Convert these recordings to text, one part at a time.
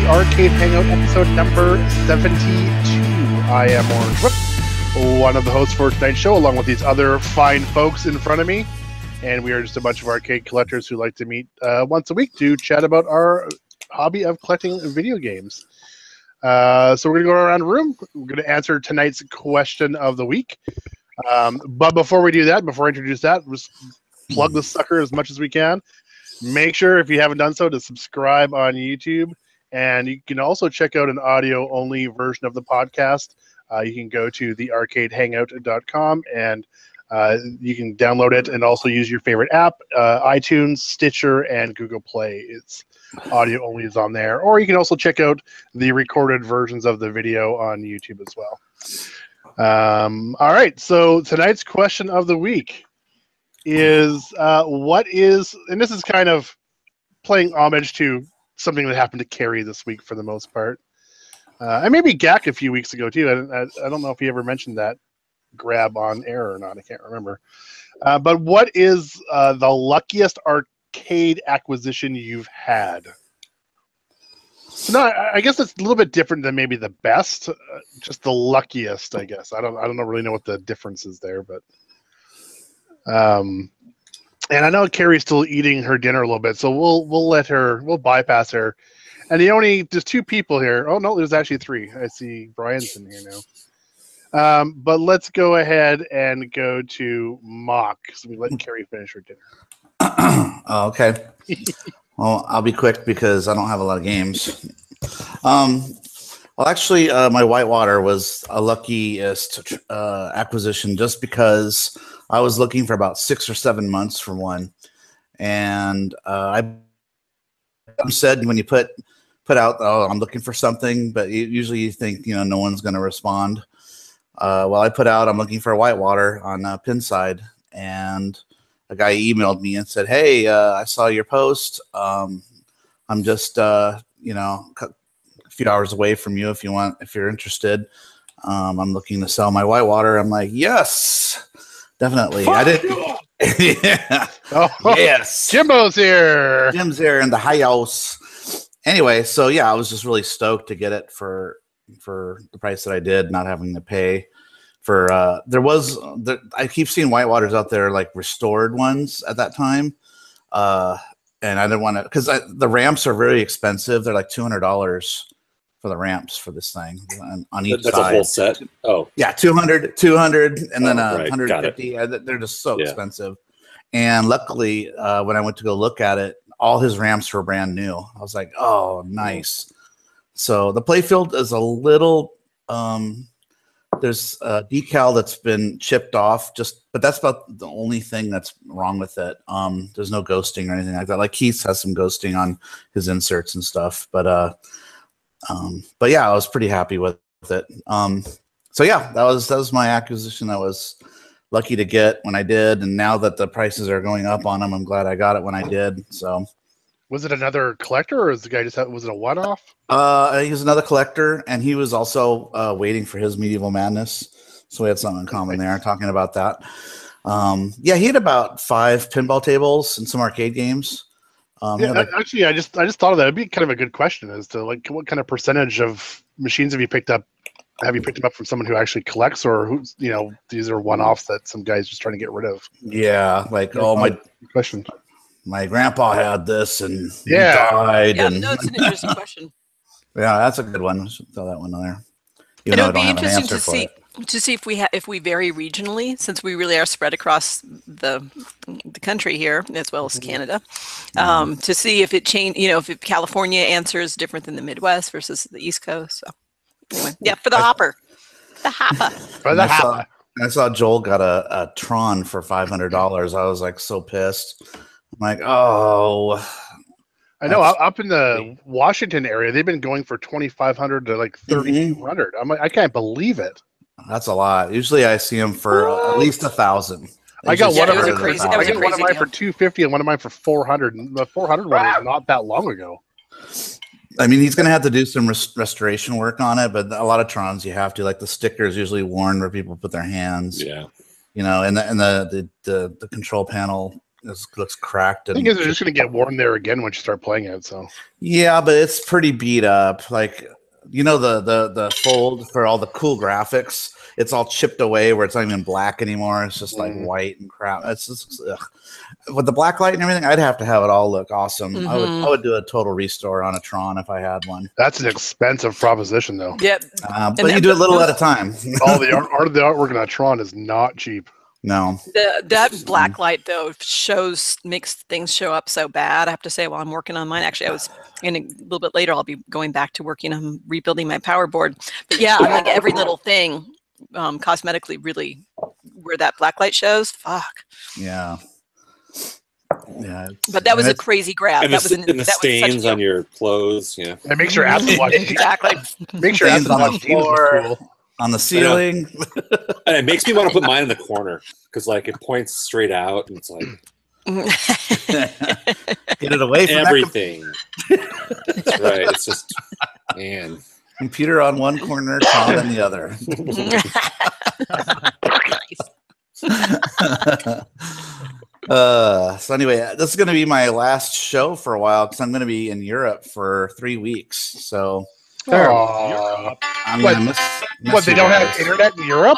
the Arcade Hangout episode number 72. I am Orange Whip, one of the hosts for tonight's show, along with these other fine folks in front of me. And we are just a bunch of arcade collectors who like to meet once a week to chat about our hobby of collecting video games. So we're going to go around the room. We're going to answer tonight's question of the week. But before we do that, before I introduce that, just plug the sucker as much as we can. Make sure, if you haven't done so, to subscribe on YouTube. And you can also check out an audio-only version of the podcast. You can go to thearcadehangout.com and you can download it and also use your favorite app, iTunes, Stitcher, and Google Play. It's audio only is on there. Or you can also check out the recorded versions of the video on YouTube as well. All right, so tonight's question of the week is what is, and this is kind of playing homage to something that happened to Carrie this week for the most part. And maybe Gak a few weeks ago too. I don't know if he ever mentioned that grab on air or not. I can't remember. But what is the luckiest arcade acquisition you've had? So no, I guess it's a little bit different than maybe the best. Just the luckiest, I guess. I don't really know what the difference is there, but and I know Carrie's still eating her dinner a little bit, so we'll bypass her. And there's two people here. Oh no, there's actually three. I see Brian's in here now. But let's go ahead and go to Mock, so we let Carrie finish her dinner. Okay. Well, I'll be quick because I don't have a lot of games. Well, actually, my Whitewater was a luckiest acquisition just because I was looking for about 6 or 7 months for one. And I said when you put out, oh, I'm looking for something, but usually you think, no one's going to respond. Well, I put out, I'm looking for a Whitewater on Pinside, and a guy emailed me and said, hey, I saw your post. I'm just, a few hours away from you if you're interested. I'm looking to sell my Whitewater. I'm like, yes, definitely. I didn't. Yeah. Oh, yes. Jimbo's here. Jim's here in the house. Anyway, so yeah, I was just really stoked to get it for the price that I did, not having to pay for I keep seeing Whitewaters out there, like restored ones at that time, and I didn't want to, because the ramps are very expensive. They're like $200 for the ramps for this thing on each That's side. a whole set. Oh yeah, 200 and then right. 150. They're just so expensive. And luckily, when I went to go look at it, all his ramps were brand new. I was like, oh, nice. So the playfield is a little, there's a decal that's been chipped off, but that's about the only thing that's wrong with it. There's no ghosting or anything like that. Like Keith has some ghosting on his inserts and stuff, but yeah, I was pretty happy with it. So yeah, that was my acquisition. I was lucky to get when I did, and now that the prices are going up on them, I'm glad I got it when I did. So. Was it another collector, or was the guy was it a one-off? He was another collector, and he was also waiting for his Medieval Madness. So we had something in common there, talking about that. Yeah, he had about 5 pinball tables and some arcade games. Actually, I just thought of that. It'd be kind of a good question as to like what kind of percentage of machines have you picked up? Have you picked them up from someone who actually collects, or who's these are one-offs that some guy's just trying to get rid of? Yeah, like my question. My grandpa had this and he died. Yeah, and no, it's an interesting question. Yeah, that's a good one. I should throw that one in there. It would be interesting to see if we vary regionally, since we really are spread across the country here as well as Canada. To see if it changed, if California answers different than the Midwest versus the East Coast. So anyway, yeah, for the hopper, For the hopper. I saw Joel got a Tron for $500. I was like so pissed. I'm like, oh. I know up in the Washington area, they've been going for $2,500 to like $3,200. I'm like, I can't believe it. That's a lot. Usually, I see them for at least $1,000. I got one of them. I got one of mine for $250 and one of mine for $400. And the $400 one was not that long ago. I mean, he's going to have to do some restoration work on it, but a lot of Trons you have to. Like the sticker is usually worn where people put their hands. Yeah. And the control panel This looks cracked. The thing is, they're just going to get worn there again once you start playing it. So yeah, but it's pretty beat up. Like, you know, the fold for all the cool graphics, it's all chipped away where it's not even black anymore. It's just like white and crap. It's just with the black light and everything. I'd have to have it all look awesome. I would do a total restore on a Tron if I had one. That's an expensive proposition, though. Yep. But you do it little at a time. All the artwork on a Tron is not cheap. No. That black light though makes things show up so bad. I have to say, while I'm working on mine, actually, I was in a little bit later. I'll be going back to working on rebuilding my power board. But yeah, I think every little thing, cosmetically, really, where that black light shows, fuck. Yeah. Yeah. But that was a crazy grab. And the stains on your clothes. Yeah. It makes your Apple Watch exactly. Makes your Apple Watch cool. On the ceiling. And it makes me want to put mine in the corner because like it points straight out and it's like get it away from everything. That's right. It's just man. Computer on one corner, Tron on the other. So anyway, this is going to be my last show for a while because I'm going to be in Europe for 3 weeks. So I'm going to miss what, they don't have internet in Europe?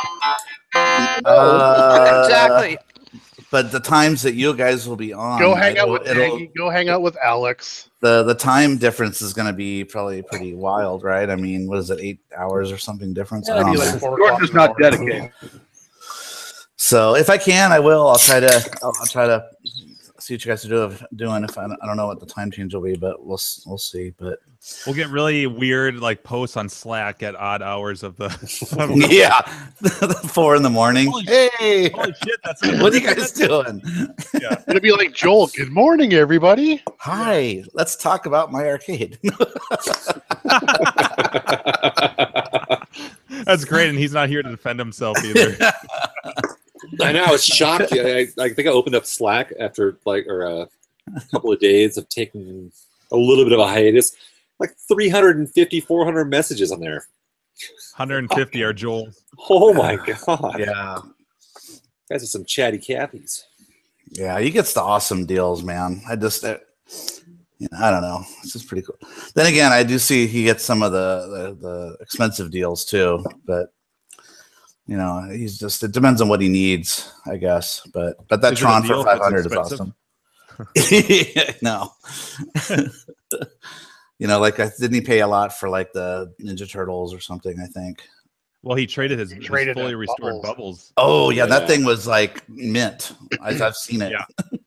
Exactly. But the times that you guys will be on, go hang out with Maggie, go hang out with Alex. The time difference is going to be probably pretty wild, right? I mean, what is it, 8 hours or something difference? Yeah, like Jordan's not dedicated. So if I can, I will. I'll try to see what you guys are doing. If I don't know what the time change will be, but we'll see. But we'll get really weird like posts on Slack at odd hours of the yeah, 4 a.m. Hey, holy shit, what are you guys doing? Yeah. It'll be like, Joel, good morning, everybody. Hi, let's talk about my arcade. That's great, and he's not here to defend himself either. I know, I was shocked. I think I opened up Slack after a couple of days of taking a little bit of a hiatus. Like 350, 400 messages on there. 150 are Joel's. Oh my god! Yeah, guys are some chatty Cathy's. Yeah, he gets the awesome deals, man. I don't know. It's just pretty cool. Then again, I do see he gets some of the expensive deals too, but. You know, he's just, it depends on what he needs, I guess. But that Tron for 500 is awesome. No. You know, like, didn't he pay a lot for like the Ninja Turtles or something, I think? Well, he traded his fully restored bubbles. Oh, yeah, that thing was like mint. I've seen it.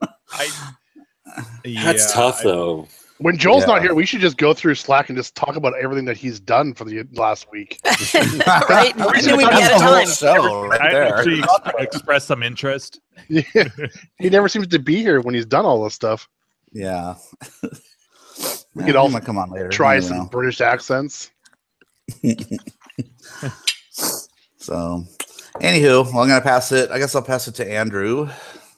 Yeah. That's tough, though. When Joel's not here, we should just go through Slack and just talk about everything that he's done for the last week. Right? And then we'd be out of time. Right there. I actually express some interest. Yeah. He never seems to be here when he's done all this stuff. Yeah. We could all come on later. Try some British accents. So, anywho, well, I'm going to pass it. I guess I'll pass it to Andrew.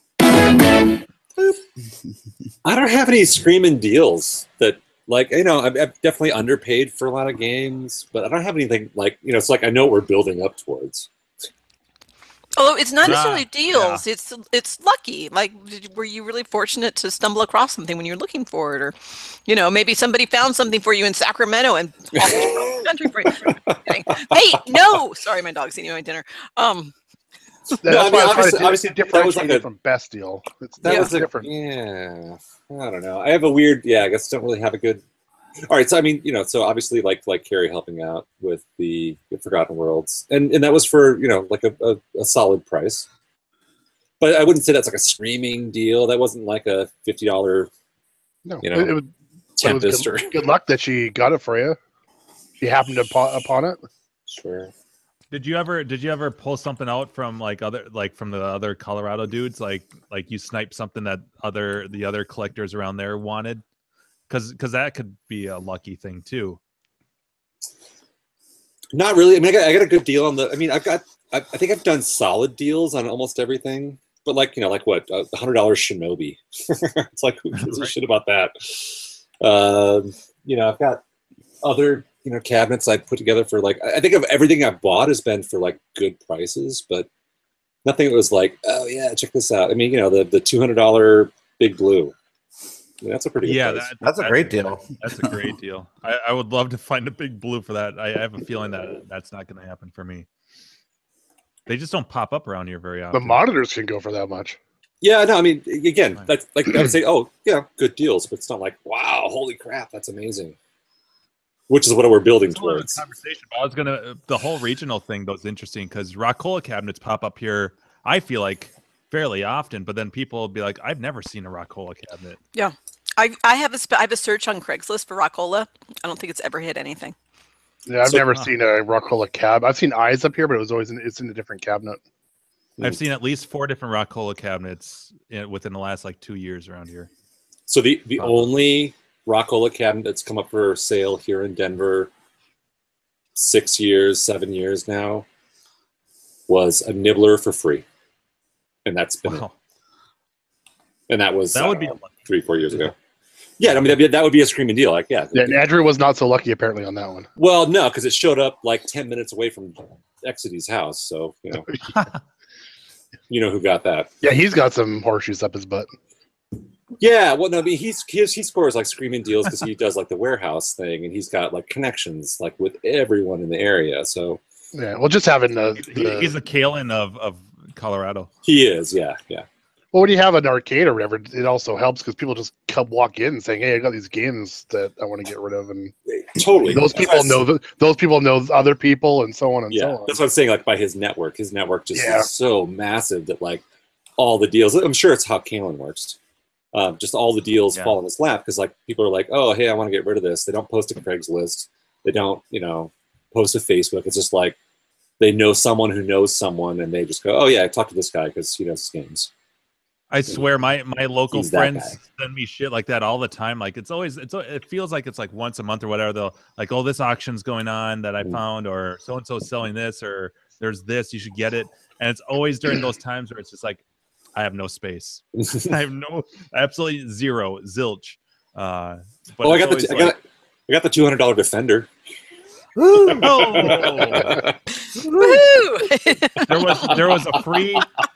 I don't have any screaming deals that, like, you know, I'm definitely underpaid for a lot of games, but I don't have anything like, you know, it's like I know what we're building up towards. Although it's not necessarily deals, it's lucky. Like, were you really fortunate to stumble across something when you're looking for it, or, you know, maybe somebody found something for you in Sacramento and country for you. Okay. Hey, no, sorry, my dog's eating my dinner. Obviously, that was like a different best deal. That was different. Yeah, I don't know. I have a weird. Yeah, I guess don't really have a good. All right, so I mean, you know, so obviously, like Carrie helping out with the Forgotten Worlds, and that was for, you know, like a solid price. But I wouldn't say that's like a screaming deal. That wasn't like a $50. No, you know, Tempest or good luck that she got it for you. She happened upon it. Sure. Did you ever pull something out from from the other Colorado dudes, like you sniped something that the other collectors around there wanted? Because that could be a lucky thing too. Not really. I mean, I got a good deal on the. I mean, I think I've done solid deals on almost everything. But like, you know, like what, $100 Shinobi. It's like, who gives a shit about that? You know, I've got other, you know, cabinets I put together for like, I think of everything I've bought has been for like good prices, but nothing that was like, oh yeah, check this out. I mean, you know, the $200 Big Blue. I mean, that's a pretty good price. That's a great deal. That's a great deal. I would love to find a Big Blue for that. I have a feeling that that's not going to happen for me. They just don't pop up around here very often. The monitors can go for that much. Yeah, no, I mean, again, that's like I would say, oh, yeah, good deals, but it's not like, wow, holy crap, that's amazing. Which is what we're building towards. Conversation. I was gonna. The whole regional thing though is interesting because Rockola cabinets pop up here. I feel like fairly often, but then people will be like, "I've never seen a Rockola cabinet." Yeah, I have a search on Craigslist for Rockola. I don't think it's ever hit anything. Yeah, I've never seen a Rockola cab. I've seen eyes up here, but it's in a different cabinet. I've seen at least 4 different Rockola cabinets within the last like 2 years around here. So the only Rockola cabinet that's come up for sale here in Denver 6 years, 7 years now was a Nibbler for free. And that's been it. And that would be 3-4 years ago. Yeah, I mean that would be a screaming deal. Like, yeah. Yeah, and Andrew was not so lucky apparently on that one. Well, no, because it showed up like 10 minutes away from Exidy's house. So, you know who got that. Yeah, he's got some horseshoes up his butt. Yeah, well, no, I mean he scores like screaming deals because he does like the warehouse thing, and he's got like connections like with everyone in the area. So yeah, well, just having he's the Kalen of Colorado. He is, yeah. Well, when you have an arcade or whatever, it also helps because people just walk in saying, "Hey, I got these games that I want to get rid of," and totally those people know other people, and so on and so on. That's what I'm saying. Like by his network just is so massive that like all the deals. I'm sure it's how Kalen works. Just all the deals fall in his lap because like people are like, "Oh, hey, I want to get rid of this." They don't post to Craigslist. They don't, post to Facebook. It's just like they know someone who knows someone, and they just go, "Oh yeah, I talked to this guy because he knows his games." I swear, my local friends send me shit like that all the time. Like it feels like it's like once a month or whatever. They'll like, "Oh, this auction's going on that I found," or "So and so selling this," or "There's this, you should get it." And it's always during those times where it's just like, I have no space. I have absolutely zero, zilch. But I got the $200 Defender. Oh. Woohoo! There was a free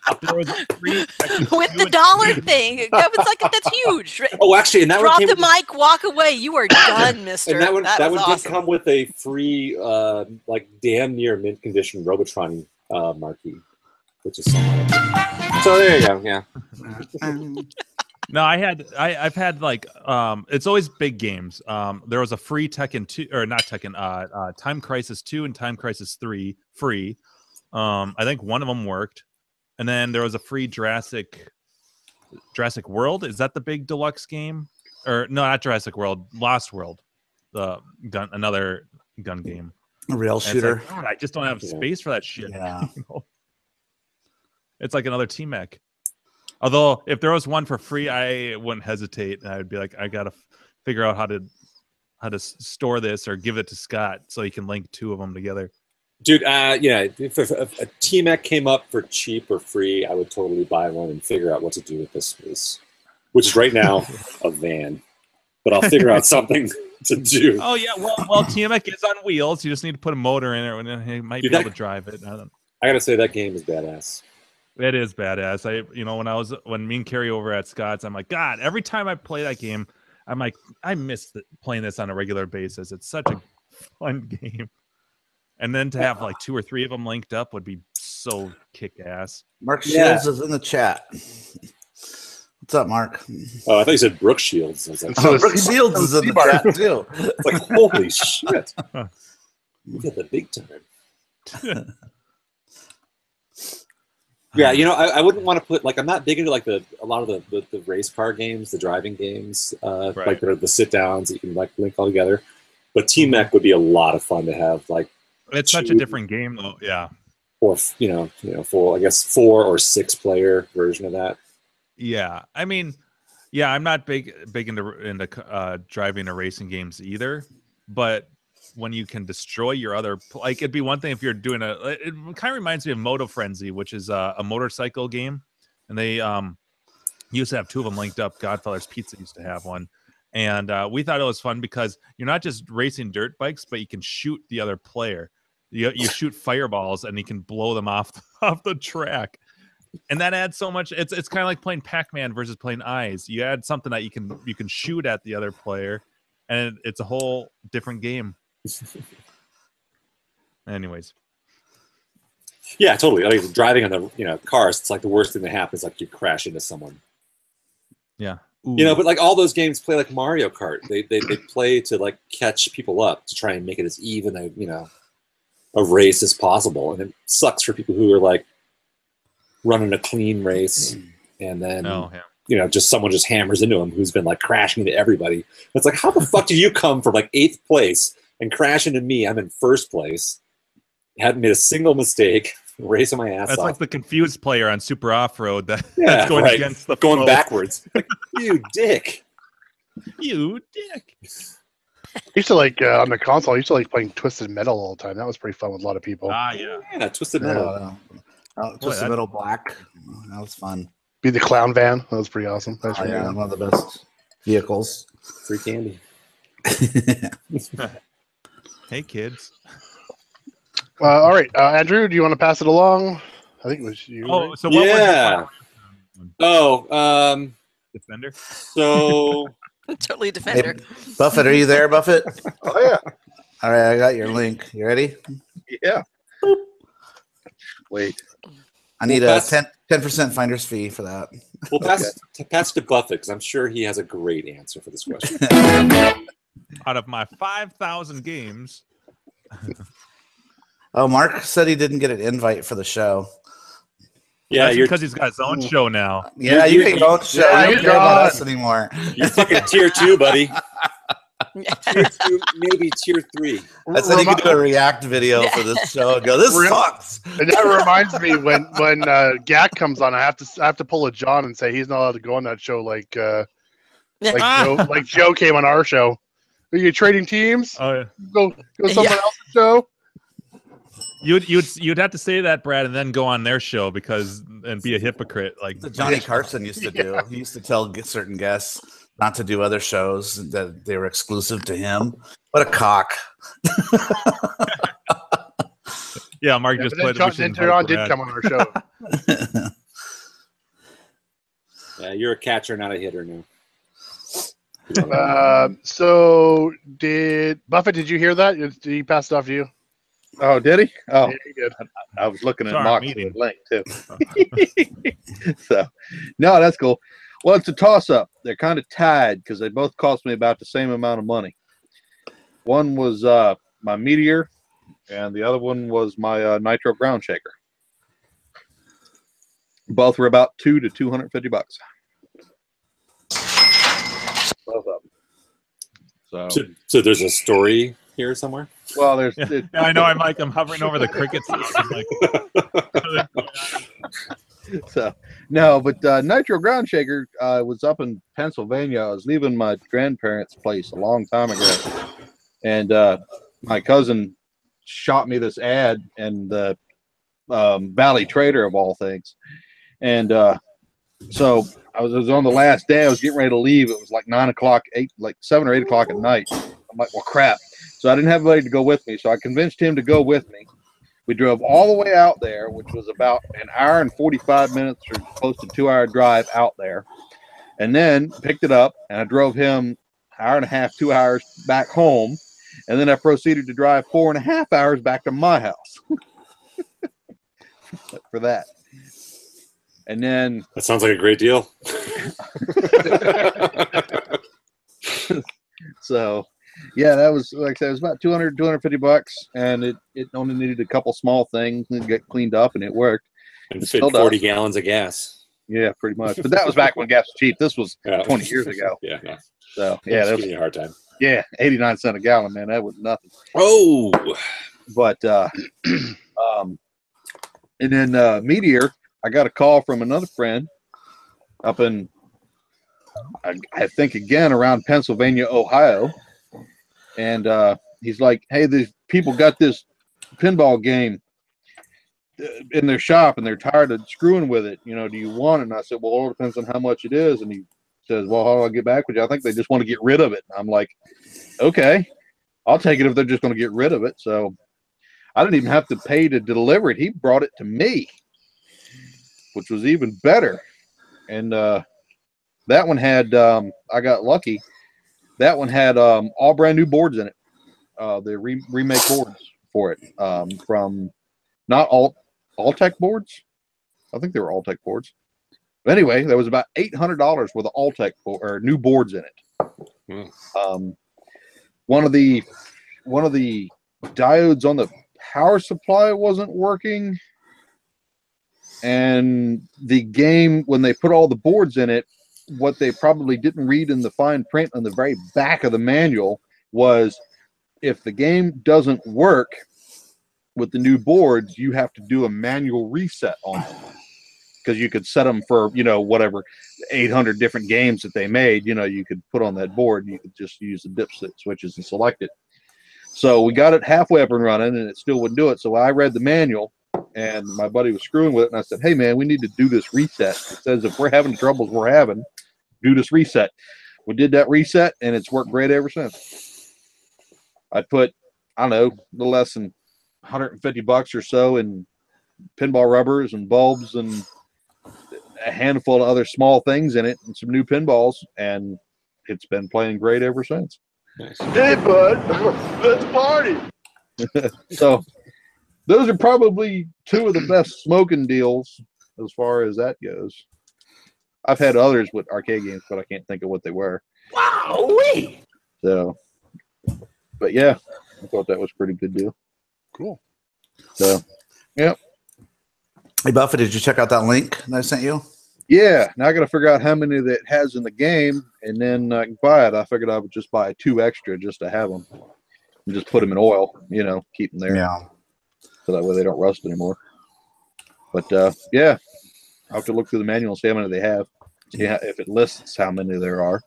with the dollar thing. That's huge. Oh, actually, and that drop the mic, walk away. You are done, Mister. And that would awesome. come with a free, like damn near mint condition Robotron marquee, which is so there you go. Yeah. No, I've had like it's always big games. There was a free Tekken 2 or not Tekken, Time Crisis 2 and Time Crisis 3 free. I think one of them worked. And then there was a free Jurassic World. Is that the big deluxe game? Or no, not Jurassic World, Lost World. Another gun game. A rail shooter. Like, God, I just don't have space for that shit. Yeah. It's like another T-Mech. Although, if there was one for free, I wouldn't hesitate. I would be like, I gotta figure out how to store this or give it to Scott so he can link 2 of them together. Dude, if a T-Mech came up for cheap or free, I would totally buy one and figure out what to do with this space. Which is right now a van, but I'll figure out something to do. Oh yeah, well, T-Mech is on wheels. You just need to put a motor in it, and he might be able to drive it. I gotta say that game is badass. It is badass. When me and Carrie over at Scott's, I'm like, God, every time I play that game, I'm like, I miss playing this on a regular basis. It's such a fun game. And then to have like 2 or 3 of them linked up would be so kick ass. Mark Shields is in the chat. What's up, Mark? Oh, I thought you said Brooke Shields. I was like, Brooke Shields is in the chat too. It's like, holy shit. You get the big time. Yeah, I wouldn't want to put like I'm not big into like a lot of the race car games, the driving games, like the sit downs that you can like link all together. But T-Mech would be a lot of fun to have. Like it's such a different game, though. Yeah. Or for I guess 4 or 6 player version of that. Yeah, I mean, yeah, I'm not big into driving or racing games either, but when you can destroy your other, like it'd be one thing if you're doing it kind of reminds me of Moto Frenzy, which is a motorcycle game, and they used to have 2 of them linked up. Godfather's Pizza used to have one, and we thought it was fun because you're not just racing dirt bikes, but you can shoot the other player. You shoot fireballs and you can blow them off the track. And that adds so much. It's kind of like playing Pac-Man versus playing Eyes. You add something that you can shoot at the other player, and it's a whole different game. Anyways. Yeah, totally. Like driving on the cars, it's like the worst thing that happens. Like you crash into someone. Yeah. Ooh. But like all those games play like Mario Kart. They play to like catch people up to try and make it as even a race as possible. And it sucks for people who are like running a clean race and then just someone just hammers into them who's been like crashing into everybody. It's like, how the fuck did you come from like 8th place and crash into me? I'm in 1st place. Hadn't made a single mistake. Racing my ass off. That's like the confused player on Super Off-Road that's going against the going flow. backwards. Like, you dick. You dick. I used to like on the console. I used to like playing Twisted Metal all the time. That was pretty fun with a lot of people. Yeah, Twisted Metal. Twisted Metal Black. That was fun. Be the clown van. That was pretty awesome. That's one of the best vehicles. Free candy. Hey kids. All right, Andrew, do you want to pass it along? I think it was you. Oh, right? so what was Defender. So totally Defender. Hey, Buffett, are you there, Buffett? Oh yeah. All right, I got your link. You ready? Yeah. Boop. Wait. I need a 10% finder's fee for that. We'll pass to Buffett because I'm sure he has a great answer for this question. Out of my 5,000 games. Oh, Mark said he didn't get an invite for the show. Yeah, because he's got his own show now. Yeah, you get your own show. Yeah, you don't care about us anymore. You're fucking tier 2, buddy. Tier 2, maybe tier 3. I said you could do a react video for this show and go, "This sucks." And that reminds me when Gak comes on, I have to pull a John and say he's not allowed to go on that show like Joe came on our show. Are you trading teams? Oh yeah. Go someone else's show. You'd have to say that, Brad, and then go on their show and be a hypocrite like Johnny Carson used to do. He used to tell certain guests not to do other shows that they were exclusive to him. What a cock! Yeah, Mark just put. John did come on our show. Yeah, you're a catcher, not a hitter now. So did Buffett? Did you hear that? Did he pass it off to you? Oh, did he? Oh, yeah, he did. I was looking at Sorry, Mox's meeting. link too. So, no, that's cool. Well, it's a toss-up. They're kind of tied because they both cost me about the same amount of money. One was my Meteor, and the other one was my Nitro Ground Shaker. Both were about $200 to $250. Both of them. So there's a story here somewhere. Well, there's. Yeah, I know. I'm hovering over the crickets. So no, but Nitro Ground Shaker was up in Pennsylvania. I was leaving my grandparents' place a long time ago, and my cousin shot me this ad in the Valley Trader of all things, and so I was on the last day. I was getting ready to leave. It was like 9 o'clock, 7 or 8 o'clock at night. I'm like, well, crap. So I didn't have anybody to go with me. So I convinced him to go with me. We drove all the way out there, which was about an hour and 45 minutes or close to 2-hour drive out there. And then picked it up and I drove him an hour and a half, 2 hours back home. And then I proceeded to drive 4.5 hours back to my house for that. And then that sounds like a great deal. So yeah, that was, like I said, it was about $250, and it only needed a couple small things and get cleaned up, and it worked. And fit 40 gallons of gas. Yeah, pretty much. But that was back when gas was cheap. This was 20 years ago. Yeah. So yeah, that was giving you a hard time. Yeah, 89 cents a gallon, man. That was nothing. Oh, but and then Meteor, I got a call from another friend up in, I think again around Pennsylvania, Ohio. And he's like, hey, these people got this pinball game in their shop and they're tired of screwing with it. You know, do you want it? And I said, well, it all depends on how much it is. And he says, well, how do I get back with you? I think they just want to get rid of it. And I'm like, okay, I'll take it if they're just going to get rid of it. So I didn't even have to pay to deliver it. He brought it to me. which was even better. And that one had I got lucky. That one had all brand new boards in it. The remake boards for it from not All-Tech boards. I think they were All-Tech boards. But anyway, there was about $800 worth of All-Tech or new boards in it. One of the diodes on the power supply wasn't working, and the game, when they put all the boards in it, what they probably didn't read in the fine print on the very back of the manual was, if the game doesn't work with the new boards, you have to do a manual reset on them, because you could set them for, you know, whatever 800 different games that they made. You know, you could put on that board, and you could just use the dipstick switches and select it. So we got it halfway up and running, and it still wouldn't do it. So I read the manual, and my buddy was screwing with it, and I said, hey man, we need to do this reset. It says if we're having the troubles we're having, do this reset. We did that reset, and it's worked great ever since. I put, I don't know, a little less than $150 or so in pinball rubbers and bulbs and a handful of other small things in it and some new pinballs, and it's been playing great ever since. Nice. Hey, bud, let's party. So those are probably two of the best smoking deals as far as that goes. I've had others with arcade games, but I can't think of what they were. Wow-wee. So, but yeah, I thought that was a pretty good deal. Cool. So, yep. Hey, Buffett, did you check out that link that I sent you? Yeah, now I got to figure out how many that it has in the game, and then I can buy it. I figured I would just buy 2 extra just to have them, and just put them in oil, you know, keep them there. Yeah. So that way they don't rust anymore. But yeah, I'll have to look through the manual and see how many they have. See if it lists how many there are.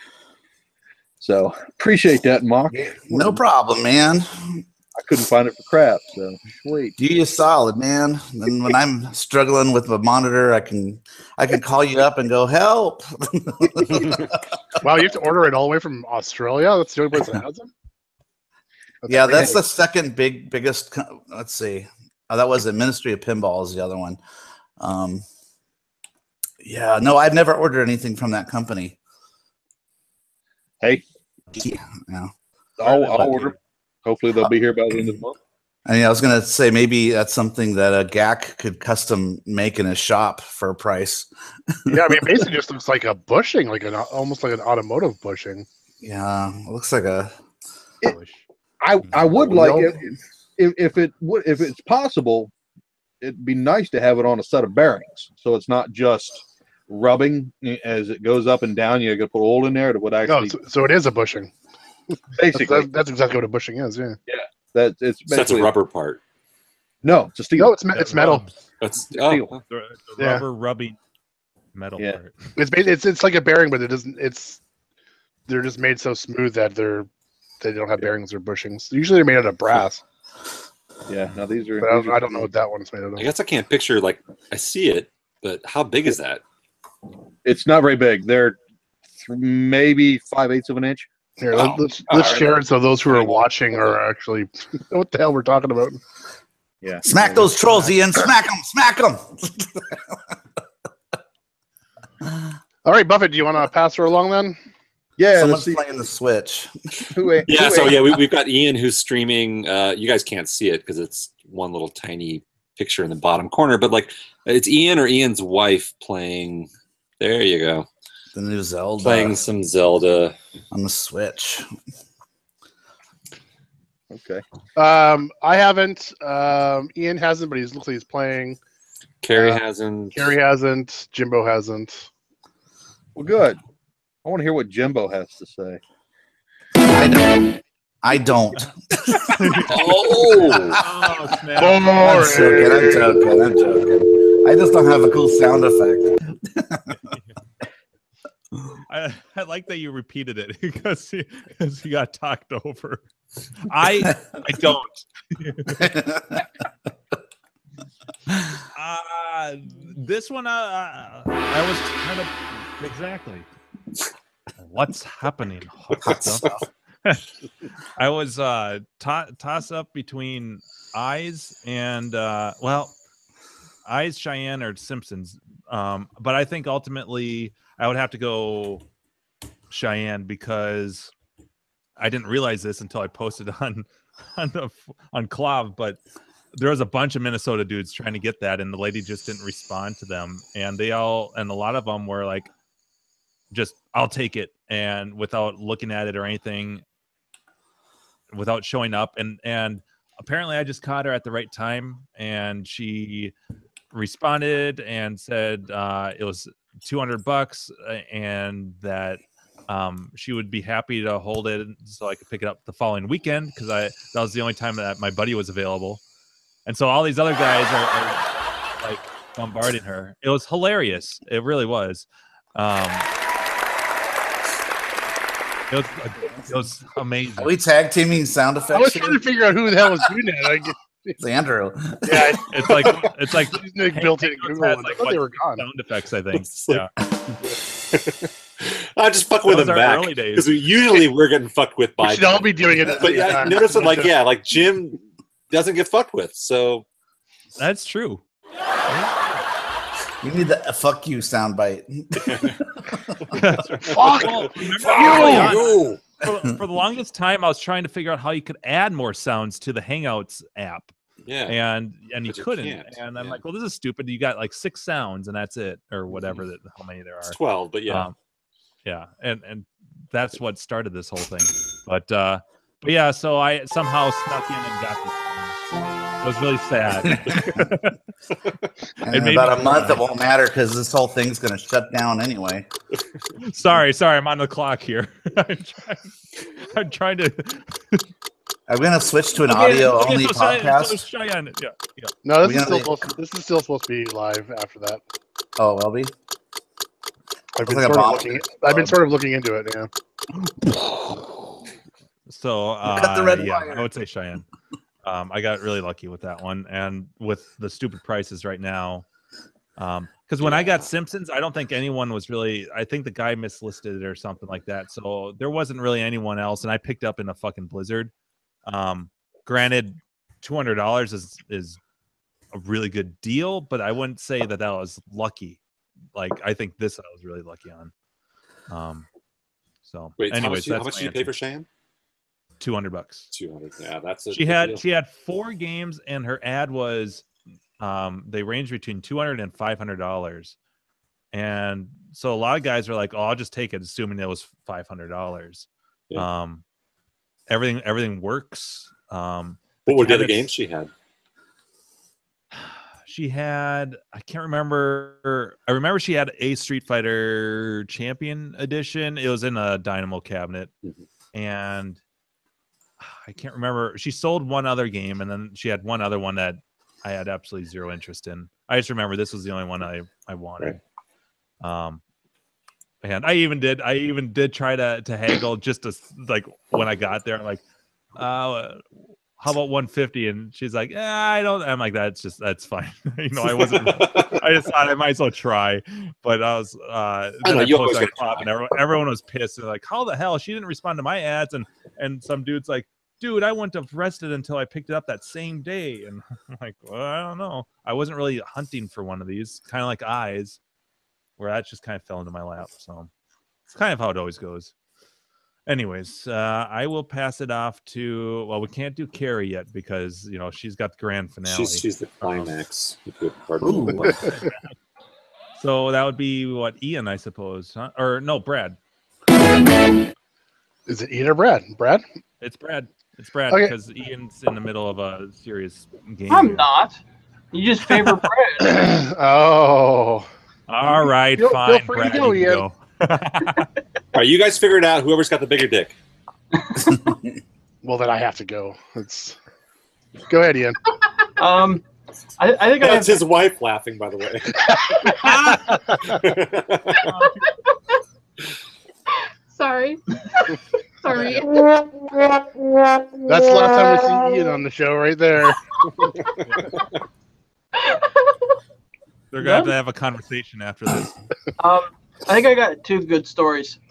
So appreciate that, Mark. No problem, man. I couldn't find it for crap, so sweet. You solid, man. And when I'm struggling with my monitor, I can call you up and go help. Wow, you have to order it all the way from Australia? That's the only place that has them? Yeah, that's the second biggest. Let's see. Oh, that was the Ministry of Pinball is the other one. Yeah, no, I've never ordered anything from that company. Hey, Yeah, no. I'll order. Hopefully they'll be here by the end of the month. I mean, I was gonna say maybe that's something that a GAC could custom make in a shop for a price. Yeah, I mean, basically just looks like a bushing, like almost like an automotive bushing. Yeah, it looks like a. I would like it if it's possible. It'd be nice to have it on a set of bearings, so it's not just rubbing as it goes up and down. You got to put oil in there. It would actually. No, so it is a bushing. Basically, that's exactly what a bushing is. Yeah. Yeah, That's a rubber part. No, it's a steel. No, it's metal. That's steel. The Yeah. rubber rubbing metal Yeah. part. It's like a bearing, but it doesn't. They're just made so smooth that they don't have bearings or bushings. Usually they're made out of brass. Yeah. Now these are. But I don't know what that one's made out I of. guess I can't picture, like, I see it, but how big is that? It's not very big. They're maybe 5/8 of an inch. Here, Oh, let's all right. share it so those who are watching are actually know what the hell we're talking about. Yeah. Smack those trolls, Ian! Smack them! Smack them! All right, Buffett, do you want to pass her along then? Yeah. Let's Someone's see playing the Switch. We've got Ian who's streaming. You guys can't see it because it's one little tiny picture in the bottom corner, but like it's Ian or Ian's wife playing. There you go. The new Zelda Playing some Zelda. on the Switch. Okay. I haven't. Ian hasn't, but he looks like he's playing. Carrie hasn't. Carrie hasn't. Jimbo hasn't. Well, good. I want to hear what Jimbo has to say. I don't. Oh! Oh, snap. I'm joking. I just don't have a cool sound effect. I like that you repeated it because he got talked over. I don't. This one I was kind of exactly. What's happening? Hot stuff. I was toss up between Eyes and Eyes, Cheyenne, or Simpsons. But I think ultimately I would have to go Cheyenne because I didn't realize this until I posted on Clav, but there was a bunch of Minnesota dudes trying to get that, and the lady just didn't respond to them. And a lot of them were like, just, I'll take it. And without looking at it or anything, without showing up. And apparently I just caught her at the right time, and she responded and said it was $200 and that she would be happy to hold it so I could pick it up the following weekend because that was the only time that my buddy was available. And so all these other guys are like bombarding her. It was hilarious. It really was. It was amazing. Are we tag teaming sound effects? I was trying to figure out who the hell was doing that. It's Andrew. Yeah, it's like Nick built in Google. Has, I like, thought they were gone. Sound effects, I think. Yeah. I just fuck with them back because usually we're getting fucked with by. We should all be doing it. But yeah, notice it like Jim doesn't get fucked with, so that's true. You need the fuck you soundbite. Fuck you! For the longest time, I was trying to figure out how you could add more sounds to the Hangouts app. Yeah, and you couldn't. And I'm like, well, this is stupid. You got like 6 sounds, and that's it, or whatever. How many there are? It's 12, but yeah, yeah, and that's what started this whole thing. But yeah, so I somehow snuck in and got this. It was really sad. And in about a month, it won't matter because this whole thing's going to shut down anyway. Sorry, I'm on the clock here. I'm trying to. I'm going to switch to an audio-only podcast. Cheyenne. Yeah. No, this is still supposed to be live after that. Oh, will be? I've been sort of looking into it, yeah. So, cut the red wire. I would say Cheyenne. I got really lucky with that one, and with the stupid prices right now. Because when I got Simpsons, I don't think anyone was really. I think the guy mislisted it or something like that. So there wasn't really anyone else, and I picked up in a fucking blizzard. Granted, $200 is a really good deal, but I wouldn't say that was lucky. Like I think this I was really lucky on. So, wait, anyways, how much did you pay for Cheyenne? $200. 200. Yeah, that's it. She had 4 games, and her ad was they range between $200 and $500. And so a lot of guys are like, "Oh, I'll just take it," assuming it was $500. Yeah. Everything works. What were the other games she had? She had, I can't remember. I remember she had a Street Fighter Champion Edition. It was in a Dynamo cabinet, and I can't remember. She sold one other game, and then she had one other one that I had absolutely zero interest in. I just remember this was the only one I wanted. Right. And I even did try to haggle just to, like, when I got there. I'm like, how about 150? And she's like, I don't. I'm like, that's fine. I wasn't. I just thought I might as well try. But I was. I posted on Club, and everyone was pissed. They're like, how the hell she didn't respond to my ads? And some dude's like, dude, I wouldn't have rested until I picked it up that same day. And I'm like, well, I don't know. I wasn't really hunting for one of these, kind of like Eyes, where that just kind of fell into my lap. So it's kind of how it always goes. Anyways, I will pass it off to. Well, we can't do Carrie yet because she's got the grand finale. She's the climax. So that would be what, Ian, I suppose, huh? Or no, Brad. Is it Ian or Brad? Brad? It's Brad. It's Brad because Ian's in the middle of a serious game. I'm not. You just favor Brad. Oh. All right, fine. Feel free to go, Ian. All right, you guys figured out whoever's got the bigger dick. Well, then I have to go. Go ahead, Ian. I think that's his wife laughing, by the way. Sorry. Sorry. That's the last time we see Ian on the show, right there. They're gonna have to have a conversation after this. I think I got 2 good stories.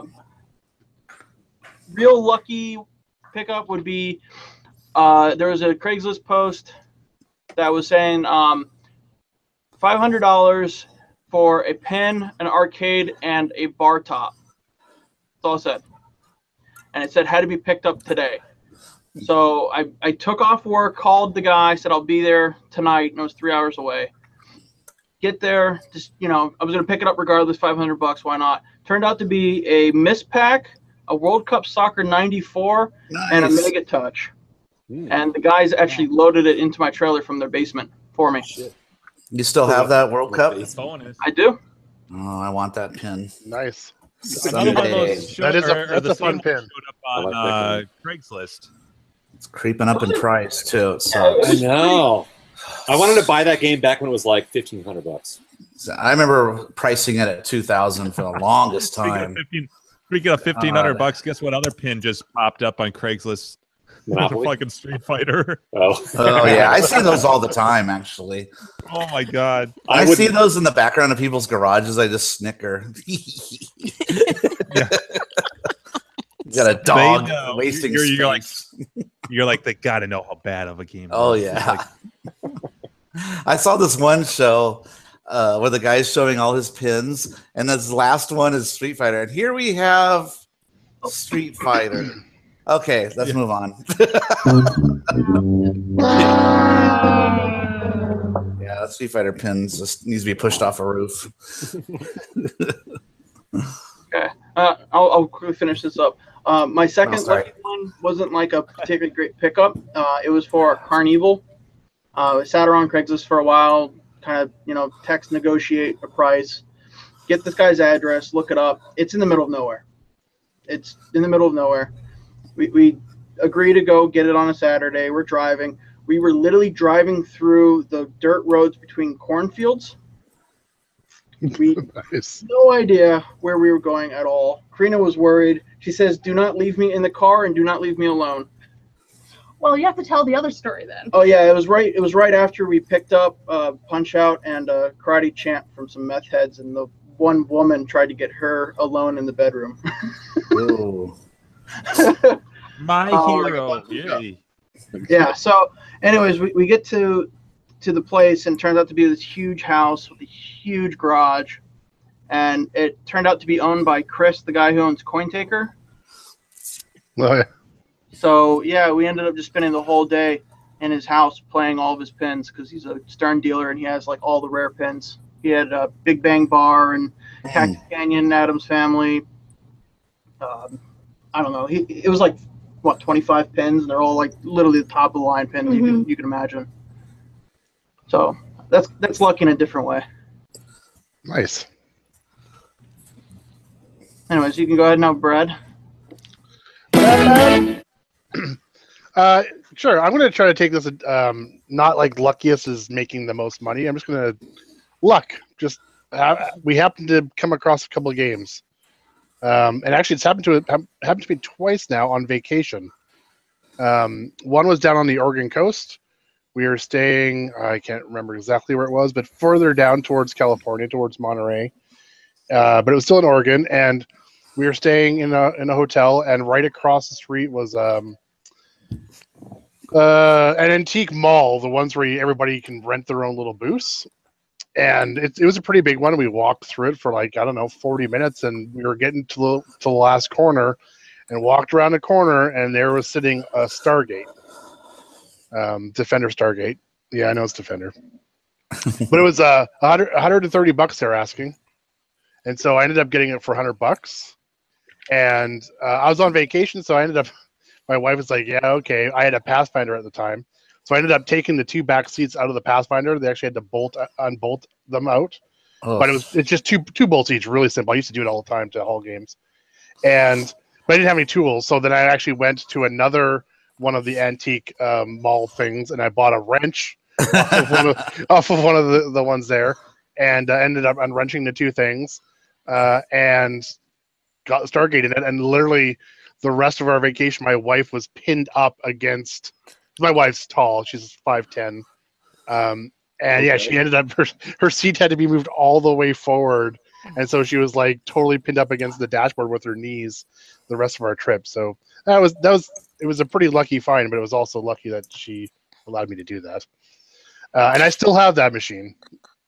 Real lucky pickup would be there was a Craigslist post that was saying $500 for a pin, an arcade, and a bar top. That's all it said. And it said had to be picked up today. So I took off work, called the guy, said I'll be there tonight, and it was 3 hours away. Get there, just I was gonna pick it up regardless, $500, why not? Turned out to be a Mispack, a World Cup Soccer '94, and a Mega Touch. And the guys actually loaded it into my trailer from their basement for me. You still have that World Cup? I do. Oh, I want that pin. Nice. Another one of those That's a fun pin. Showed up on Craigslist. It's creeping up in price too. It sucks. I know. I wanted to buy that game back when it was like $1,500. So I remember pricing it at $2,000 for the longest time. Speaking of $1,500, guess what other pin just popped up on Craigslist? The fucking Street Fighter. Oh yeah, I see those all the time. Actually. Oh my god. I see those in the background of people's garages. I just snicker. Yeah. You got a dog wasting you're like, they gotta know how bad of a game. Oh yeah. I saw this one show where the guy's showing all his pins, and this last one is Street Fighter. And here we have Street Fighter. Okay, let's move on. Yeah, that Street Fighter pins just needs to be pushed off a roof. Okay, I'll quickly finish this up. My second lucky one wasn't like a particularly great pickup. It was for Carnival. I sat around Craigslist for a while, kind of text negotiate a price, get this guy's address, look it up. It's in the middle of nowhere. It's in the middle of nowhere. We agree to go get it on a Saturday. We're driving. We were literally driving through the dirt roads between cornfields. We Nice. no idea where we were going at all. Karina was worried. She says, "Do not leave me in the car and do not leave me alone." Well, you have to tell the other story then. Oh yeah, it was right after we picked up Punch Out and Karate Champ from some meth heads, and the one woman tried to get her alone in the bedroom. Ooh. My hero. Yay. Yeah. So, anyways, we get to the place, and it turns out to be this huge house with a huge garage, and it turned out to be owned by Chris, the guy who owns CoinTaker. Oh, yeah. So yeah, we ended up just spending the whole day in his house playing all of his pins because he's a Stern dealer and he has like all the rare pins. He had a Big Bang Bar and Cactus Canyon, Adam's Family. I don't know. It was like what 25 pins, and they're all like literally the top of the line pins you can imagine. So that's lucky in a different way. Nice. Anyways, you can go ahead now, Brad. Sure. I'm going to try to take this. Not like Luckiest is making the most money. I'm just going to luck. Just we happened to come across a couple of games, and actually, it's happened to me twice now on vacation. One was down on the Oregon coast. We were staying. I can't remember exactly where it was, but further down towards California, towards Monterey. But it was still in Oregon, and we were staying in a hotel, and right across the street was an antique mall, the ones where everybody can rent their own little booths. And it was a pretty big one. We walked through it for 40 minutes, and we were getting to the last corner, and walked around the corner, and there was sitting a Stargate, Defender Stargate. Yeah, I know it's Defender, but it was $130 they're asking, and so I ended up getting it for $100. And I was on vacation, so I ended up. My wife was like, "Yeah, okay." I had a Pathfinder at the time, so I ended up taking the two back seats out of the Pathfinder. They actually had to unbolt them out, but it's just two bolts each. Really simple. I used to do it all the time to haul games, but I didn't have any tools. So then I actually went to another one of the antique mall things, and I bought a wrench off of one of the ones there, and ended up unwrenching the two things, and got the Stargate in it, and literally. The rest of our vacation, my wife was pinned up against. My wife's tall; she's 5'10", and yeah, she ended up her seat had to be moved all the way forward, and so she was like totally pinned up against the dashboard with her knees the rest of our trip. So it was a pretty lucky find, but it was also lucky that she allowed me to do that, and I still have that machine.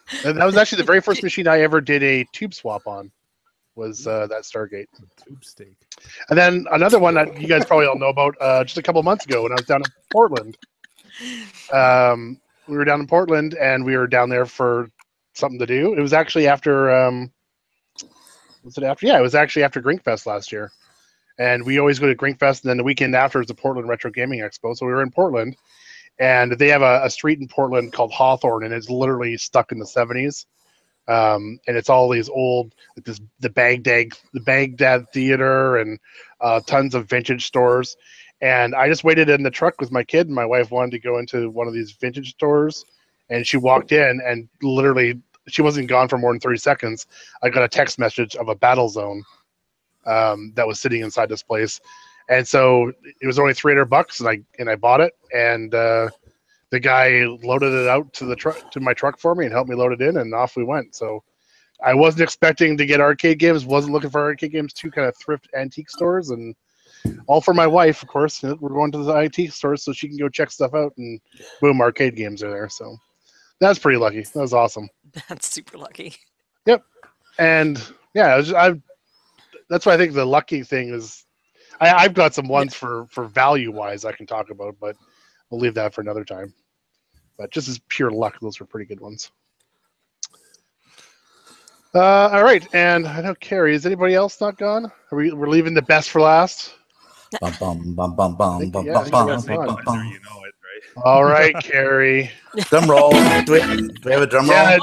And that was actually the very first machine I ever did a tube swap on. Was that Stargate tube steak? And then another one that you guys probably all know about just a couple months ago when I was down in Portland. We were down in Portland and we were down there for something to do. It was actually after was it after? Yeah, it was actually after Grinkfest last year. And we always go to Grinkfest, and then the weekend after is the Portland Retro Gaming Expo. So we were in Portland, and they have a street in Portland called Hawthorne, and it's literally stuck in the 70s. And it's all these old, like the Baghdad Theater, and tons of vintage stores. And I just waited in the truck with my kid, and my wife wanted to go into one of these vintage stores, and she walked in, and literally she wasn't gone for more than 30 seconds. I got a text message of a battle zone that was sitting inside this place, and so it was only $300, and I bought it, and the guy loaded it out to my truck for me and helped me load it in, and off we went. So I wasn't expecting to get arcade games, wasn't looking for arcade games, two kind of thrift antique stores, and all for my wife, of course. We're going to the antique stores so she can go check stuff out, and boom, arcade games are there. So that's pretty lucky. That was awesome. That's super lucky. Yep. And yeah, that's why I think the lucky thing is I've got some ones for value wise I can talk about, but we'll leave that for another time. But just as pure luck, those were pretty good ones. All right, and I know Carrie. Is anybody else not gone? We're leaving the best for last. Bum, bum, bum, bum, bum, bum, bum, bum, bum, bum. You know it, right? All right, Carrie. Drum roll. Do we have a drum roll?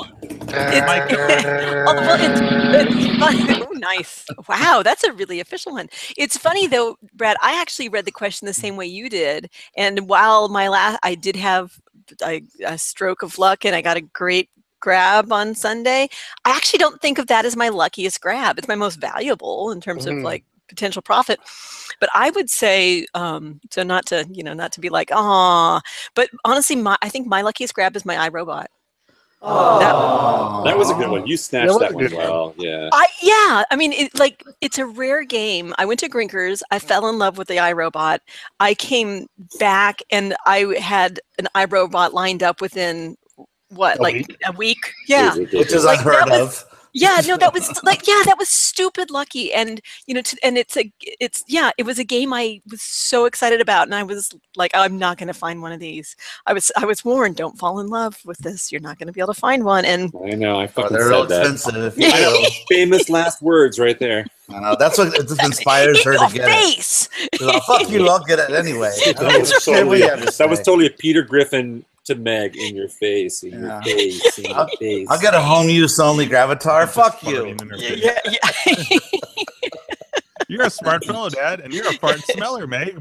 It's fun. Oh, nice. Wow, that's a really official one. It's funny though, Brad. I actually read the question the same way you did, and while I did have a stroke of luck, and I got a great grab on Sunday, I actually don't think of that as my luckiest grab. It's my most valuable in terms of like potential profit. But I would say, so not to be like, but honestly, I think my luckiest grab is my iRobot. That was a good one. You snatched that one well. Yeah. I mean, it's a rare game. I went to Grinkers. I fell in love with the iRobot. I came back and I had an iRobot lined up within a week. Yeah. Which is unheard of. Yeah, no, that was that was stupid lucky, and it was a game I was so excited about, and I was like, I'm not going to find one of these. I was warned, don't fall in love with this. You're not going to be able to find one. And I know, I fucking they're said that. expensive. Famous last words right there. I know that's what just inspires her to get it. Like, fuck you, I'll get it anyway. That was totally a Peter Griffin to Meg in your face, in your face. I'll get a home use only Gravatar. Fuck you. Yeah. You're a smart fellow, Dad, and you're a fart smeller, mate.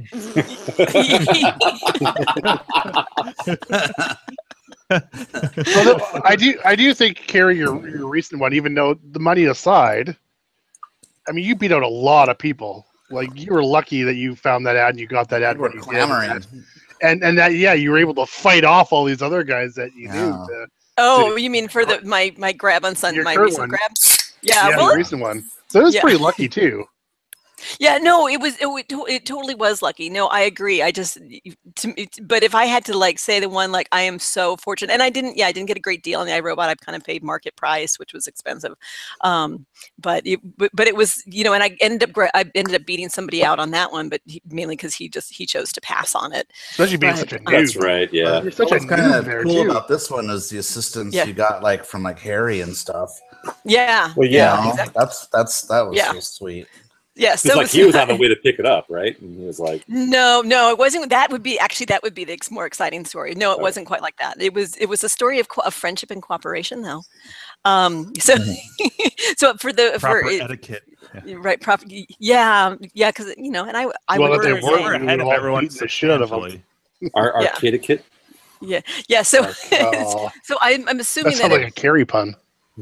Well, I do think, Carrie, your recent one, even though the money aside, I mean, you beat out a lot of people. Like, you were lucky that you found that ad and you got that ad. You were clamoring. And that, you were able to fight off all these other guys that you knew. You mean for my grab on Sunday, my recent grab? Yeah, the recent one. So it was pretty lucky too. Yeah, no, it totally was lucky. No, I agree. But if I had to say the one, I am so fortunate, and I didn't get a great deal on the iRobot. I kind of paid market price, which was expensive. But it was, and I ended up beating somebody out on that one, but mainly because he chose to pass on it. Especially being such a noob. That's right. Yeah. You're such a kind noob of cool about this one is the assistance you got from Harry and stuff. Yeah. Well, yeah. Exactly. That was so sweet. Yeah, so he was on the way to pick it up, right? And he was like, "No, it wasn't." That would be the more exciting story. No, it wasn't quite like that. It was a story of friendship and cooperation, though. So for etiquette, right? Proper, yeah, because and I they were ahead of everyone. The shit out of them. Our etiquette. Yeah. So so I'm assuming that sounds like a Carrie pun.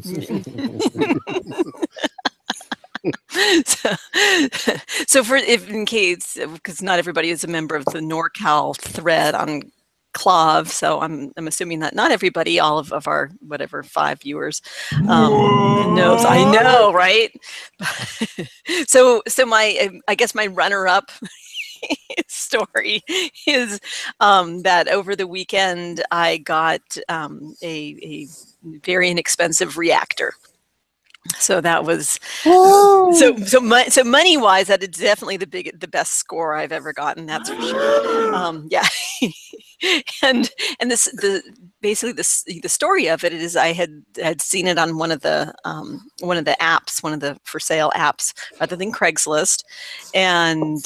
So in case, because not everybody is a member of the NorCal thread on Clav, so I'm assuming that not everybody, all of our 5 viewers, knows. I know, right? So I guess my runner-up story is that over the weekend I got a very inexpensive reactor. So that was so money wise, that is definitely the best score I've ever gotten. That's for sure. Yeah, and basically the story of it is I had seen it on one of the apps, one of the for sale apps rather than Craigslist, and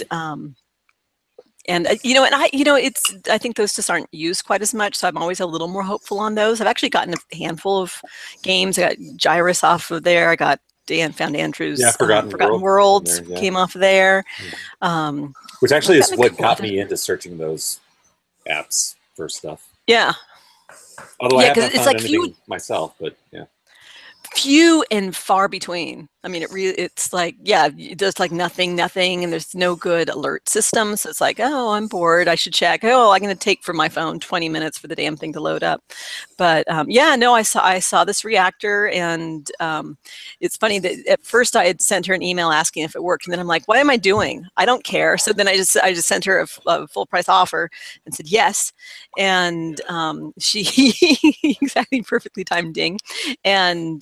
I think those just aren't used quite as much, so I'm always a little more hopeful on those. I've actually gotten a handful of games. I got Gyrus off of there. I got Found Andrews. Forgotten Worlds came off of there. Which actually is what got me into searching those apps for stuff. Yeah. Although I haven't found anything myself, but yeah. Few and far between. I mean, it's like, yeah, there's like nothing, and there's no good alert system. So it's like, oh, I'm bored, I should check. Oh, I'm going to take from my phone 20 minutes for the damn thing to load up. But yeah, no, I saw this reactor, and it's funny that at first I had sent her an email asking if it worked, and then I'm like, what am I doing? I don't care. So then I just sent her a full price offer and said yes, and she exactly perfectly timed ding, and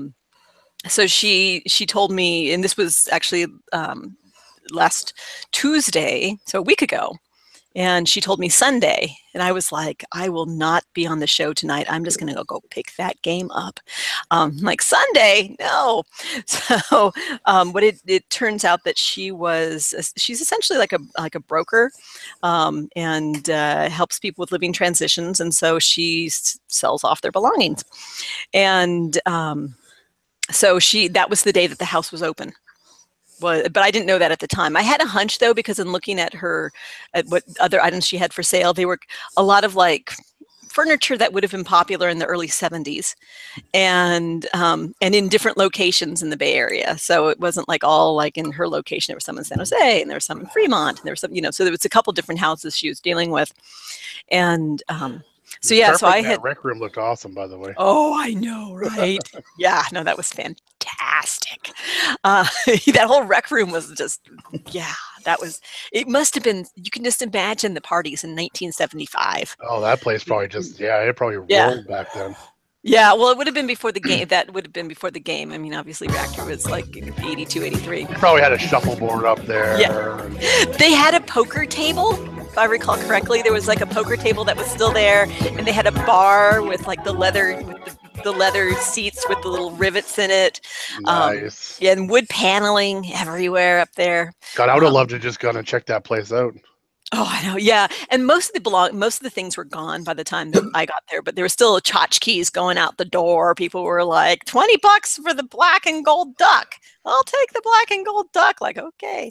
so she told me, and this was actually last Tuesday, so a week ago, and she told me Sunday, and I was like, I will not be on the show tonight. I'm just going to go pick that game up. Like, Sunday? No. So what it turns out that she's essentially like a broker, and helps people with living transitions, and so she sells off their belongings, and so that was the day that the house was open. But I didn't know that at the time. I had a hunch, though, because in looking at what other items she had for sale, they were a lot of like furniture that would have been popular in the early 70s, and in different locations in the Bay Area. So it wasn't like all like in her location. There was some in San Jose, and there was some in Fremont, and there was some, so there was a couple different houses she was dealing with, and so yeah, so I had. That rec room looked awesome, by the way. Oh, I know, right? Yeah, no, that was fantastic. That whole rec room was just, yeah, it must have been, you can just imagine the parties in 1975. Oh, that place probably it probably rolled back then. Yeah, well, it would have been before the game. That would have been before the game. I mean, obviously, Reactor was like 82, 83. You probably had a shuffleboard up there. Yeah. They had a poker table, if I recall correctly. There was like a poker table that was still there, and they had a bar with like the leather seats with the little rivets in it. Nice. Yeah, and wood paneling everywhere up there. God, I would have loved to just gone and check that place out. Oh, I know. Yeah. And most of the things were gone by the time that I got there, but there were still tchotchkes going out the door. People were like, $20 for the black and gold duck. I'll take the black and gold duck. Like, okay.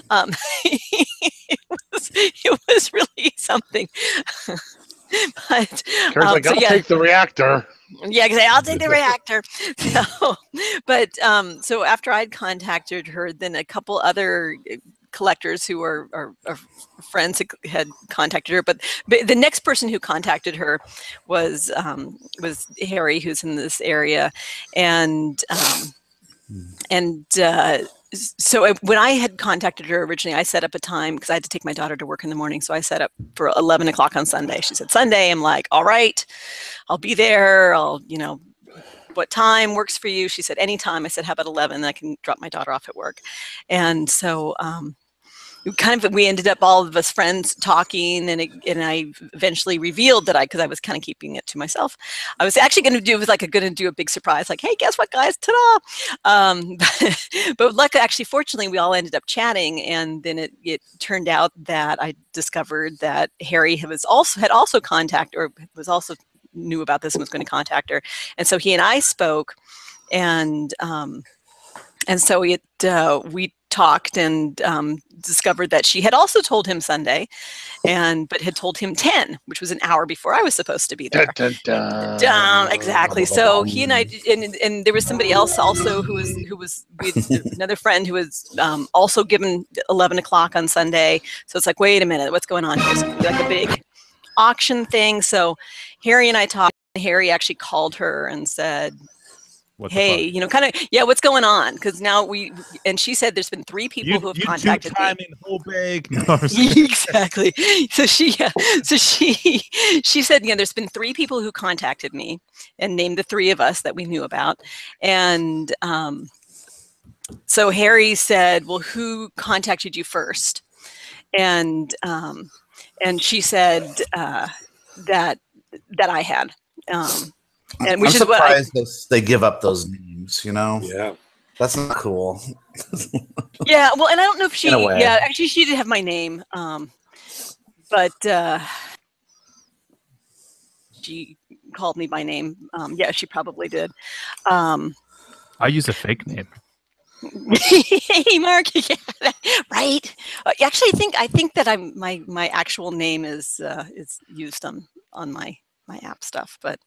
It was really something. But I'll take the reactor. Yeah, I'll take the reactor. So after I'd contacted her, then a couple other collectors who are friends had contacted her, but the next person who contacted her was Harry, who's in this area, and so when I had contacted her originally, I set up a time because I had to take my daughter to work in the morning, so I set up for 11 o'clock on Sunday. She said Sunday. I'm like, all right, I'll be there. What time works for you? She said anytime. I said, how about 11? I can drop my daughter off at work. And so we ended up, all of us friends, talking, and I eventually revealed that because I was kind of keeping it to myself, I was actually going to do a big surprise, like, hey, guess what, guys, ta-da! But luckily, fortunately, we all ended up chatting, and then it turned out that I discovered that Harry had also contacted, or was also knew about this and was going to contact her, and so he and I spoke, and so we talked and discovered that she had also told him Sunday, but had told him 10, which was an hour before I was supposed to be there. Dun, dun, dun. Exactly. So he and I, and there was somebody else also who was another friend who was also given 11 o'clock on Sunday. So it's like, wait a minute, what's going on here? So like a big auction thing. So Harry and I talked. Harry actually called her and said, What the hey, fuck? you know, kind of, yeah, what's going on? Because now and she said there's been 3 people who have contacted me. in Hobeg. No, I'm just kidding. Exactly. So she said, there's been 3 people who contacted me and named the 3 of us that we knew about. And so Harry said, well, who contacted you first? And she said that I had. And which I'm is what surprised they give up those names, you know? Yeah. That's not cool. Yeah, well, and I don't know if she, In a way. yeah, actually she did have my name, but she called me by name. Yeah, she probably did. I use a fake name. Hey, Mark, yeah, right? Actually, I think that my actual name is used on my app stuff, but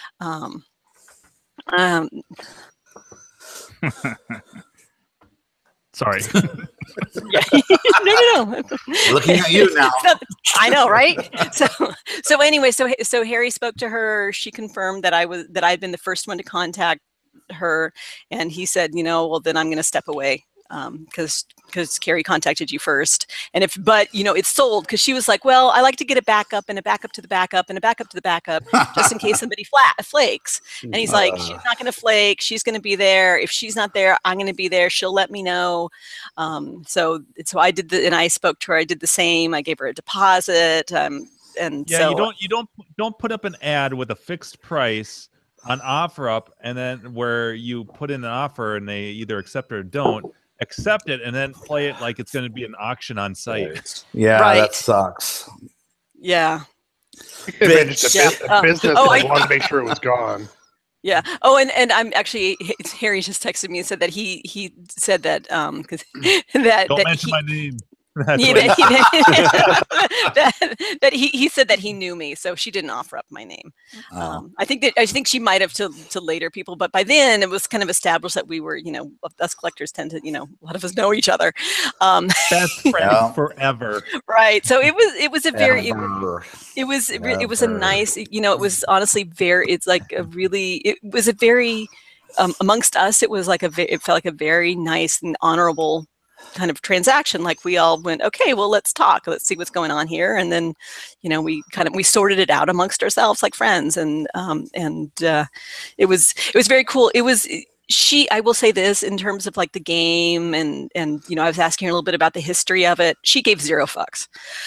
Sorry. yeah. No. Looking at you now. I know, right? So anyway, so Harry spoke to her. She confirmed that I'd been the first one to contact her, and he said, well, then I'm going to step away because Carrie contacted you first. And but it's sold, because she was like, well, I like to get a backup and a backup to the backup and a backup to the backup just in case somebody flakes. And he's like, she's not going to flake. She's going to be there. If she's not there, I'm going to be there. She'll let me know. So I did and I spoke to her. I did the same. I gave her a deposit. And yeah, so you don't put up an ad with a fixed price on OfferUp, and then where you put in an offer and they either accept it or don't accept it, and then play it like it's going to be an auction on site. Yeah, Right. that sucks. yeah. It could have been just Yeah. a business Oh, that wanted to make sure it was gone. Yeah. Oh, and I'm actually, Harry just texted me and said that he said that because that Don't that mention he, my name. That's he, what- that he said that he knew me, so she didn't offer up my name. Oh. I think she might have to later people, but by then it was kind of established that we were, us collectors tend to, a lot of us know each other. Best friends Yeah. forever. Right. So it was a very Ever. it was a nice, it was honestly it was a very amongst us, it was like it felt like a very nice and honorable kind of transaction. Like we all went, okay, well, let's talk, let's see what's going on here. And then we sorted it out amongst ourselves like friends, and it was very cool. I will say this in terms of like the game, and I was asking her a little bit about the history of it. She gave 0 fucks.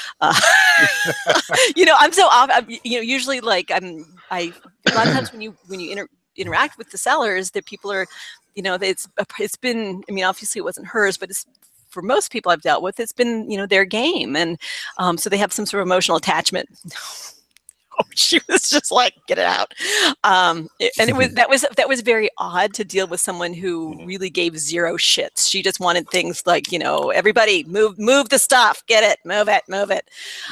I'm so off. Usually like a lot of times when you interact with the sellers, that people are, it's been, obviously it wasn't hers, but it's, for most people I've dealt with, it's been, their game. And so they have some sort of emotional attachment. She was just like, get it out. And that was very odd to deal with someone who really gave 0 shits. She just wanted things like, everybody move the stuff, get it, move it.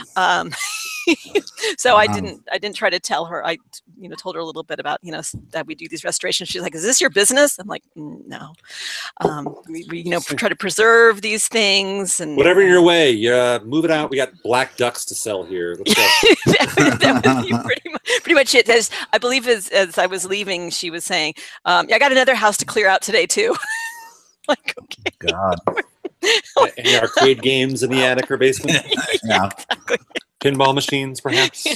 So I didn't try to tell her. I, told her a little bit about, that we do these restorations. She's like, is this your business? I'm like, no. We try to preserve these things, and whatever in your way, move it out. We got black ducks to sell here. Let's go. that was pretty much it. As I believe as I was leaving, she was saying, I got another house to clear out today too. Like, okay. God. Any arcade games in the attic or basement? Yeah. Exactly. Pinball machines, perhaps?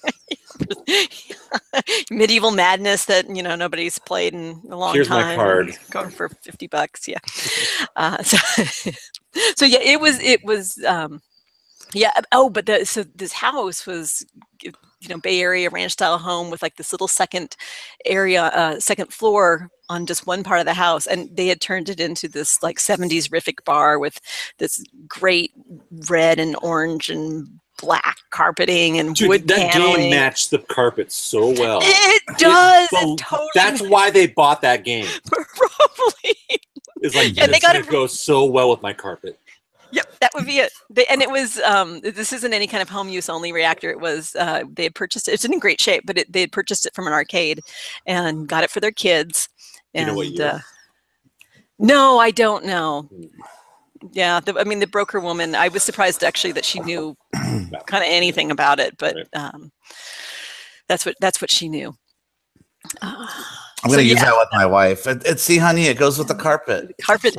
Medieval madness that nobody's played in a long Here's time. my card. Going for $50. Yeah. So yeah, it was yeah. Oh, but this house was, Bay Area ranch style home with like this little second floor on just one part of the house, and they had turned it into this like 70s rific bar with this great red and orange and black carpeting and wood that paneling. game matched the carpet so well. It does. It totally. That's why they bought that game. Probably. It's like, and they got it goes so well with my carpet. Yep, that would be it. And it was, this isn't any kind of home use only reactor. It was, they had purchased it. It's in great shape, but they had purchased it from an arcade and got it for their kids. And, you know what year? No, I don't know. Yeah, the broker woman, I was surprised actually that she knew kind of anything about it, but that's what she knew. I'm going to use that with my wife. See, honey, it goes with the carpet. Carpet.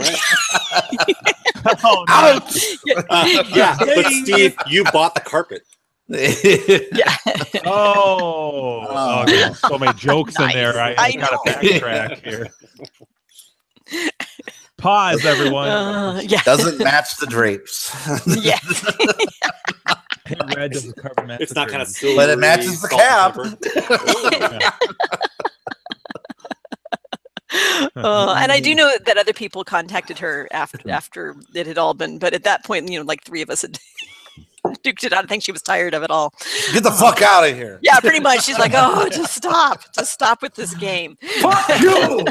Oh, Ouch! Yeah, but Steve, you bought the carpet. Yeah. Oh, there's so many jokes in there. I got to know. backtrack here. Pause, everyone. Yeah. Doesn't match the drapes. Yeah. Red doesn't cover match. It's the not kind of drapes. silver. But it matches the cab. And I do know that other people contacted her after it had all been, but at that point, like 3 of us had duked it out. I think she was tired of it all. Get the fuck out of here. Yeah, pretty much. She's like, oh, just stop with this game. Fuck you. All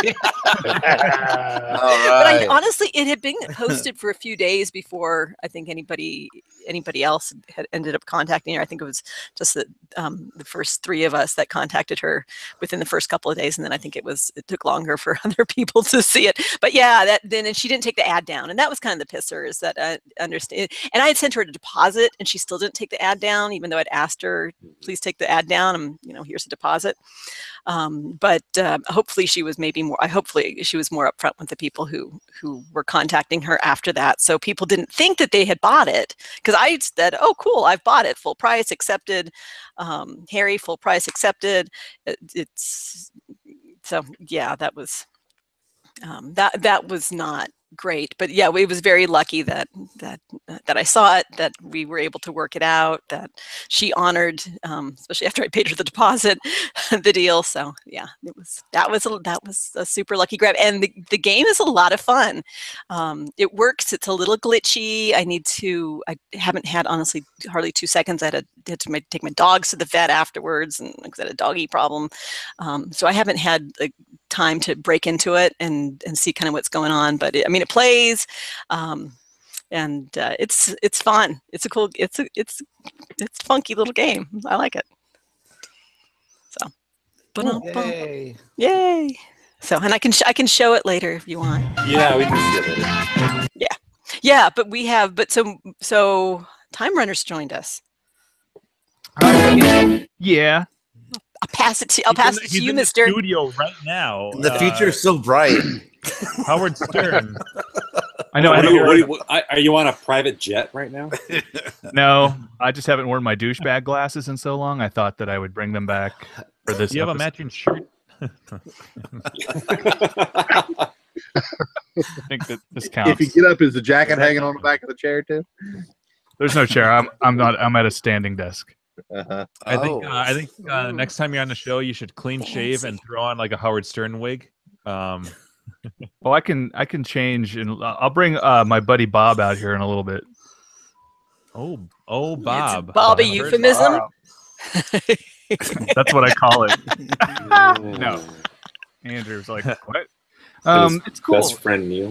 right. But honestly, it had been posted for a few days before I think anybody else had ended up contacting her. I think it was just the first 3 of us that contacted her within the first couple of days, and then I think it took longer for other people to see it. But yeah, and she didn't take the ad down, and that was kind of the pisser, is that I understand. And I had sent her a deposit, and she still didn't take the ad down, even though I'd asked her, please take the ad down. And here's a deposit. But hopefully she was more upfront with the people who were contacting her after that, so people didn't think that they had bought it, because I said, oh cool, I've bought it, full price accepted, Harry, full price accepted. So yeah, that was not great, but yeah, it was very lucky that I saw it, that we were able to work it out, that she honored, especially after I paid her the deposit, the deal. So yeah, that was a super lucky grab, and the game is a lot of fun. It works. It's a little glitchy. I haven't had, honestly, hardly 2 seconds. I had to take my dogs to the vet afterwards, and because I had a doggy problem, so I haven't had time to break into it and see kind of what's going on. But it plays, and it's fun. It's a cool. It's a funky little game. I like it. So, yay! So, and I can show it later if you want. Yeah, we can see it later. Yeah. But so Time Runners joined us. Yeah. I'll pass it to you, Mister. Studio right now. The future's so bright. Howard Stern. I know. Are you on a private jet right now? No, I just haven't worn my douchebag glasses in so long. I thought that I would bring them back for this. Do you have a matching shirt? I think that this counts. If you get up, is the jacket hanging on the back of the chair too? There's no chair. I'm not. I'm at a standing desk. I think next time you're on the show, you should clean shave and throw on like a Howard Stern wig. Well, I can change, and I'll bring my buddy Bob out here in a little bit. Oh, Bob. It's Bob, a euphemism. That's what I call it. No, Andrew's like, what? It's cool. Best friend Neil.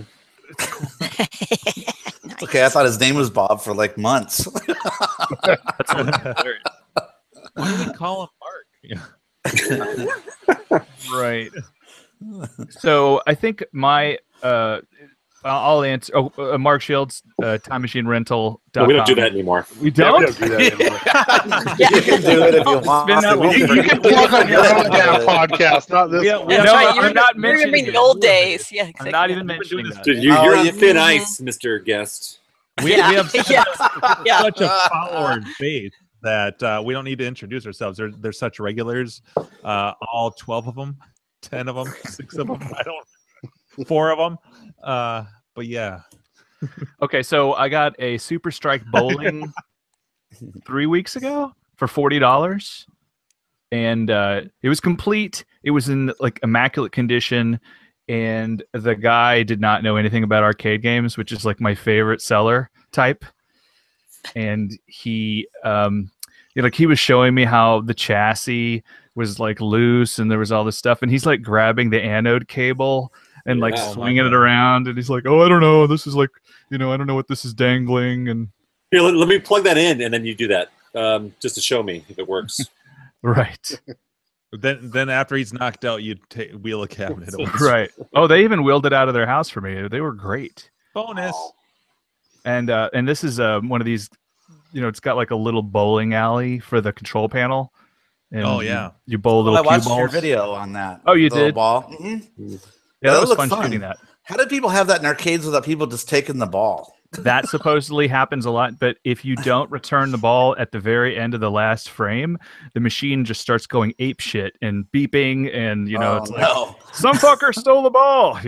Nice. Okay, I thought his name was Bob for like months. That's hilarious. Why do we call him Mark? Right. So I think my I'll answer. Mark Shields, Time Machine Rental. No, we don't do that anymore. We don't. Yeah, we don't do that anymore. You can do it if you want. You can plug on your own damn podcast, not this one. That's No, right. I'm not mentioning remembering the it. old days. Yeah, exactly. I'm not even mentioning that. Dude, you're on thin ice, Mr. Guest. We have such Yeah. a follower base that we don't need to introduce ourselves. They're such regulars. All 12 of them, 10 of them, 6 of them. 4 of them. But yeah. Okay, so I got a Super Strike Bowling 3 weeks ago for $40, and it was complete. It was in like immaculate condition, and the guy did not know anything about arcade games, which is like my favorite seller type. And he he was showing me how the chassis was like loose and there was all this stuff, and he's like grabbing the anode cable and like swinging it around, and he's like, oh, I don't know, this is like, I don't know what this is dangling. And here, let me plug that in, and then you do that just to show me if it works. Right. Then after he's knocked out, you wheel a cabinet over. Right. Oh, they even wheeled it out of their house for me. They were great. Bonus. And this is one of these, it's got like a little bowling alley for the control panel. And Oh, yeah. you bowl Oh, little I cue watched your balls. video on that. Oh, you little did? ball. Mm-hmm. Yeah, that was looked fun shooting that. How did people have that in arcades without people just taking the ball? That supposedly happens a lot, but if you don't return the ball at the very end of the last frame, the machine just starts going ape shit and beeping, and it's like some fucker stole the ball.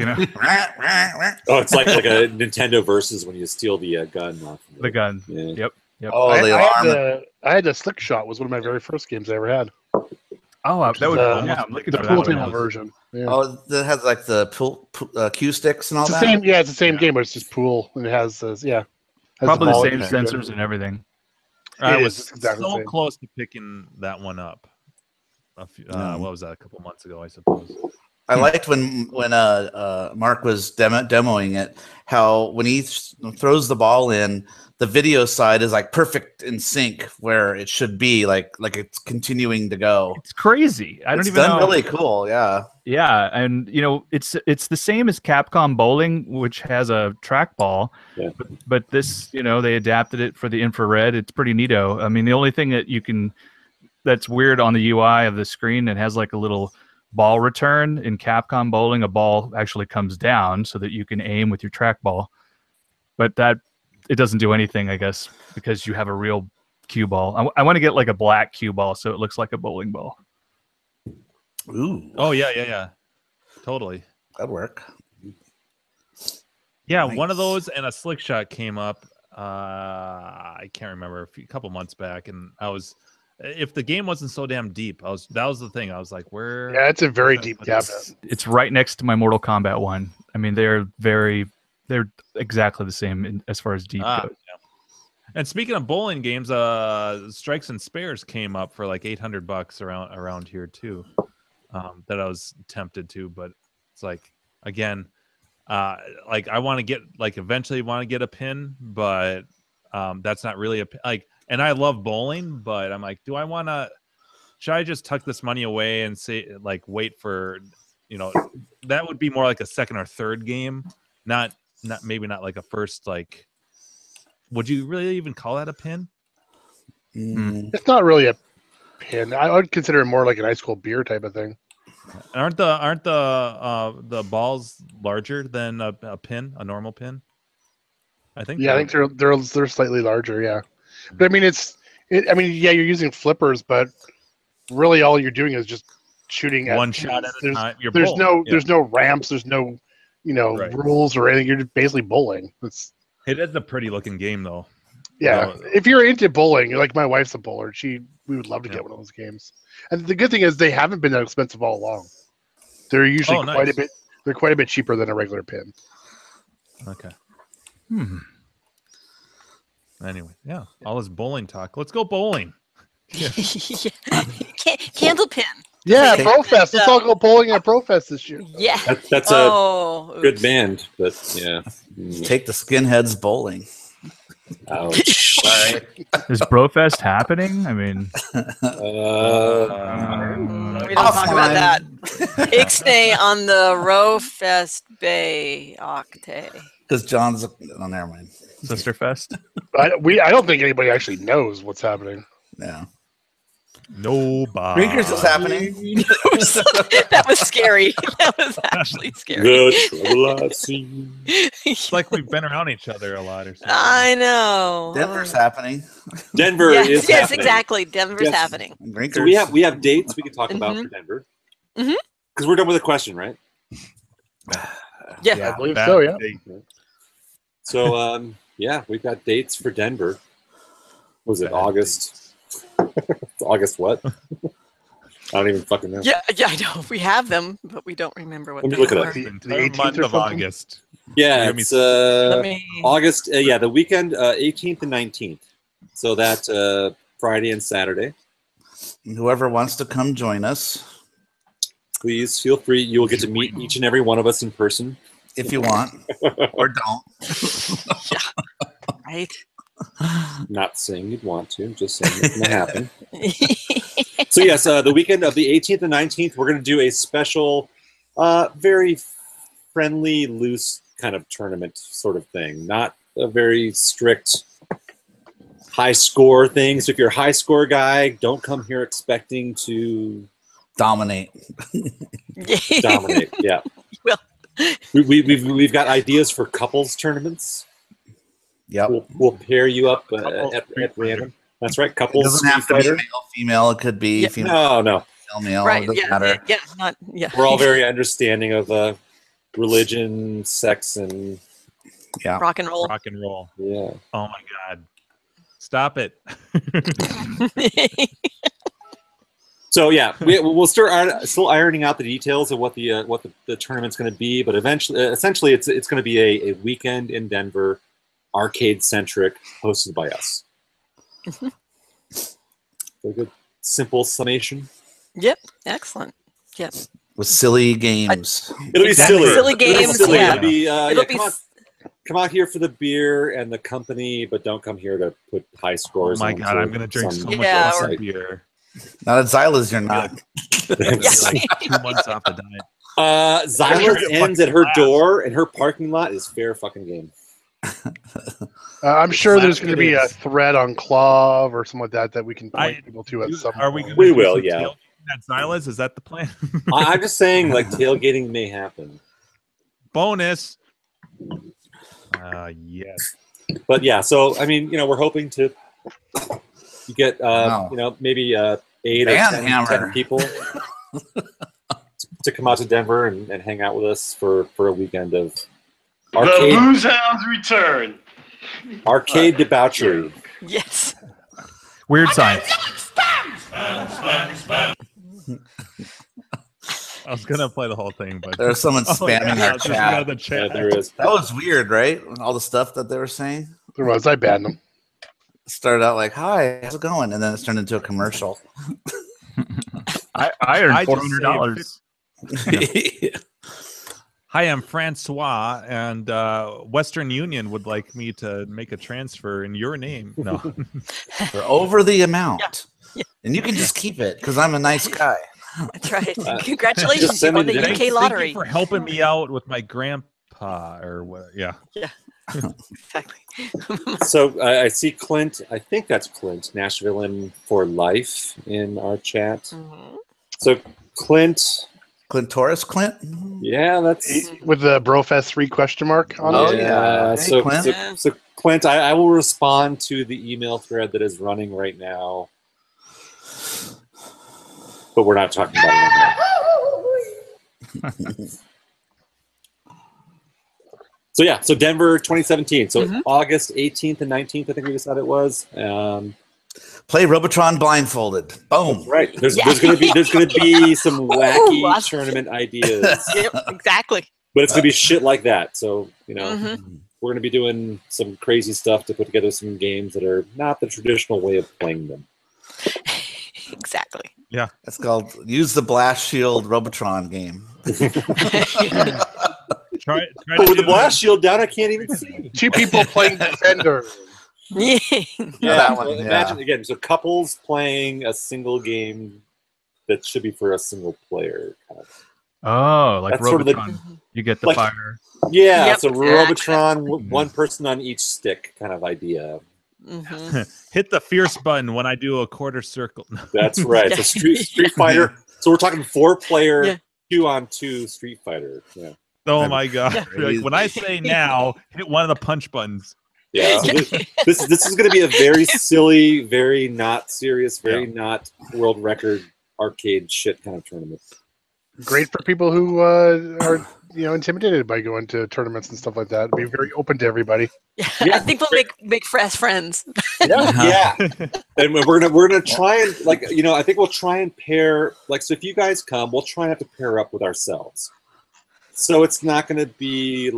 Oh, it's like a Nintendo versus when you steal the gun off the gun. Yeah. Yep. Oh, the alarm. I had the Slick Shot. Was one of my very first games I ever had. Oh, that would I'm looking for the pool table version. Yeah. Oh, that has like the pool cue sticks and all that. It's the same game, but it's just pool, and it has probably the same sensors and everything. I was so close to picking that one up. What was that? A couple months ago, I suppose. I liked when Mark was demoing it, how when he throws the ball in, the video side is like perfect in sync where it should be, like it's continuing to go. It's crazy. I don't even know. It's done really cool. Yeah. Yeah, and it's the same as Capcom Bowling, which has a trackball, but this, they adapted it for the infrared. It's pretty neato. I mean, the only thing that's weird on the UI of the screen, it has like a little ball return. In Capcom Bowling, a ball actually comes down so that you can aim with your trackball, but it doesn't do anything, I guess, because you have a real cue ball. I want to get like a black cue ball so it looks like a bowling ball. Ooh. Oh, yeah. Totally. That'd work. Yeah, Nice. One of those and a Slick Shot came up. I can't remember, a couple months back, and if the game wasn't so damn deep, that was the thing. I was like, where? Yeah, it's a very deep cabinet. It's right next to my Mortal Kombat 1. I mean, they're exactly the same as far as deep goes. Yeah. And speaking of bowling games, Strikes and Spares came up for like $800 around here too. That I was tempted to, but it's like, again, like I want to get, like, eventually want to get a pin, but that's not really and I love bowling, but I'm like, should I just tuck this money away and say, like, wait for, that would be more like a second or third game, not maybe not like a first, like, would you really even call that a pin? It's not really a pin. I would consider it more like an ice cold beer type of thing. Aren't the balls larger than a pin, a normal pin? I think. Yeah, I think they're slightly larger. Yeah, but I mean you're using flippers, but really all you're doing is just shooting at one shot at a time. There's no ramps. There's no rules or anything. You're just basically bowling. It is a pretty looking game though. Yeah, if you're into bowling, like my wife's a bowler, we would love to get one of those games. And the good thing is they haven't been that expensive all along. They're usually quite a bit. They're quite a bit cheaper than a regular pin. Okay. Anyway, yeah, all this bowling talk. Let's go bowling. Candle pin. Yeah, ProFest. Let's all go bowling at ProFest this year. Yeah, that's a good band, but yeah. Take the skinheads bowling. Ouch. All right. Is Brofest happening? I mean, we don't talk about that. Ixnay on the Rofest Bay Octay. Because John's never mind. Sisterfest. I don't think anybody actually knows what's happening. Yeah. Nobody. Drinkers is happening. That was scary. That was actually scary. The trouble I've seen. It's like we've been around each other a lot or something. I know. Denver's happening. Denver is happening. Yes, exactly. Denver's happening. Drinkers. So we have dates we can talk about for Denver. Because we're done with the question, right? Yeah, I believe so. Yeah. So we've got dates for Denver. Was it August? August what? I don't even fucking know. Yeah, I know. We have them, but we don't remember what Let me they look it are. up. The entire month of August. Yeah, it's August. The weekend, 18th and 19th. So that's Friday and Saturday. Whoever wants to come join us, please feel free. You will get to meet each and every one of us in person if you want, or don't. Right. Not saying you'd want to, just saying it's gonna happen. So yes, the weekend of the 18th and 19th, we're gonna do a special, very friendly, loose kind of tournament sort of thing. Not a very strict, high score things. So if you're a high score guy, don't come here expecting to dominate. Dominate, yeah. Well, we've got ideas for couples tournaments. Yep. We'll pair you up at random. That's right, couples. It doesn't have to be male, female. It could be female. No. Male. Right. It doesn't matter. Yeah. We're all very understanding of religion, sex, and rock and roll. Rock and roll. Yeah. Oh my God. Stop it. So yeah, we'll start still ironing out the details of what the tournament's going to be, but essentially, it's going to be a weekend in Denver, arcade centric, hosted by us. A good, simple summation. Yep, excellent. Yep. With silly games. It'll be silly. Silly games. It'll Yeah. It'll be come out here for the beer and the company, but don't come here to put high scores. Oh my God, I'm going to drink so much website. beer. Not at Zyla's, you're not. Like 2 months off the diet. Zyla's ends at her door, and her parking lot is fair fucking game. I'm sure there's going to be a thread on Claw or something like that we can point people to at some point. We will, yeah. At Zyla's, is that the plan? I'm just saying, like, tailgating may happen. Bonus. Yes. But yeah, so I mean, we're hoping to get maybe 8 or 10 people to come out to Denver and hang out with us for a weekend of arcade. The Booze Hounds return. Arcade debauchery. Yes. Weird science. I was gonna play the whole thing, but There's someone spamming our chat. The chat. Yeah, there is. That was weird, right? All the stuff that they were saying. There was. I banned them. Started out like, "Hi, how's it going?" and then it's turned into a commercial. I earned $400. Hi, I'm Francois, and Western Union would like me to make a transfer in your name. No, For over the amount, and you can just keep it because I'm a nice guy. That's right. Congratulations, you won the UK lottery. Thank you for helping me out with my grandpa, or what? Yeah. Yeah. Exactly. So I see Clint. I think that's Clint Nashville for life in our chat. Mm-hmm. So Clint. Taurus Clint? Yeah, that's with the Brofest 3 question mark on it. it. Yeah. Hey, so, Clint. So Clint, I will respond to the email thread that is running right now, but we're not talking about it. So yeah, so Denver 2017. So August 18th and 19th, I think we decided it was. Play Robotron blindfolded. Boom. Right. There's gonna be some wacky tournament ideas. Yep, exactly. But it's gonna be shit like that. So we're gonna be doing some crazy stuff to put together some games that are not the traditional way of playing them. Exactly. Yeah. It's called Use the Blast Shield Robotron game. Try but with the blast shield down, I can't even see. 2 people playing Defender. Yeah. That one. Imagine again. So couples playing a single game that should be for a single player. Kind of. Oh, like That's sort of Robotron. You get the fire. Yeah, Yep, so exactly. Robotron, one person on each stick kind of idea. Hit the fierce button when I do a quarter circle. That's right. So Street Fighter. So we're talking 4-player, 2-on-2 Street Fighter. Yeah. Oh my God! Like, when I say now, hit one of the punch buttons. Yeah. So this is going to be a very silly, very not serious, very not world record arcade shit kind of tournament. Great for people who are intimidated by going to tournaments and stuff like that. Be very open to everybody. Yeah. I think we'll make fast friends. Yeah. And we're gonna try and I think we'll try and pair so if you guys come, we'll try and have to pair up with ourselves. So it's not gonna be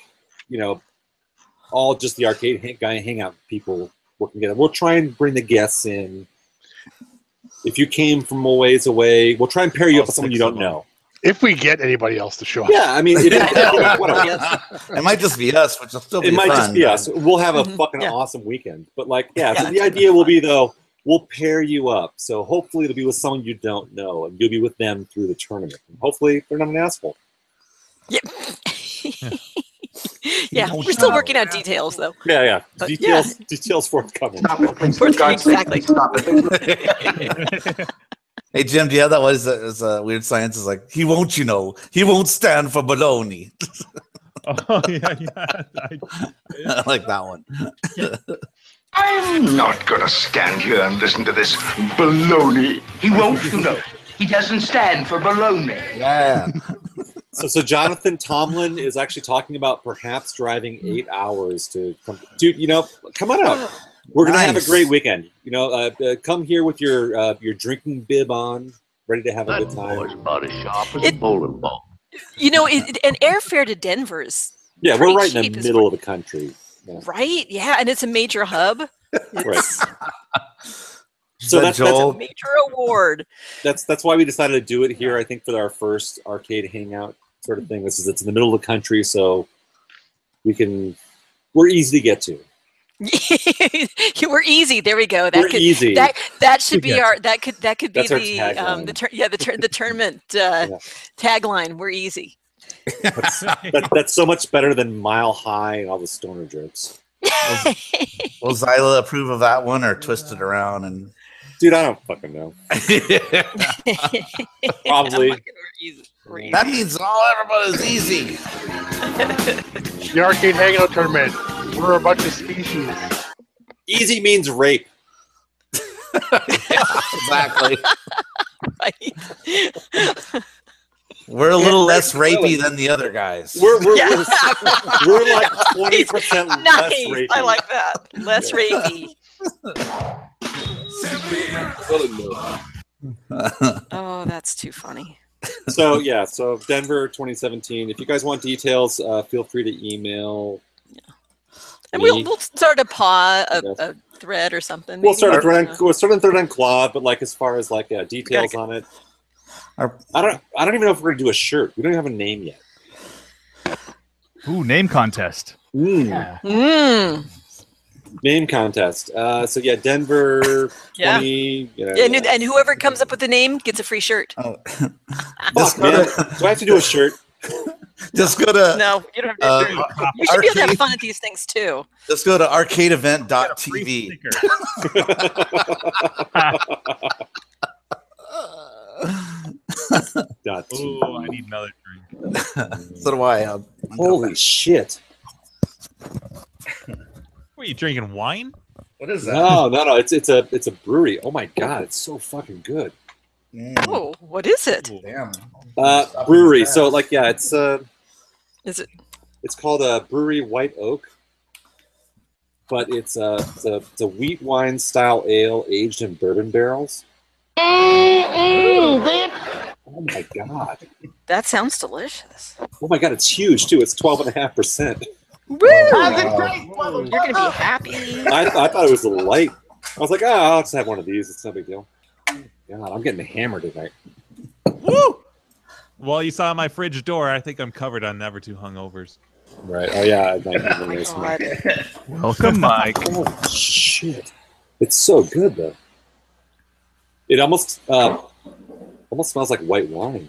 all just the arcade hangout people working together. We'll try and bring the guests in. If you came from a ways away, we'll try and pair you up with someone you don't know. If we get anybody else to show up. Yeah, I mean, it might just be us, which will still be fun. It might just be us. We'll have a fucking awesome weekend. But so the idea will be, though, we'll pair you up. So hopefully it'll be with someone you don't know, and you'll be with them through the tournament. And hopefully they're not an asshole. Yep. Yeah, we're still working out details, though. Yeah. But, Details forthcoming. Stop it, please. For God's sake, Exactly. stop it. Hey Jim, do you have that? What is that? Is Weird Science is like he won't, he won't stand for baloney. Oh yeah. I like that one. I'm not gonna stand here and listen to this baloney. He won't, He doesn't stand for baloney. Yeah. So Jonathan Tomlin is actually talking about perhaps driving 8 hours to come. Dude, come on out. We're gonna have a great weekend. Come here with your drinking bib on, ready to have a good time. Boy's body shop is a bowling ball. An airfare to Denver is we're right in the middle of the country. Yeah. Right? Yeah, and it's a major hub. Right. So that's a major award. That's why we decided to do it here. I think for our first arcade hangout sort of thing. It's in the middle of the country, so we're easy to get to. We're easy. There we go. We're easy. That should be that could be That's the tournament tagline. We're easy. That's so much better than Mile High and all the stoner jokes. Will Zyla approve of that one or twist it around? And dude, I don't fucking know. Probably. That means everybody's easy. The arcade hangout tournament. We're a bunch of species. Easy means rape. Exactly. Right. We're a little less rapey than the other guys. We're like 20% Nice. less rapey. I like that. Less rapey. Oh, that's too funny. So Denver 2017. If you guys want details, feel free to email. And we'll start a thread or something. We'll start a thread on Claude, but as far as details on it, I don't even know if we're gonna do a shirt. We don't even have a name yet. Ooh, name contest. Name contest. Denver 20. And whoever comes up with the name gets a free shirt. Oh. Fuck, man. Do I have to do a shirt? Just go to No, you don't have to. You should be able to have fun at these things too. Just go to arcadeevent.tv. Oh, I need another drink. So do I. Holy shit. What are you drinking? Wine? What is that? No. It's a brewery. Oh my god, it's so fucking good. Oh, what is it? Damn. Brewery. So it's Is it? It's called Brewery White Oak, but it's a wheat wine style ale aged in bourbon barrels. Oh my god. That sounds delicious. Oh my god, it's huge too. It's 12.5%. Woo! You're gonna be happy. I thought it was light. I was like, I'll just have one of these. It's no big deal. God, I'm getting hammered tonight. Woo! Well, you saw my fridge door. I think I'm covered on never too hungovers. Right. Oh yeah. Welcome, Mike. Oh shit! It's so good though. It almost smells like white wine.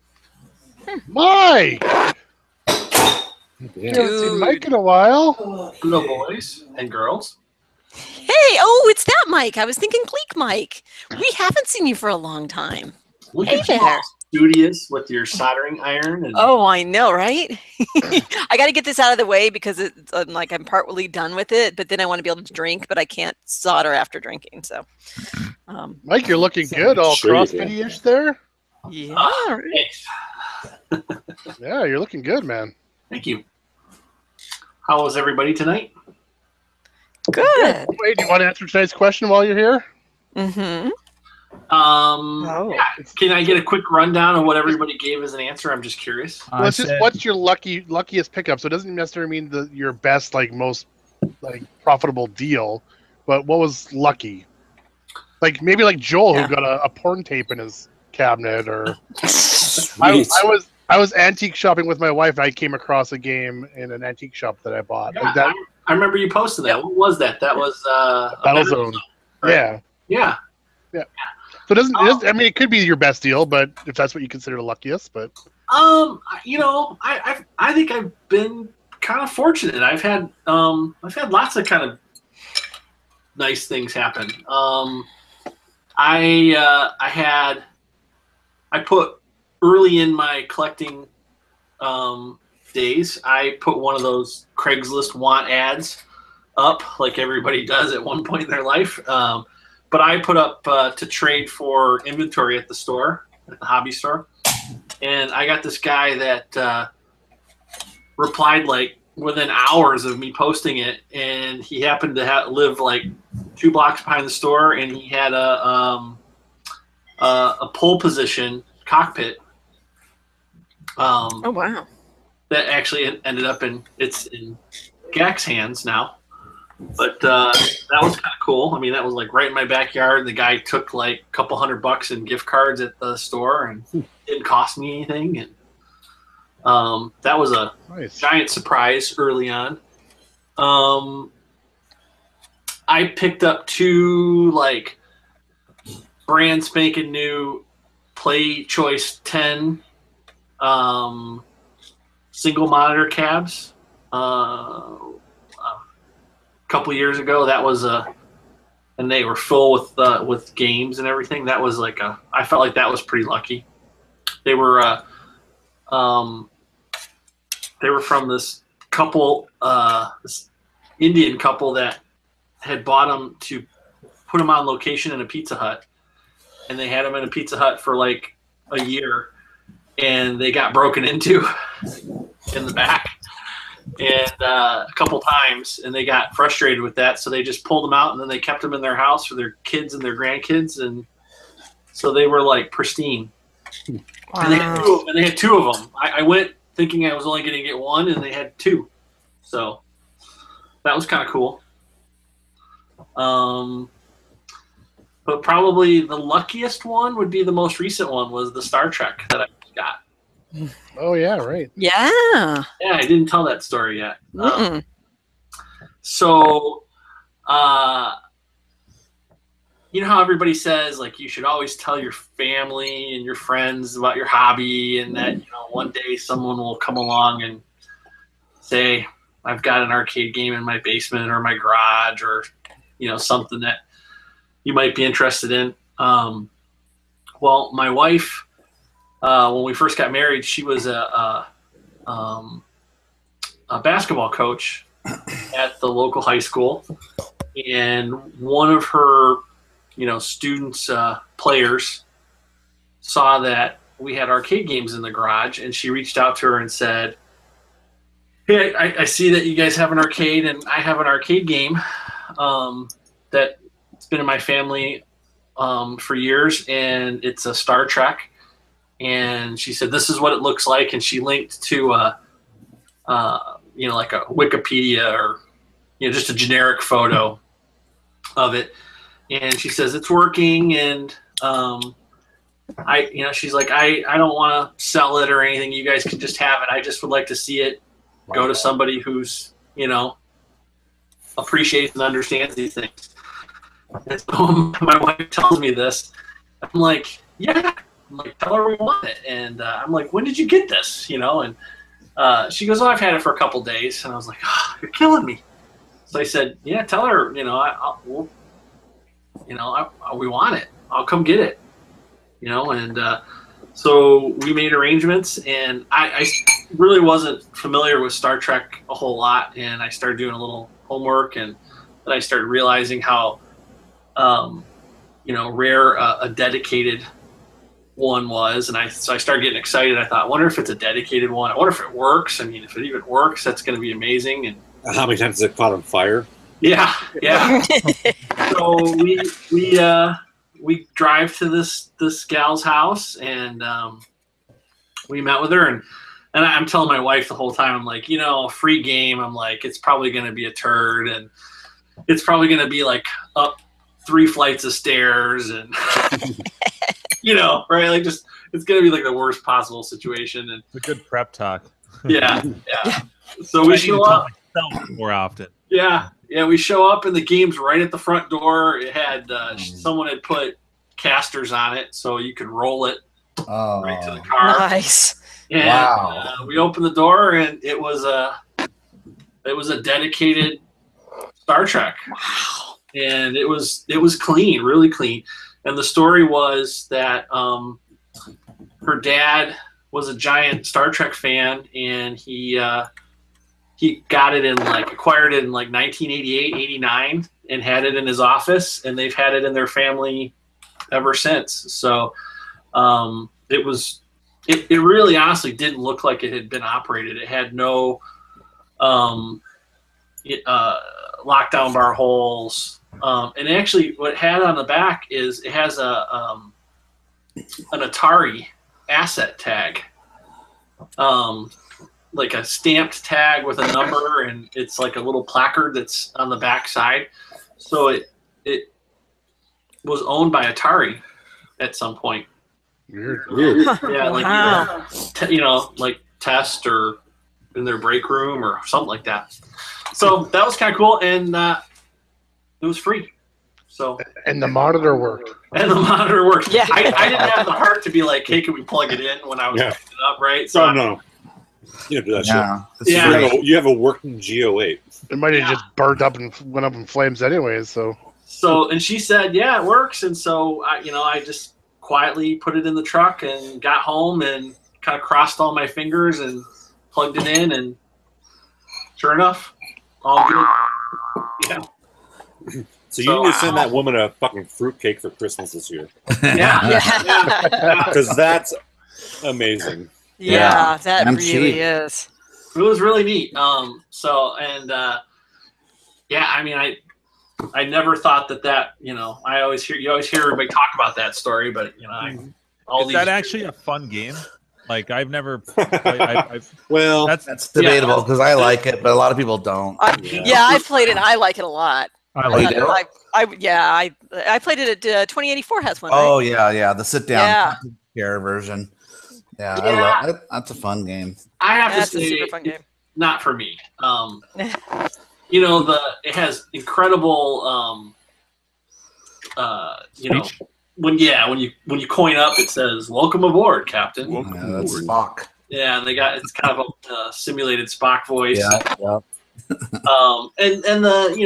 Mike! Yeah. Haven't seen Mike in a while. Hello, boys and girls. Hey, it's that Mike. I was thinking Gleek Mike. We haven't seen you for a long time. Look Hey at you, there. studious with your soldering iron. And Oh, I know, right? I got to get this out of the way because it's I'm partly done with it, but then I want to be able to drink, but I can't solder after drinking. So, Mike, you're looking good. All CrossFit-ish there. Yeah. Thanks. Yeah, you're looking good, man. Thank you. How was everybody tonight? Good. Wait, do you want to answer tonight's question while you're here? Mm-hmm. Yeah. Can I get a quick rundown of what everybody gave as an answer? I'm just curious. What's your luckiest pickup? So it doesn't necessarily mean your best, most profitable deal, but what was lucky? Maybe Joel, who got a porn tape in his cabinet, or I was antique shopping with my wife and I came across a game in an antique shop that I bought. Yeah, I remember you posted that. What was that? That was Battlezone. Right? Yeah. So it could be your best deal, but if that's what you consider the luckiest, but I think I've been kind of fortunate. I've had lots of kind of nice things happen. I put early in my collecting days, I put one of those Craigslist want ads up, like everybody does at one point in their life. But I put up to trade for inventory at the store, at the hobby store. And I got this guy that replied like within hours of me posting it, and he happened to live like 2 blocks behind the store, and he had a pole position cockpit. Oh wow! That actually ended up in Gak's hands now, but that was kind of cool. I mean, that was like right in my backyard. The guy took like a couple $100 in gift cards at the store, and didn't cost me anything. And that was a giant surprise early on. I picked up 2 like brand spanking new Play Choice 10 single monitor cabs a couple years ago. That was and they were full with games and everything. That was like I felt like that was pretty lucky. They were from this couple, this Indian couple that had bought them to put them on location in a Pizza Hut, and they had them in a Pizza Hut for like a year, and they got broken into in the back and a couple times, and they got frustrated with that, so they just pulled them out, and then they kept them in their house for their kids and their grandkids, and so they were like pristine. Wow. And they had 2 of them. I went thinking I was only going to get 1, and they had 2, so that was kind of cool. But probably the luckiest one would be the most recent one, was the Star Trek that I got. Oh yeah, right. Yeah. Yeah, I didn't tell that story yet. So, you know how everybody says like you should always tell your family and your friends about your hobby, and that one day someone will come along and say, I've got an arcade game in my basement or my garage, or something that you might be interested in. Well, my wife, when we first got married, she was a basketball coach at the local high school, and one of her students, players, saw that we had arcade games in the garage, and she reached out to her and said, hey, I see that you guys have an arcade, and I have an arcade game that's been in my family for years, and it's a Star Trek. And she said, this is what it looks like, and she linked to like a Wikipedia or just a generic photo of it. And she says it's working, and she's like, I don't want to sell it or anything. You guys can just have it. I just would like to see it go to somebody who's appreciates and understands these things. And so my wife tells me this. I'm like, yeah. I'm like, tell her we want it. And I'm like, when did you get this? And she goes, oh, I've had it for a couple days. And I was like, oh, you're killing me. So I said, yeah, tell her, we want it. I'll come get it. And so we made arrangements, and I really wasn't familiar with Star Trek a whole lot, and I started doing a little homework, and then I started realizing how rare a dedicated one was, and so I started getting excited. I thought, I wonder if it's a dedicated one. I wonder if it works. I mean, if it even works, that's going to be amazing. And how many times has it caught on fire? Yeah. So we drive to this gal's house, and we met with her, and I'm telling my wife the whole time, I'm like, free game. I'm like, it's probably going to be a turd, and it's probably going to be like up 3 flights of stairs, and right? Like, just it's going to be like the worst possible situation. And it's a good prep talk. Yeah. So we show up more often. Yeah, we show up, and the game's right at the front door. It had someone had put casters on it, so you could roll it right to the car. Nice. And, wow. We opened the door, and it was It was a dedicated Star Trek. Wow. And it was clean, really clean. And the story was that her dad was a giant Star Trek fan, and he got it acquired it in like 1988, 89, and had it in his office, and they've had it in their family ever since. So it really honestly didn't look like it had been operated. It had no lockdown bar holes. And actually what it had on the back is it has an Atari asset tag. Like a stamped tag with a number, and it's like a little placard that's on the back side. So it was owned by Atari at some point. Weird. Yeah, like Wow. like Test or in their break room or something like that. So that was kind of cool, and it was free. So And the monitor worked. And the monitor worked. Yeah. I didn't have the heart to be like, hey, can we plug it in when I was picking it up, right? So No. You don't do that Yeah. shit. Yeah. You have a working G08. It might have just burnt up and went up in flames anyways. So and she said, yeah, it works. And so I just quietly put it in the truck and got home and kind of crossed all my fingers and plugged it in, and sure enough, all good. Yeah. So you need to send that woman a fucking fruitcake for Christmas this year. Yeah. Because that's amazing. Yeah, that And really cheap. is. It was really neat. I mean, I never thought that you always hear everybody talk about that story, but Is that actually a fun game? Like I've never played, well, that's debatable because I like it, but a lot of people don't. I've played it. I like it a lot. I like it. I played it at 2084 has one. Oh right? yeah, the sit down Yeah. care version. Yeah, Yeah. I love it. That's a fun game. I have That's to a say, super fun game. not for me. It has incredible, when you coin up, it says "Welcome aboard, Captain." Yeah, that's Spock. Yeah, and it's kind of a simulated Spock voice. Yeah. And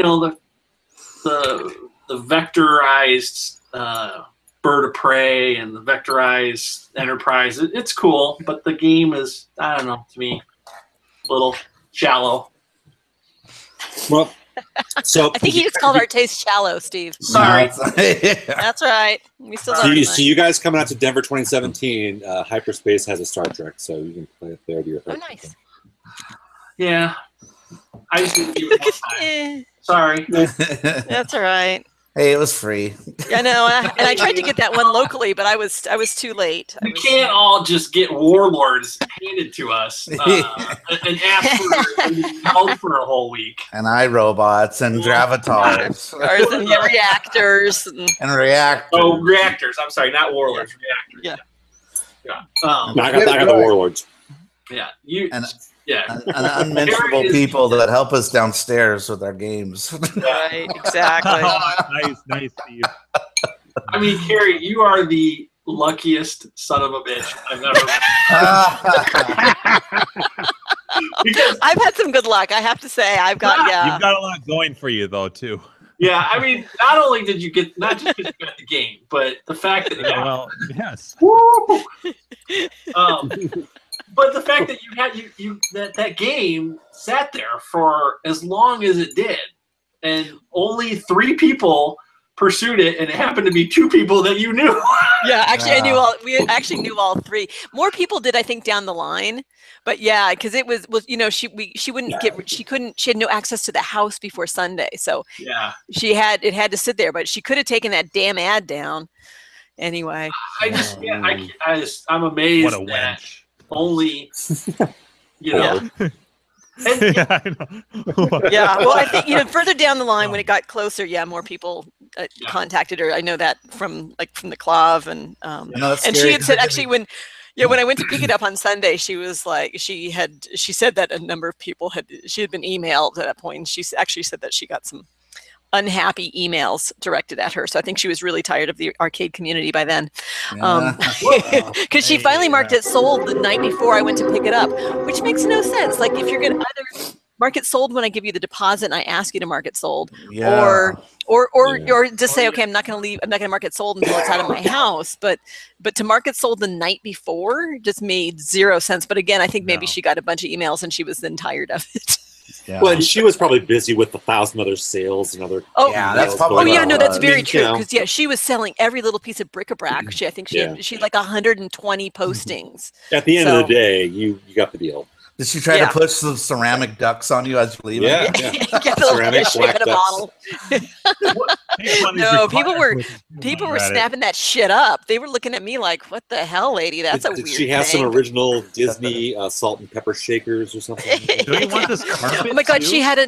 the vectorized bird of prey and the vectorized Enterprise. It's cool, but the game is, I don't know, to me, a little shallow. Well, so I think you just called our taste shallow, Steve. Sorry. That's right. We still So love you guys coming out to Denver 2017, Hyperspace has a Star Trek, so you can play it there to your Oh, nice. Yeah. I just didn't give it more time. Sorry. That's all right. Hey, it was free. I know, and I tried to get that one locally, but I was too late. You can't all just get Warlords handed to us and ask for a whole week. And iRobots and Gravatars. Cars and reactors. And Reactors. Oh, reactors. I'm sorry, not Warlords. Reactors. Yeah. I got the Warlords. Yeah. And unmentionable people that help us downstairs with our games. Right, exactly. Nice, Steve. I mean, Carrie, you are the luckiest son of a bitch I've ever met. Because I've had some good luck, I have to say. You've got a lot going for you though, too. Yeah, I mean, not only did you get not just because you got the game, but the fact that Yes. Woo! But the fact that that game sat there for as long as it did, and only 3 people pursued it, and it happened to be 2 people that you knew. Yeah, actually, we actually knew all 3. More people did, I think, down the line, but yeah, because it was she wouldn't she had no access to the house before Sunday, so yeah, it had to sit there, but she could have taken that damn ad down. Anyway, I'm amazed What a that wench. only Yeah. Yeah, I know. Yeah, well, I think further down the line when it got closer, more people contacted her. I know that from the Clav, and and she had said actually when I went to pick it up on Sunday, she was like she said that a number of people had been emailed at that point. And she actually said that she got some unhappy emails directed at her. So I think she was really tired of the arcade community by then. Because she finally marked it sold the night before I went to pick it up, which makes no sense. Like if you're going to mark it sold when I give you the deposit and I ask you to mark it sold, Yeah. or just say, okay, I'm not going to mark it sold until it's out of my house. But to mark it sold the night before just made zero sense. But again, I think maybe she got a bunch of emails and she was then tired of it. Yeah. Well, and she was probably busy with 1,000 other sales and other. Oh, yeah, that's probably. Oh, yeah, no, that's very I mean, true. Because she was selling every little piece of bric-a-brac. I think she had like 120 postings. At the end of the day, you got the deal. Did she try to push some ceramic ducks on you as you leave? Yeah. Get the ceramic black in a bottle. No, people were snapping that shit up. They were looking at me like, "What the hell, lady? That's a weird." Did she have some original Disney salt and pepper shakers or something? Do you want this carpet? Oh my god, she had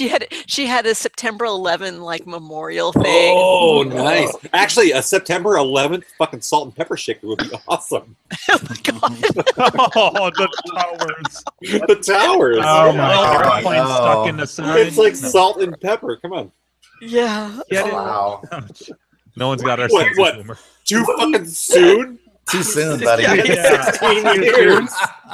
a September 11 like memorial thing. Oh, nice! Actually, a September 11th fucking salt and pepper shaker would be awesome. Oh my god! Oh, the towers. The towers. Oh my god! Stuck in the side. It's like salt and pepper. Come on. Yeah. Wow. No one's got our What? sense of humor. Too fucking soon? Too soon, buddy. Yeah. 16 years.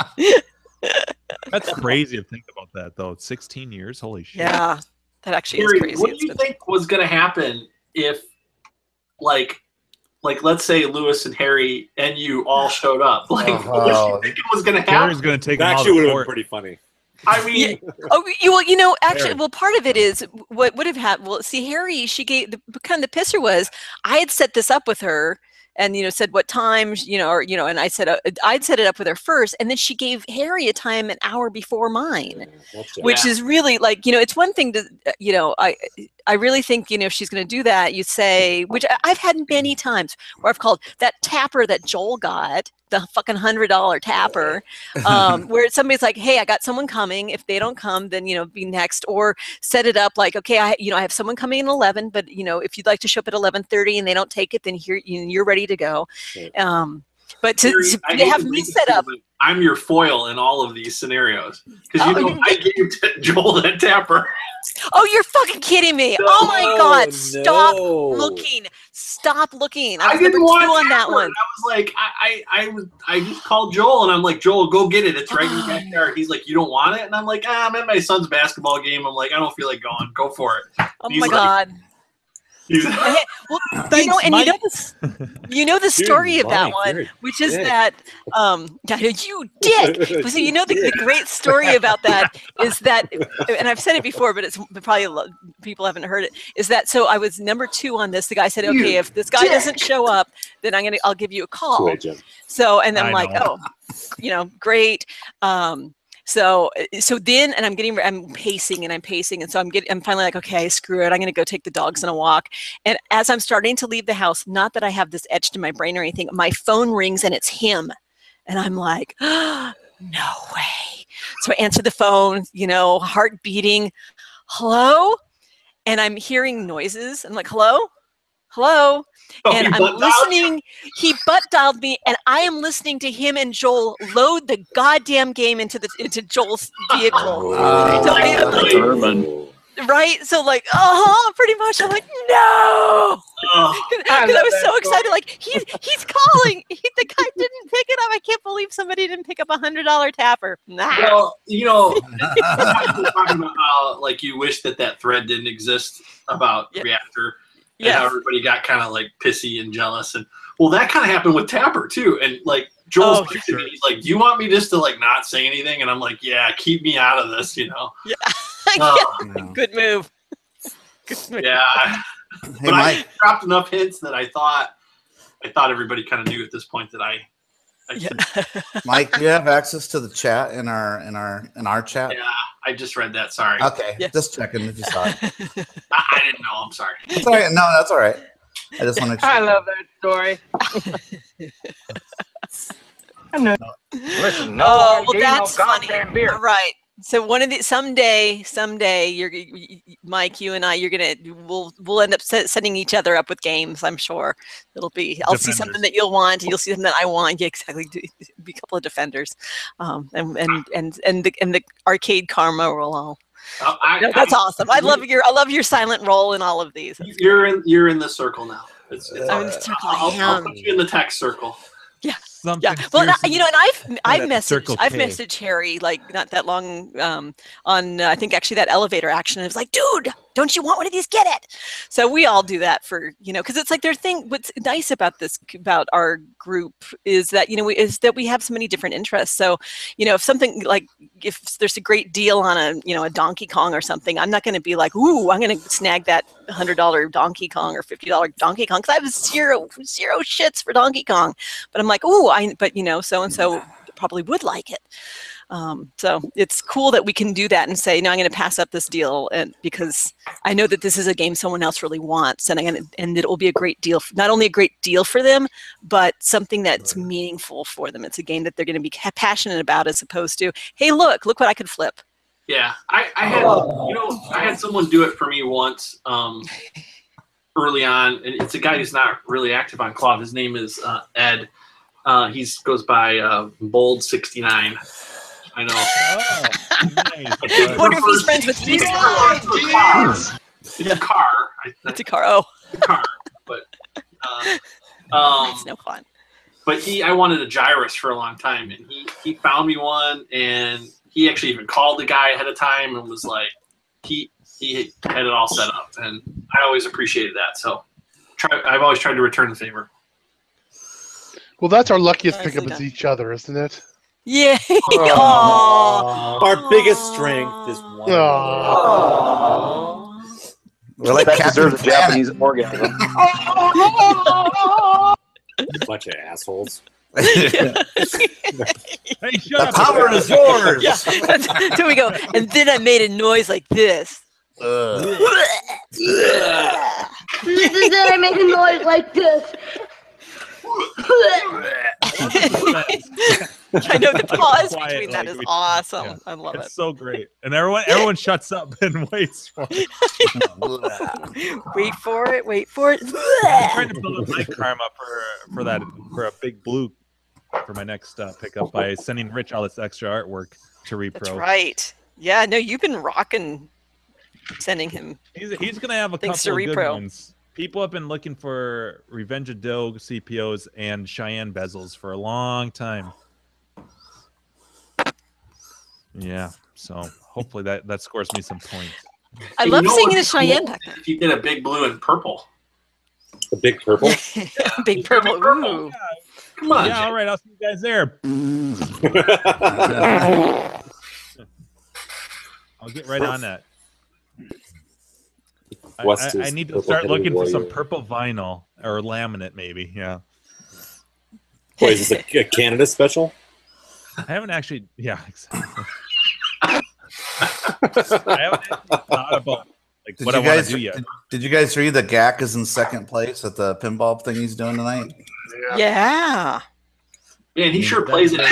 That's crazy to think about that, though. 16 years? Holy shit. Yeah. That actually is Harry, crazy. what do you think was going to happen if, like, let's say Lewis and Harry and you all showed up? Like, what do you think it was going to happen? Harry's going to take them out Actually, of would have been court. pretty funny. I mean, actually, part of it is what would have happened. Well, see, Harry, she gave the pisser was I had set this up with her, and said what times, and I said I'd set it up with her first, and then she gave Harry a time an hour before mine, which is really like it's one thing to I really think if she's going to do that, you say, which I've had many times where I've called that tapper that Joel got, the fucking $100 tapper, where somebody's like, hey, I got someone coming. If they don't come, then be next, or set it up like, okay, I have someone coming at 11, but if you'd like to show up at 11:30 and they don't take it, then here you're ready to go. But to have me set up. I'm your foil in all of these scenarios because I gave Joel that tapper. Oh, you're fucking kidding me! No, oh my god! Stop looking! Stop looking! I was didn't number want 2 on that one. I was like, I just called Joel and I'm like, Joel, go get it. It's right in the backyard. He's like, you don't want it? And I'm like, I'm at my son's basketball game. I'm like, I don't feel like going. Go for it. Oh my god! Well, you know the story of that one, which is that you dick. So the great story about that is that, and I've said it before, but it's probably people haven't heard it. Is that so? I was number 2 on this. The guy said, okay, if this guy doesn't show up, then I'll give you a call. So and then I'm like, oh, great. So then, and I'm pacing, and so I'm finally like, okay, screw it. I'm going to go take the dogs on a walk. And as I'm starting to leave the house, not that I have this etched in my brain or anything, my phone rings and it's him. And I'm like, oh, no way. So I answer the phone, heart beating, hello? And I'm hearing noises. I'm like, hello? Hello? And I'm listening. He butt dialed me, and I am listening to him and Joel load the goddamn game into Joel's vehicle. Right? So like, pretty much. I'm like, no, because I was so excited. Like he's calling. The guy didn't pick it up. I can't believe somebody didn't pick up $100 tapper. Nah. Well, talking about how like you wish that thread didn't exist about Reactor. And how everybody got kind of like pissy and jealous, and that kind of happened with Tapper too. And like Joel's to me, he's like, "Do you want me just to like not say anything?" And I'm like, "Yeah, keep me out of this," Yeah, good move. Good move. Yeah, but I dropped enough hints that I thought everybody kind of knew at this point that I Mike, do you have access to the chat in our chat? Yeah, I just read that. Sorry. Okay, just checking if you saw it. I didn't know. I'm sorry. That's all right. No, that's all right. I just want to. I love that story. I know. Listen, that's funny. Beer. All right. So one of the someday, Mike, you and I, we'll end up setting each other up with games. I'm sure it'll be. I'll see something that you'll want. You'll see something that I want. Yeah, exactly. Be a couple of defenders, and the arcade karma will all. That's awesome. I love your silent role in all of these. You're in the circle now. It's I'm in the circle. I'll put you in the text circle. Yeah. something. Yeah, well, seriously. you know, and I've Circle K. messaged Harry like not that long on I think actually that elevator action. It was like, dude, don't you want one of these? Get it. So we all do that for because it's like their thing. What's nice about about our group is that is that we have so many different interests. So if something like if there's a great deal on a Donkey Kong or something, I'm not going to be like, ooh, I'm going to snag that $100 Donkey Kong or $50 Donkey Kong because I have zero shits for Donkey Kong. But I'm like, ooh, but so and so probably would like it. So it's cool that we can do that and say, no, I'm going to pass up this deal, and because I know that this is a game someone else really wants, and it will be a great deal. Not only a great deal for them, but something that's meaningful for them. It's a game that they're going to be passionate about, as opposed to, hey, look what I could flip. Yeah, I had someone do it for me once early on, and it's a guy who's not really active on Claw. His name is Ed. He goes by Bold 69. I know. Oh, nice. I wonder if he's friends with you. It's a car. It's a car. Oh, it's a car. But it's no fun. But I wanted a gyrus for a long time, and he found me one, and he actually even called the guy ahead of time and was like, he had it all set up, and I always appreciated that. So I've always tried to return the favor. Well, that's our luckiest pickup is each other, isn't it? Yeah. Our biggest strength is one. We're like that deserves a Japanese orgasm. Bunch of assholes. Hey, shut The up. power is yours. Yeah. So we go, and then I made a noise like this. Then I made a noise like this. I know the pause Quiet, between that like is we- awesome. yeah. I love It's it. so great, and everyone shuts up and waits for it. Wait for it. Wait for it. I'm trying to build up my karma for a big blue for my next pickup by sending Rich all this extra artwork to repro. That's right. Yeah. No, you've been rocking sending him. He's gonna have a Thanks couple to of good repro. ones. People have been looking for Revenge of Doe CPOs and Cheyenne bezels for a long time. Yeah, so hopefully that scores me some points. I love seeing what's the Cheyenne cool? back then. If you did a big blue and purple. A big purple? Big purple. Ooh. Come on. Yeah, all right, I'll see you guys there. I'll get right on that. I need to start looking for some purple vinyl or laminate, maybe. Yeah. Boy, is this a Canada special? I haven't actually. Yeah, exactly. I haven't actually thought about what I want to do yet. Did you guys read that Gak is in second place at the pinball thing he's doing tonight? Yeah. Man, he sure plays it.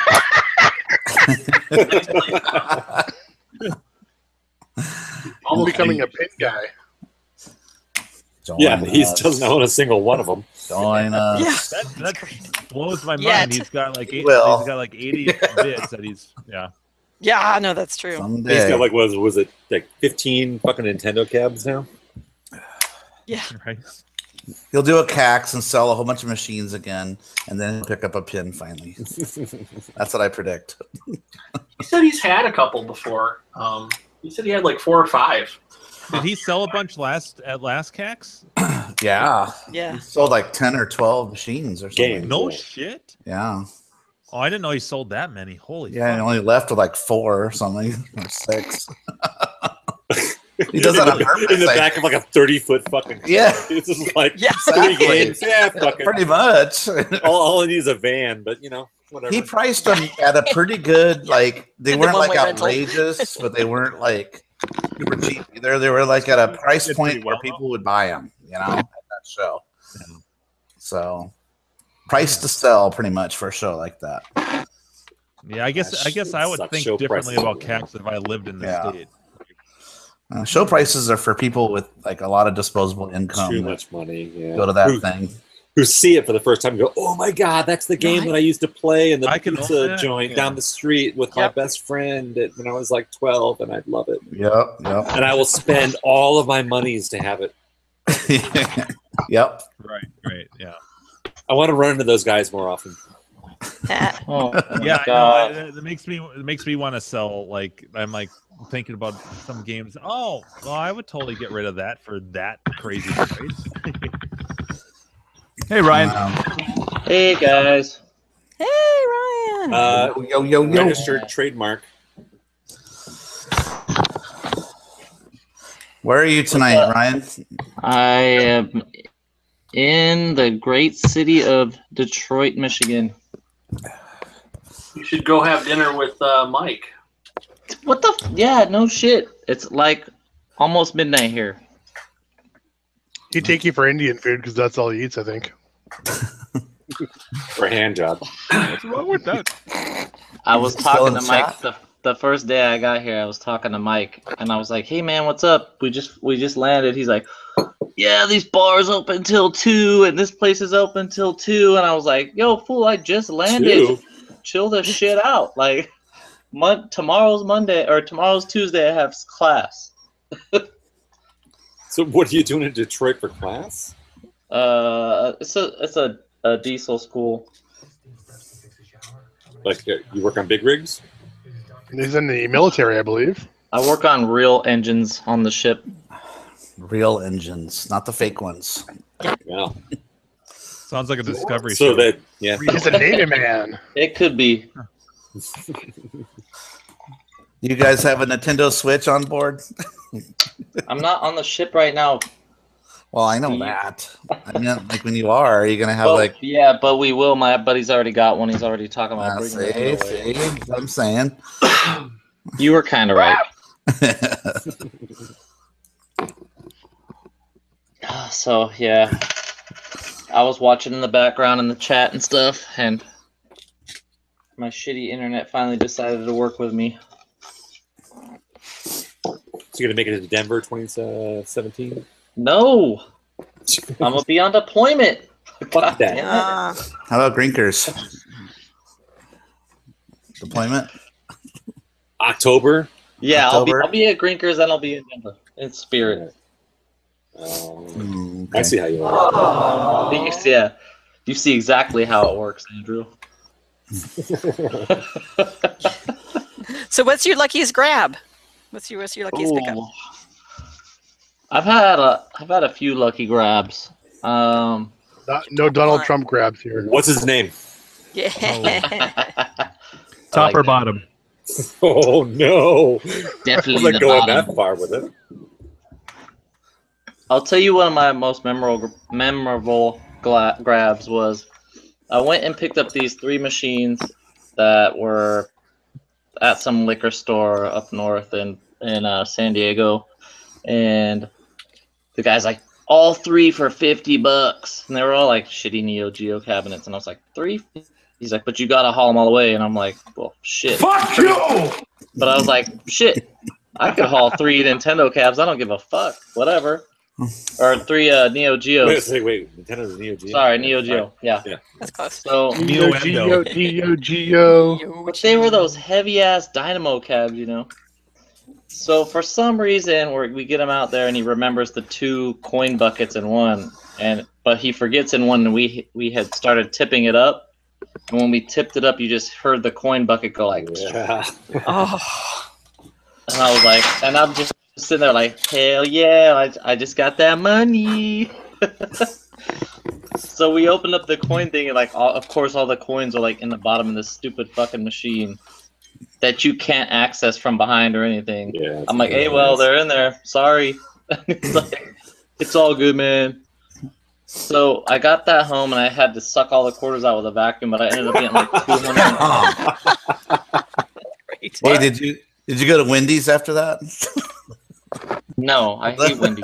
Almost becoming a pin guy. Yeah, he doesn't own a single one of them. Join us. Yeah. That blows my Yet. mind. He's got like 80 bids that he's Yeah, no, that's true. Someday. He's got like was it like 15 fucking Nintendo cabs now? Yeah. right. He'll do a CAX and sell a whole bunch of machines again, and then he'll pick up a pin finally. That's what I predict. He said he's had a couple before. He said he had like 4 or 5. Did he sell a bunch at last CAX? Yeah. Yeah. He sold like 10 or 12 machines or something. No shit. Yeah. Oh, I didn't know he sold that many. Holy Yeah, fuck. and only left with like 4 or something, or 6. He does that on purpose. In the like- back of like a 30-foot fucking. Yeah. It's just like Yeah. 3 Exactly. games. Yeah, fucking. Pretty much. All I need is a van, but whatever. He priced them at a pretty good, like, they And the weren't like one-way rental. outrageous, but they weren't like super cheap either. They were like at a price Did point pretty where well, people would buy them, at that show. So, price to sell pretty much for a show like that. Yeah, I guess I would Sucks. think Show differently prices. about CAX if I lived in the Yeah. state. Show prices are for people with like a lot of disposable income. Too that much money. Yeah. Go to that thing. Who see it for the first time and go, oh my God, that's the game that I used to play in the I can pizza own that, joint yeah. down the street with my best friend when I was like 12, and I'd love it. Yep. And I will spend all of my monies to have it. Yep. Right, yeah. I want to run into those guys more often. Oh yeah, God. I know. It makes me want to sell. Like I'm like thinking about some games. Oh, well, I would totally get rid of that for that crazy price. Hey, Ryan. Hey, guys. Hey, Ryan. Yo. Registered trademark. Where are you tonight, Ryan? I am in the great city of Detroit, Michigan. You should go have dinner with Mike. What the? Yeah, no shit. It's like almost midnight here. He'd take you for Indian food because that's all he eats, I think. For a hand job. What's wrong with that? I was Still talking in to the Mike chat? the first day I got here. I was talking to Mike, and I was like, "Hey, man, what's up? We just landed." He's like, "Yeah, these bars open till 2, and this place is open till 2." And I was like, "Yo, fool, I just landed. 2? Chill the shit out. Like, tomorrow's Monday or tomorrow's Tuesday. I have class." So what are you doing in Detroit for class? It's a diesel school. Like you work on big rigs? He's in the military, I believe. I work on real engines on the ship. Real engines, not the fake ones. Yeah. Sounds like a Discovery So show. that yeah. He's a Navy man. It could be. You guys have a Nintendo Switch on board? I'm not on the ship right now. Well, I know that. I meant like when you are you gonna have Well, like? yeah, but we will. My buddy's already got one. He's already talking about bringing it away. That's what I'm saying. You were kind of right. So yeah, I was watching in the background in the chat and stuff, and my shitty internet finally decided to work with me. So you're gonna make it to Denver 2017? No, I'm gonna be on deployment. Fuck that. Yeah. How about Grinkers? Deployment? October? Yeah, October? I'll be at Grinkers and I'll be in Denver in spirit. Okay. I see how you are. Yeah, you see exactly how it works, Andrew. So what's your luckiest grab? What's your luckiest pickup? Ooh. I've had a few lucky grabs. No Donald Trump grabs here. What's his name? Yeah. Top like or that. bottom? Oh no! Definitely I wasn't the going bottom. that far with it. I'll tell you one of my most memorable grabs was I went and picked up these 3 machines that were at some liquor store up north in San Diego, and the guy's like, all 3 for $50, and they were all like shitty Neo Geo cabinets, and I was like, 3? He's like, but you gotta haul them all the way, and I'm like, well, shit. Fuck you! But I was like, shit, I could haul 3 Nintendo cabs. I don't give a fuck. Whatever. Or 3 Neo Geos. Wait. Nintendo's Neo Geo. Sorry, Neo Geo. Yeah. That's close. So, Neo Geo. but they were those heavy ass dynamo cabs, you know. So for some reason, we get him out there, and he remembers the 2 coin buckets in one, but he forgets in one. And we had started tipping it up, and when we tipped it up, you just heard the coin bucket go like. Yeah. Oh. And I was like, and I'm just sitting there like, hell yeah, I just got that money. So we opened up the coin thing, and like, of course, all the coins are like in the bottom of this stupid fucking machine that you can't access from behind or anything. Yeah, I'm like, hey, well, they're in there. Sorry. It's like, it's all good, man. So I got that home, and I had to suck all the quarters out with a vacuum, but I ended up getting like 200. Hey, did you go to Wendy's after that? No, I hate Wendy's.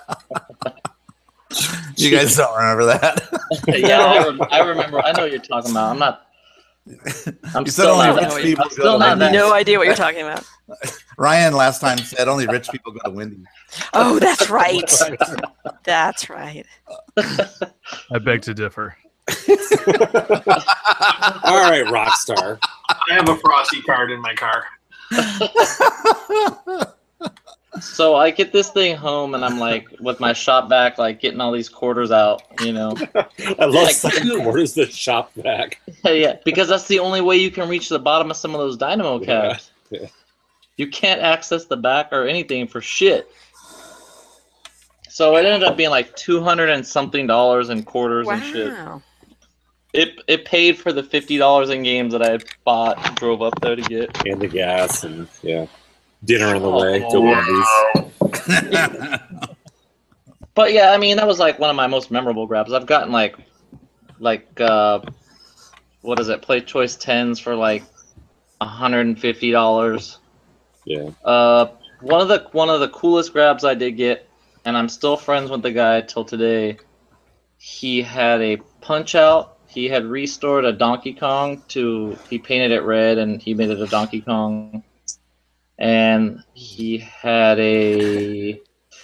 You guys don't remember that? Yeah, I remember. I know what you're talking about. I'm not. I'm You said still only not. rich people I'm go still to not. Wendy's. No idea what you're talking about. Ryan last time said only rich people go to Wendy's. Oh, that's right. That's right. I beg to differ. All right, Rockstar. I have a Frosty card in my car. So I get this thing home, and I'm like, with my shop vac, like getting all these quarters out, you know. I love like, selling quarters that shop vac. Yeah, because that's the only way you can reach the bottom of some of those dynamo cabs. Yeah. You can't access the back or anything for shit. So it ended up being like $200 and something in quarters and shit. It paid for the $50 in games that I bought, drove up there to get, and the gas, and dinner on the way to Wendy's. But yeah, I mean that was like one of my most memorable grabs. I've gotten like what is it? Play Choice 10s for like $150. Yeah. One of the coolest grabs I did get, and I'm still friends with the guy till today. He had a Punch Out. He had restored a Donkey Kong he painted it red and he made it a Donkey Kong. And he had it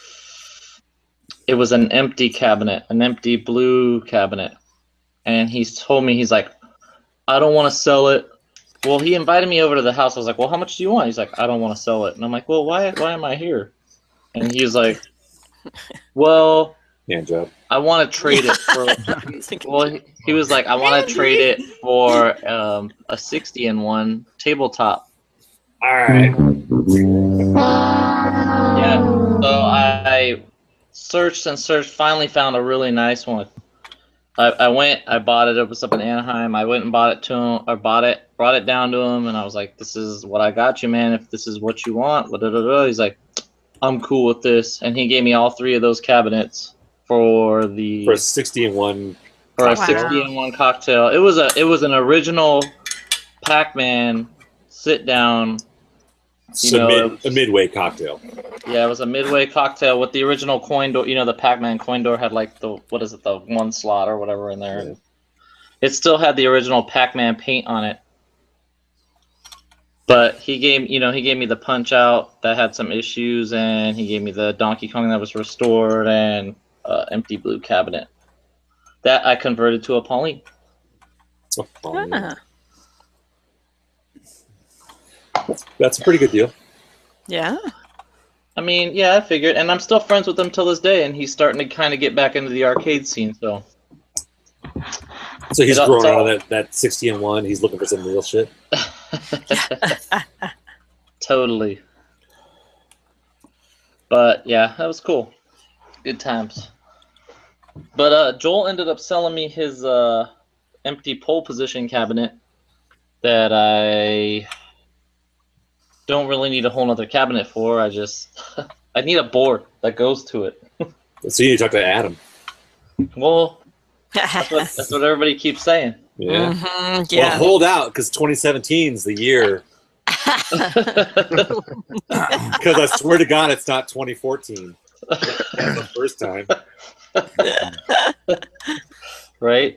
was an empty cabinet, an empty blue cabinet. And he's told me, he's like, I don't want to sell it. Well, he invited me over to the house. I was like, well, how much do you want? He's like, I don't want to sell it. And I'm like, well, why am I here? And he's like, well, hand job. I want to trade it for. Well, he was like, I want to trade it for a 60-in-1 tabletop. All right. Yeah. So I searched and searched. Finally, found a really nice one. I went. I bought it. It was up in Anaheim. I went and bought it to him. I brought it down to him, and I was like, "This is what I got you, man. If this is what you want." He's like, "I'm cool with this," and he gave me all 3 of those cabinets for a 60-in-1 for a 60-in-1 cocktail. It was an original Pac-Man sit down. A midway cocktail. Yeah, it was a midway cocktail with the original coin door. You know, the Pac-Man coin door had like the 1 slot or whatever in there. Yeah. It still had the original Pac-Man paint on it. But he gave me the Punch Out that had some issues, and he gave me the Donkey Kong that was restored, and empty blue cabinet that I converted to a Pauline. That's a pretty good deal. Yeah. I mean, yeah, I figured, and I'm still friends with him till this day, and he's starting to kind of get back into the arcade scene. So he's growing out of that 60-in-1. He's looking for some real shit. Totally. But yeah, that was cool. Good times. But Joel ended up selling me his empty pole position cabinet that I don't really need a whole nother cabinet for. I need a board that goes to it. So you need to talk to Adam. Well, that's what everybody keeps saying. Yeah. Mm-hmm, yeah. Well, hold out, because 2017 is the year. Because I swear to God, it's not 2014. That's the first time. Right?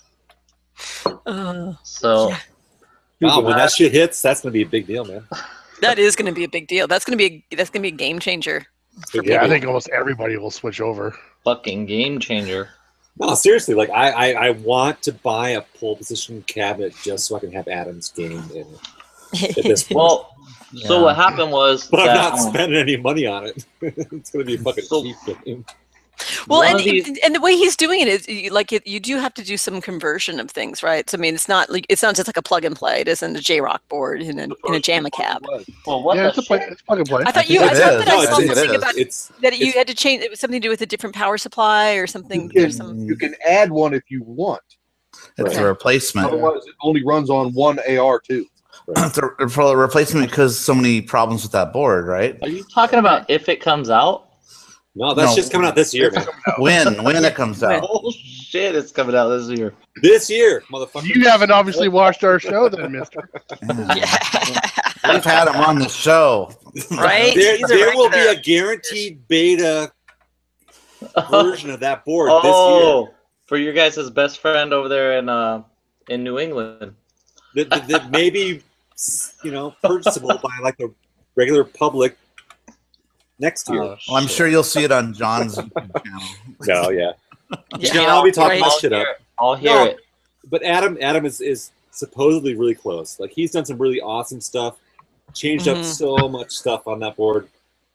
So. Yeah. Wow, when that shit hits, that's going to be a big deal, man. That is going to be a big deal. That's going to be a game changer. Yeah, I think almost everybody will switch over. Fucking game changer. No, seriously, like I want to buy a pole position cabinet just so I can have Adam's game in it at this point. Well, so what happened was, but I'm not spending any money on it. It's going to be a fucking cheap game. Well, and the way he's doing it is you do have to do some conversion of things, right? So I mean, it's not just like a plug and play. It isn't a J-Rock board in a JAMA cab. Well, what it's plug and play. I thought I saw something about that you had to change. It was something to do with a different power supply or something. You can add one if you want. It's a replacement. Otherwise, it only runs on one AR2. It's for a replacement because so many problems with that board, right? Are you talking about if it comes out? No, that's just coming out this year, man. When it comes out. Oh shit, it's coming out this year. This year, motherfucker. You haven't obviously watched our show then, mister. Yeah. We've had him on the show. Right? There will be a guaranteed beta version of that board this year. For your guys' best friend over there in New England. That maybe, purchasable by like the regular public next year. Well, I'm sure you'll see it on John's channel. No, yeah. John, I'll be talking this shit up. I'll hear it. But Adam is supposedly really close. Like, he's done some really awesome stuff. Changed up so much stuff on that board.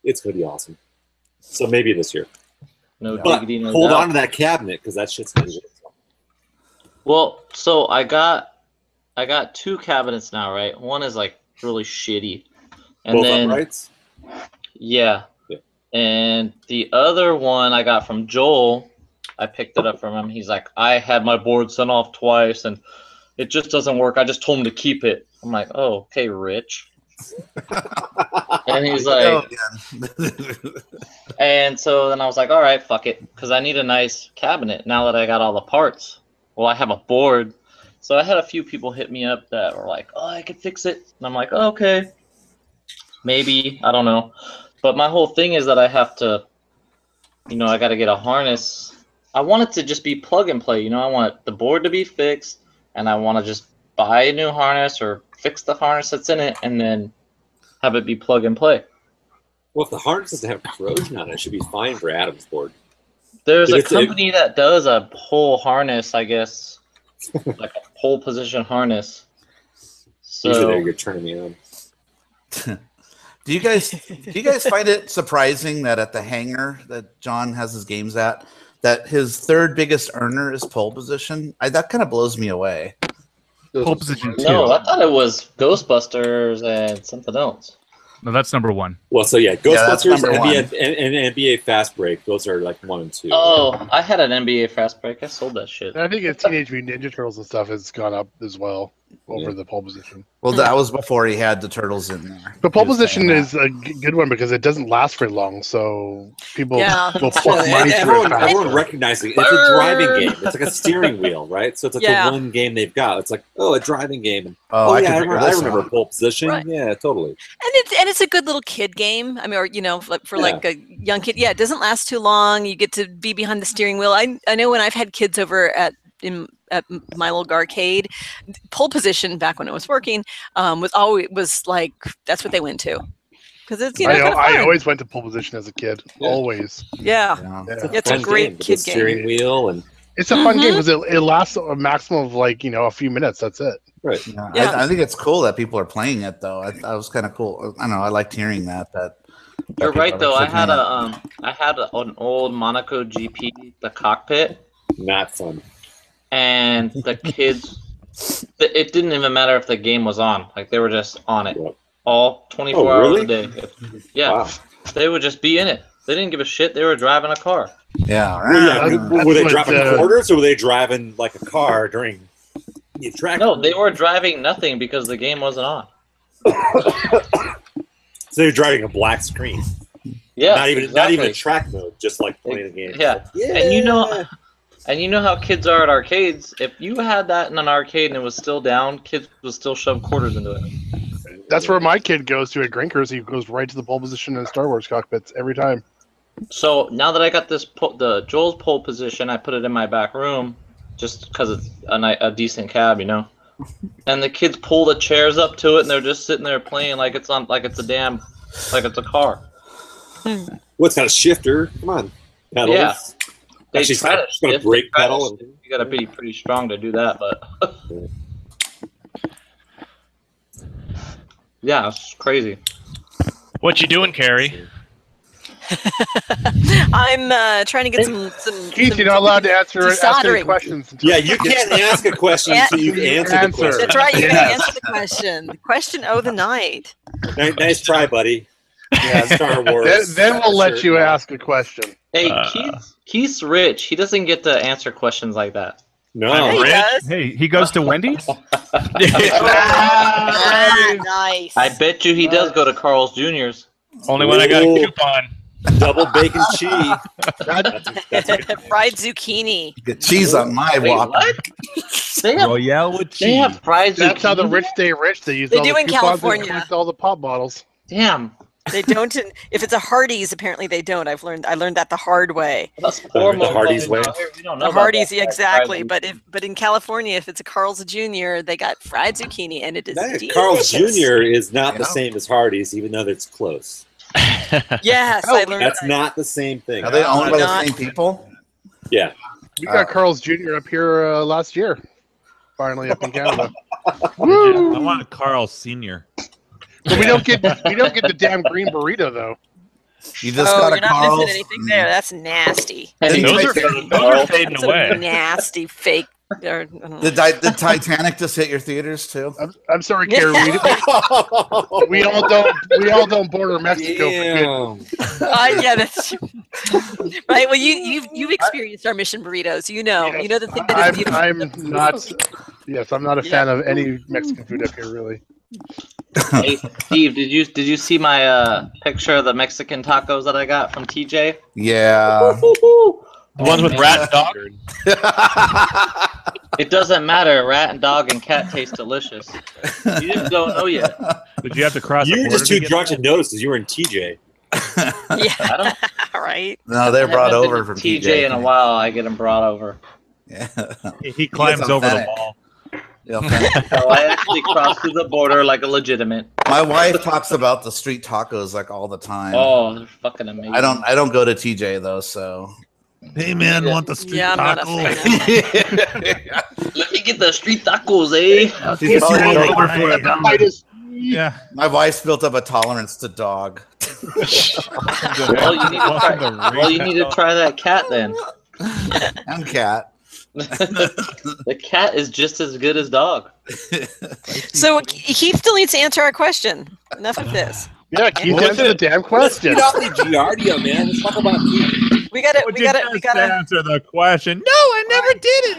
It's going to be awesome. So maybe this year. No But diggity, no hold doubt. on to that cabinet because that shit's going to be good. Well, so I got 2 cabinets now, right? One is like really shitty, and Both then uprights? yeah, Yeah. and the other one I got from Joel. I picked it up from him. He's like, I had my board sent off twice, and it just doesn't work. I just told him to keep it. I'm like, oh, okay, Rich. And he's like, and so then I was like, all right, fuck it, because I need a nice cabinet now that I got all the parts. Well, I have a board. So I had a few people hit me up that were like, oh, I could fix it. And I'm like, oh, okay. Maybe. I don't know. But my whole thing is that I have to, I got to get a harness. I want it to just be plug and play. I want the board to be fixed, and I want to just buy a new harness or fix the harness that's in it and then have it be plug and play. Well, if the harness doesn't have corrosion on it, it should be fine for Adam's board. There's a company that does a pole harness, I guess, like a pole position harness. So you're turning me on. Do you guys find it surprising that at the hangar that John has his games at, that his third biggest earner is pole position? That kind of blows me away. Pole position 2. No, I thought it was Ghostbusters and something else. No, that's number 1. Well, so yeah, Ghostbusters that's and NBA Fast Break. Those are like 1 and 2. Oh, I had an NBA Fast Break. I sold that shit. And I think it's Teenage Mutant Ninja Turtles and stuff has gone up as well over the pole position. Well, that was before he had the turtles in there. But pole position is a good one because it doesn't last very long, so people will put money through it faster. Everyone recognizing it. It's a driving game. It's like a steering wheel, right? So it's like the one game they've got. It's like, a driving game. And, I remember pole position. Right. Yeah, totally. And it's a good little kid game. I mean, or for like a young kid. Yeah, it doesn't last too long. You get to be behind the steering wheel. I know when I've had kids over at my little arcade, pole position back when it was working was like that's what they went to because it's I always went to pole position as a kid. Always. Yeah. It's a great kid game. Steering wheel and it's a fun game because it lasts a maximum of like a few minutes. That's it. Right. Yeah. I think it's cool that people are playing it though. I was kind of cool. I know. I liked hearing that. You're right though. I had an old Monaco GP, the cockpit. Not fun. And the kids, it didn't even matter if the game was on. Like they were just on it all 24 hours a day. Yeah, wow. They would just be in it. They didn't give a shit. They were driving a car. Yeah. Were they driving quarters or were they driving like a car during the track? No, they were driving nothing because the game wasn't on. So they're driving a black screen. Yeah, not even track mode, just like playing a game. Yeah. And you know how kids are at arcades. If you had that in an arcade and it was still down, kids would still shove quarters into it. That's where my kid goes to at Grinkers. He goes right to the pole position in Star Wars cockpits every time. So now that I got the Joel's pole position, I put it in my back room just because it's a decent cab, And the kids pull the chairs up to it, and they're just sitting there playing like it's a car. What's got a shifter? Come on, pedals. Yeah. They Actually, try to got a brake pedal. You got to be pretty strong to do that, but yeah, it's crazy. What you doing, Carrie? I'm trying to get some. Keith, you're not allowed to ask any questions. Yeah, you can't ask a question until you answer the question. That's right. You can answer the question. The question of the night. Nice try, buddy. Yeah, Star Wars. Then we'll let you ask a question. Hey, Keith's rich. He doesn't get to answer questions like that. No, Hey, he goes to Wendy's? Nice. I bet you he does go to Carl's Jr.'s. Only when I got a coupon. Double bacon cheese. Fried zucchini. Get cheese on my walk. What? They have, Royale with cheese. They have fried zucchini. That's how the rich stay rich. They use They all do the in coupons California. and collect all the pop bottles. Damn. They don't. If it's a Hardee's, apparently they don't. I learned that the hard way. That's poor The Hardee's way. We don't know The about Hardee's, that. exactly. But in California, if it's a Carl's Jr., they got fried zucchini, and it is delicious. Carl's Jr. is not the same as Hardee's, even though it's close. Yes, I learned That's that. not the same thing. Are they owned by the same people? Yeah. We got Carl's Jr. up here last year. Finally up in Canada. I want a Carl Senior. But we don't get the damn green burrito though. You just got a you're not Carl's. missing anything there. That's nasty. Those are fading That's away. a nasty fake. Did Titanic just hit your theaters too? I'm sorry, Carrie. We all don't border Mexico. Yeah, that's right. Well, you've experienced our mission burritos. You know the thing that is beautiful. I'm not a fan of any Mexican food up here, really. Hey, Steve, did you see my picture of the Mexican tacos that I got from TJ? Yeah. The ones with rat and dog? It doesn't matter. Rat and dog and cat taste delicious. You just don't know yet. Did you have to cross? You were just too drunk to notice because you were in TJ. Yeah, right. No, they're brought I haven't over been from to TJ in a while. I get them brought over. Yeah. He climbs over the wall. So I actually crossed through the border like a legitimate. My wife talks about the street tacos like all the time. Oh, they're fucking amazing. I don't go to TJ though, so. Hey man, want the street taco? Let me get the street tacos, eh? Yeah. My wife's built up a tolerance to dog. Well, you need to try that cat then. And cat. The cat is just as good as dog. So Keith still needs to answer our question. Enough of this. Yeah, Keith, answer the damn question. Get off the Giardia, man. Let's talk about Keith. We gotta answer the question. No, I never did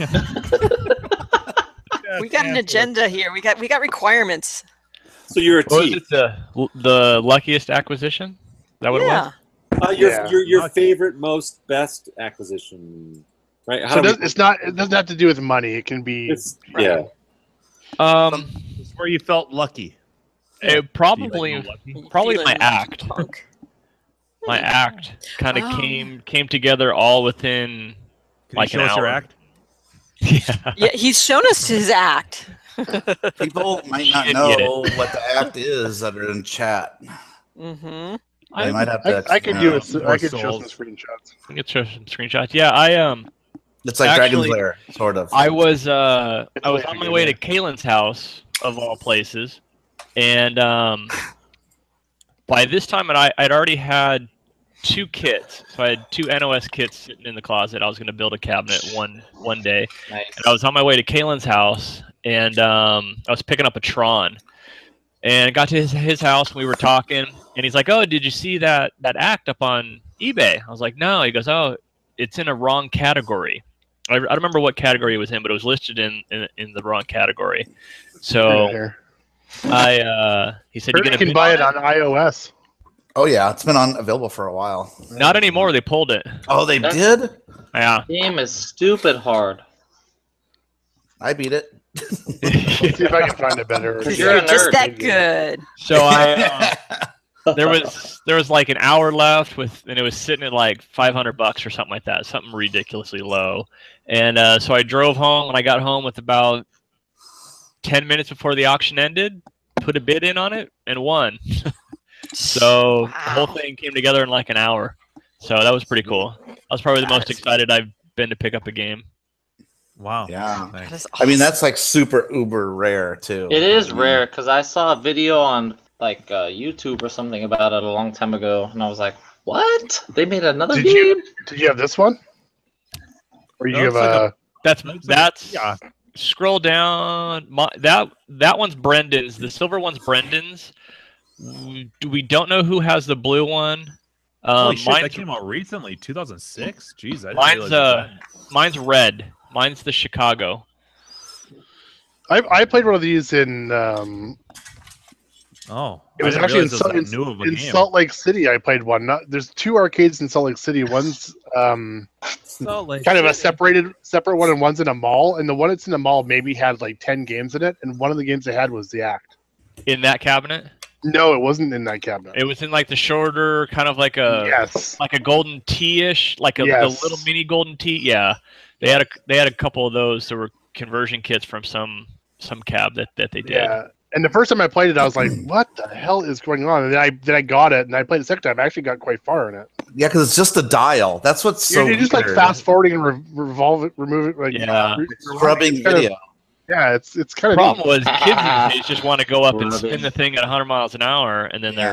it. We got an agenda here. We got requirements. So you're a Was T. it the luckiest acquisition? Is that what it was? Your favorite, most, best acquisition, right? So it doesn't have to do with money. It can be. It's It's where you felt lucky. It probably my act. My act kind of came together all within like an hour. Your act? Yeah, he's shown us his act. People might not know what the act is that are in chat. Mm-hmm. They might have to. I could show some screenshots. I could show some screenshots. Yeah, It's like Dragon's Lair, sort of. I was on my way to Kaylin's house of all places, and by this time I'd already had 2 kits. So I had 2 NOS kits sitting in the closet. I was going to build a cabinet one day. Nice. And I was on my way to Kaylin's house, and I was picking up a Tron. And I got to his house, and we were talking, and he's like, "Oh, did you see that act up on eBay?" I was like, "No." He goes, "Oh, it's in a wrong category." I don't remember what category it was in, but it was listed in the wrong category. So he said, You can buy it on iOS. Oh yeah, it's been available for a while. Not anymore. They pulled it. Oh, they did? Yeah. Game is stupid hard. I beat it. Let's see if I can find it better. You're a Just nerd. that good. So there was like an hour left and it was sitting at like $500 or something like that, something ridiculously low. And so I drove home. When I got home with about 10 minutes before the auction ended, put a bid in on it and won. So the whole thing came together in like an hour. So that was pretty cool. I was probably the most excited I've been to pick up a game. Wow. Yeah. That is I mean, that's like super uber rare too. It is rare because I saw a video on like YouTube or something about it a long time ago, and I was like, "What? They made another game?" Did you have this one? Or you have a? That's yeah. Scroll down. That one's Brendan's. The silver one's Brendan's. We don't know who has the blue one. Holy shit, that came out recently, 2006. Jeez, I didn't mine's red. Mine's the Chicago. I played one of these in. It was actually in Salt Lake City. I played one. There's 2 arcades in Salt Lake City. One's kind of a separate one, and one's in a mall. And the one that's in the mall maybe had like 10 games in it, and one of the games they had was the Act. In that cabinet? No, it wasn't in that cabinet. It was in like the shorter, kind of like a like a golden tee-ish, like the little mini golden tee. Yeah, they had a couple of those that were conversion kits from some cab that they did. Yeah, and the first time I played it, I was like, "What the hell is going on?" And then I got it, and I played the second time. I actually got quite far in it. Yeah, because it's just a dial. That's what's so. You're just like fast forwarding and remove it, like scrubbing video. Yeah, it's kind of. The problem was kids these days just want to go up and spin the thing at 100 miles an hour, and then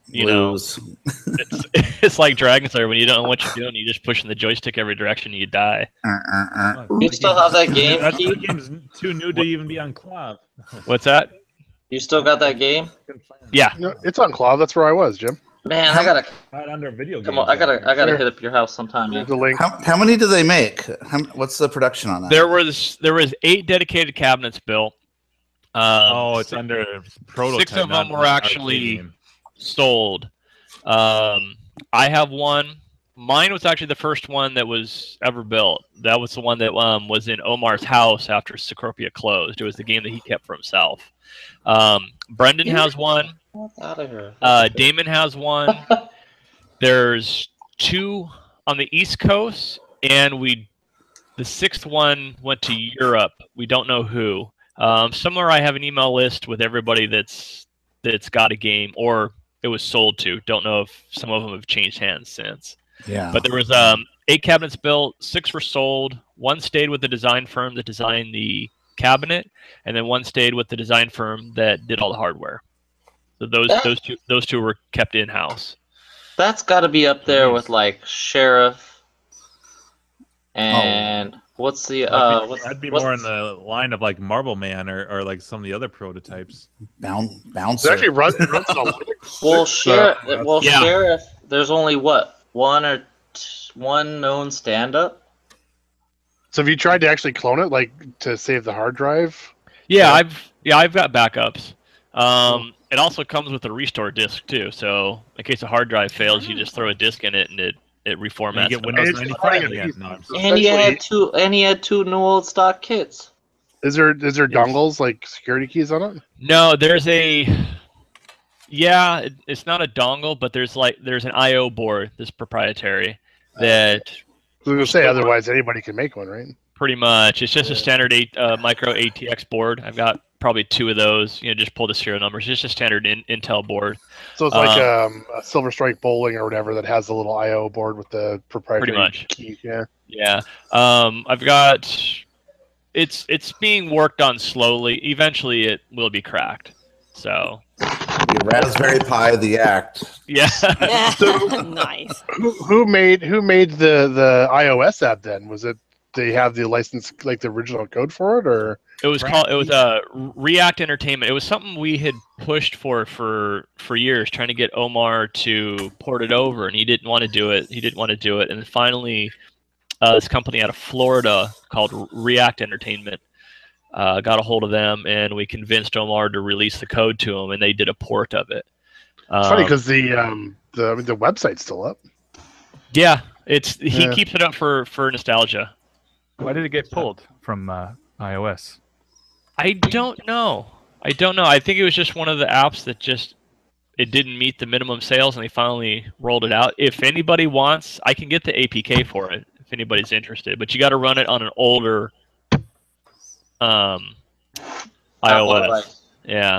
lose. It's like Dragon Slayer when you don't know what you're doing, you just pushing the joystick every direction, and you die. You still have that game? That game's too new to even be on Clav. What's that? You still got that game? Yeah. No, it's on Clav. That's where I was, Jim. Man, I gotta. Not under video games. Come on, I gotta hit up your house sometime, man. The link. How many do they make? What's the production on that? There was 8 dedicated cabinets built. It's under prototype. 6 of them were not actually game. sold. I have one. Mine was actually the first one that was ever built. That was the one that was in Omar's house after Cecropia closed. It was the game that he kept for himself. Brendan has one. Out of here. Damon has one. There's 2 on the East Coast, and the 6th one went to Europe. We don't know who. Somewhere I have an email list with everybody that's got a game or it was sold to. Don't know if some of them have changed hands since. Yeah. But there was 8 cabinets built, 6 were sold. 1 stayed with the design firm that designed the cabinet, and then 1 stayed with the design firm that did all the hardware. So those two were kept in house. That's got to be up there with like Sheriff and what's the that'd be more in the line of like Marble Man or like some of the other prototypes. Bouncer. It actually runs on Linux. Well, Sheriff. Yeah. Sheriff. There's only what one known stand-up. So have you tried to actually clone it, like to save the hard drive? Yeah, I've got backups. It also comes with a restore disk too. So in case a hard drive fails, you just throw a disk in it and it reformats. You get Windows 95 again. No, And he had two new old stock kits. Is there dongles like security keys on it? No, there's a. Yeah, it's not a dongle, but there's an I/O board that's proprietary that. I was gonna say, otherwise anybody can make one, right? Pretty much, it's just a standard micro ATX board. I've got probably 2 of those. Just pull the serial numbers. It's just a standard Intel board. So it's like a Silver Strike Bowling or whatever that has a little I/O board with the proprietary Pretty much. key. Yeah. Yeah. I've got. It's being worked on slowly. Eventually, it will be cracked. So. The Raspberry Pi, the act. Yeah. Nice. Who made the iOS app then? Was it they have the license, like the original code for it, or it was React Entertainment. It was something we had pushed for years, trying to get Omar to port it over, and he didn't want to do it. And then finally, this company out of Florida called React Entertainment got a hold of them, and we convinced Omar to release the code to them, and they did a port of it. It's funny because the website's still up. Yeah, he keeps it up for nostalgia. Why did it get pulled from iOS? I don't know. I think it was just one of the apps that it didn't meet the minimum sales, and they finally rolled it out. If anybody wants, I can get the APK for it if anybody's interested. But you got to run it on an older iOS. Yeah.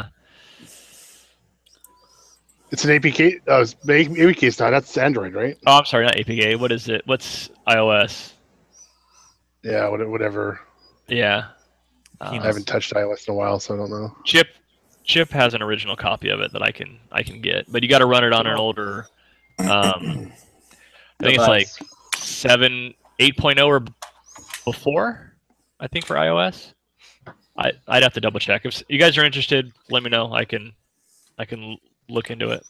It's an APK. APK is not. That's Android, right? Oh, I'm sorry, not APK. What is it? What's iOS? Yeah, whatever. Yeah. I haven't touched iOS in a while, so I don't know. Chip has an original copy of it that I can get, but you got to run it on an older. I think it's like 8.0 or before. I think for iOS. I'd have to double check. If you guys are interested, let me know. I can look into it.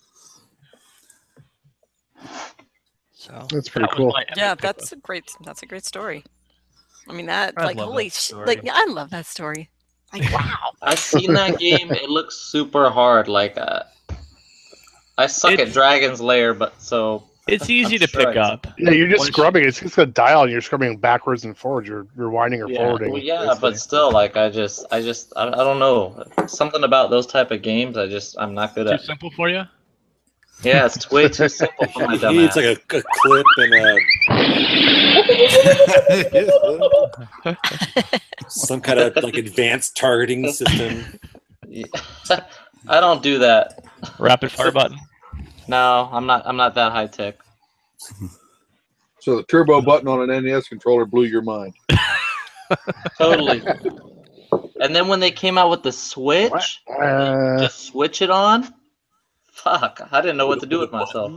So that's pretty cool. Yeah, that's a great story. I mean, that I like love holy that sh- story. like yeah, I love that story. Like wow. I've seen that game. It looks super hard. Like I suck at Dragon's Lair, but so it's easy to pick up. Yeah, you're just scrubbing. It's just a dial, and you're scrubbing backwards and forwards. You're rewinding or forwarding. Well, yeah, but still, like I don't know. Something about those type of games. I'm not good at. Too simple for you? Yeah, it's way too simple for my dumb It's ass. like a clip and some kind of like advanced targeting system. I don't do that. Rapid fire button. No, I'm not that high tech. So the turbo button on an NES controller blew your mind. Totally. And then when they came out with the Switch, just switch it on. Fuck, I didn't know what to do with myself.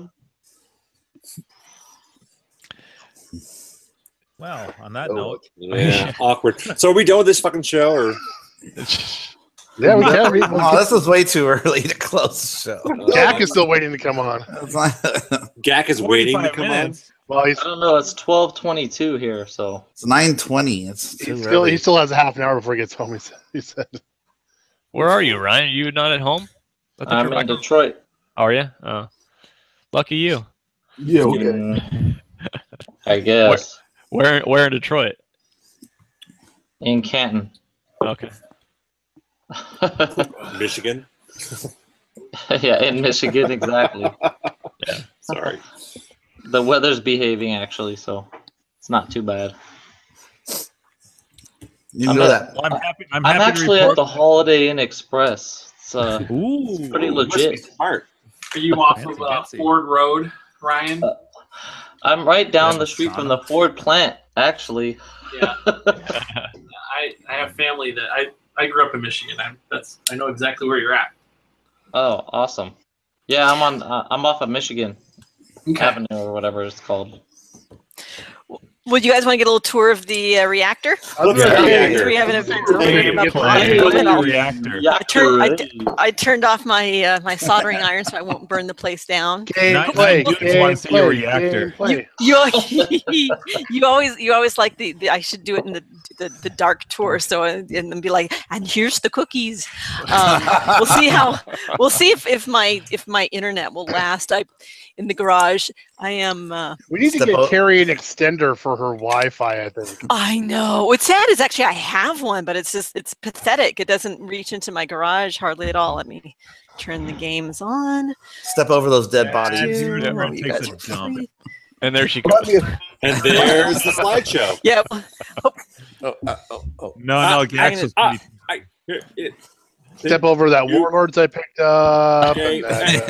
Well, on that note, Yeah, awkward. So are we done with this fucking show, or? Yeah, we can. Oh, this was way too early to close the show. Gak is still waiting to come on. Gak is waiting to 45 come minutes. Well, I don't know. It's 12:22 here, so It's 9:20. It's too he still has a half an hour before he gets home. He said. Where are you, Ryan? Are you not at home? I thought you I'm were in back- Detroit. Are you? Oh, lucky you. Yeah, I guess. Where in Detroit? In Canton. Okay. Michigan. Yeah, in Michigan, exactly. Yeah. Sorry. The weather's behaving actually, so it's not too bad. You know that. Well, I'm I'm happy actually to at report. the Holiday Inn Express. It's Ooh, pretty Must be legit. smart. Are you off Fancy, of fancy. Ford Road, Ryan? I'm right down Yeah, the street from sauna. the Ford plant, actually. Yeah. I have family that I grew up in Michigan. I know exactly where you're at. Oh, awesome. Yeah, I'm off of Michigan Avenue or whatever it's called. Would you guys want to get a little tour of the reactor? Reactor. We have an reactor. I turned off my my soldering iron so I won't burn the place down. Not dudes want to see a reactor. You always like the I should do it in the dark tour, so and then be like, and here's the cookies. We'll see if my internet will last. In the garage, I am. We need to get Carrie an extender for her Wi-Fi. I think. I know. What's sad is actually I have one, but it's pathetic. It doesn't reach into my garage hardly at all. Let me turn the games on. Step over those dead bodies. Everyone takes a jump. And there she goes. And there's the slideshow. Yeah. No, Gax was pretty. Step over that Warlords I picked up. Okay.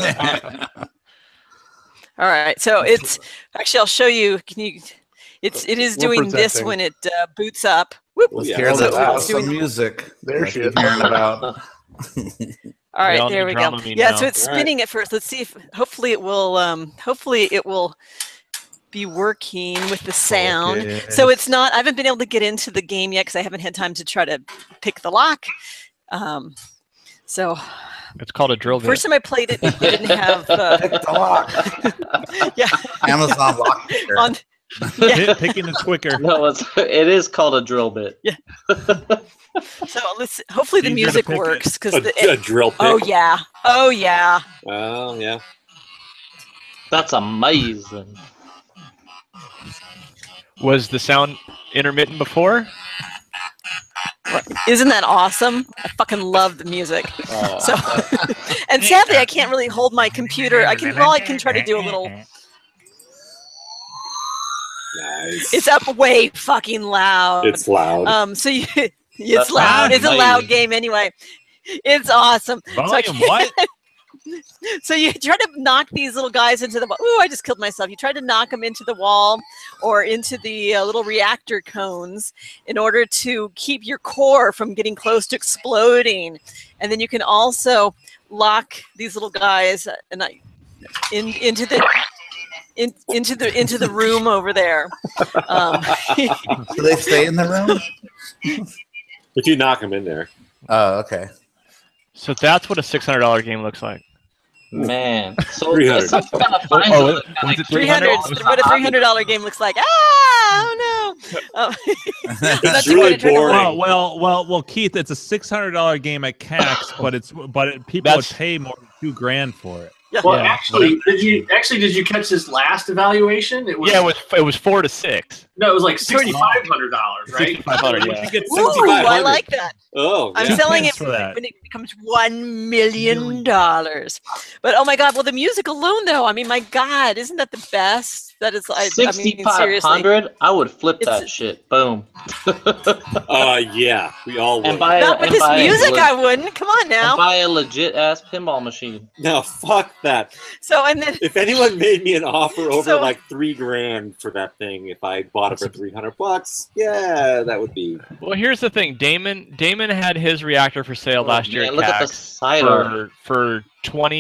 All right, so it's actually I'll show you. It is doing this presenting. when it boots up. Whoop. Let's Yeah. hear So that it's doing- awesome music. There she is. Hearing about. All right, Y'all there need we go. Dramamine Yeah, now. so it's spinning at first. Let's see if hopefully it will be working with the sound. Focus. So it's not. I haven't been able to get into the game yet because I haven't had time to try to pick the lock. So It's called a drill bit. first time I played it, it didn't have. Pick the lock. Yeah. Amazon lock picker. On, yeah. Picking is quicker. No, it is called a drill bit. Yeah. So let's. Hopefully the Easier to music pick it. works because A drill pick. Oh yeah. Oh yeah. Oh yeah. That's amazing. Was the sound intermittent before? Isn't that awesome? I fucking love the music. Oh. So, and sadly, I can't really hold my computer. I can try to do a little. Nice. It's up way fucking loud. It's loud. So it's That's loud. It's a loud amazing. game anyway. It's awesome. So I Volume what? So you try to knock these little guys into the wall. Ooh, I just killed myself. You try to knock them into the wall or into the little reactor cones in order to keep your core from getting close to exploding. And then you can also lock these little guys into the room over there. Do they stay in the room? If you knock them in there. Oh, okay. So that's what a $600 game looks like. Man. So 300. it's some kind of fine Oh, line, was it 300. 300? What a $300 game looks like. Oh no! It's really boring. Well, Keith, it's a $600 game at CAX, but people would pay more than $2,000 for it. Well, Yeah. actually, did you catch his last evaluation? It was Yeah, it was 4 to 6. no, it was like $6,500, right? $6,500, You yeah. get Ooh, I like that. Oh, I'm yeah. selling it for that. when it becomes $1 million. But oh my God! Well, the music alone, though. I mean, my God, isn't that the best? That is, I mean, seriously. 6,500. I would flip that It's- shit. Boom. Yeah, we all would. And buy Not with and this buy a music, le- I wouldn't. Come on and now. buy a legit ass pinball machine. No, fuck that. So and then If anyone made me an offer over So- like $3,000 for that thing, if I bought it for $300, yeah, that would be. Well, here's the thing. Damon had his reactor for sale last year Man, at look at the CAX side art. for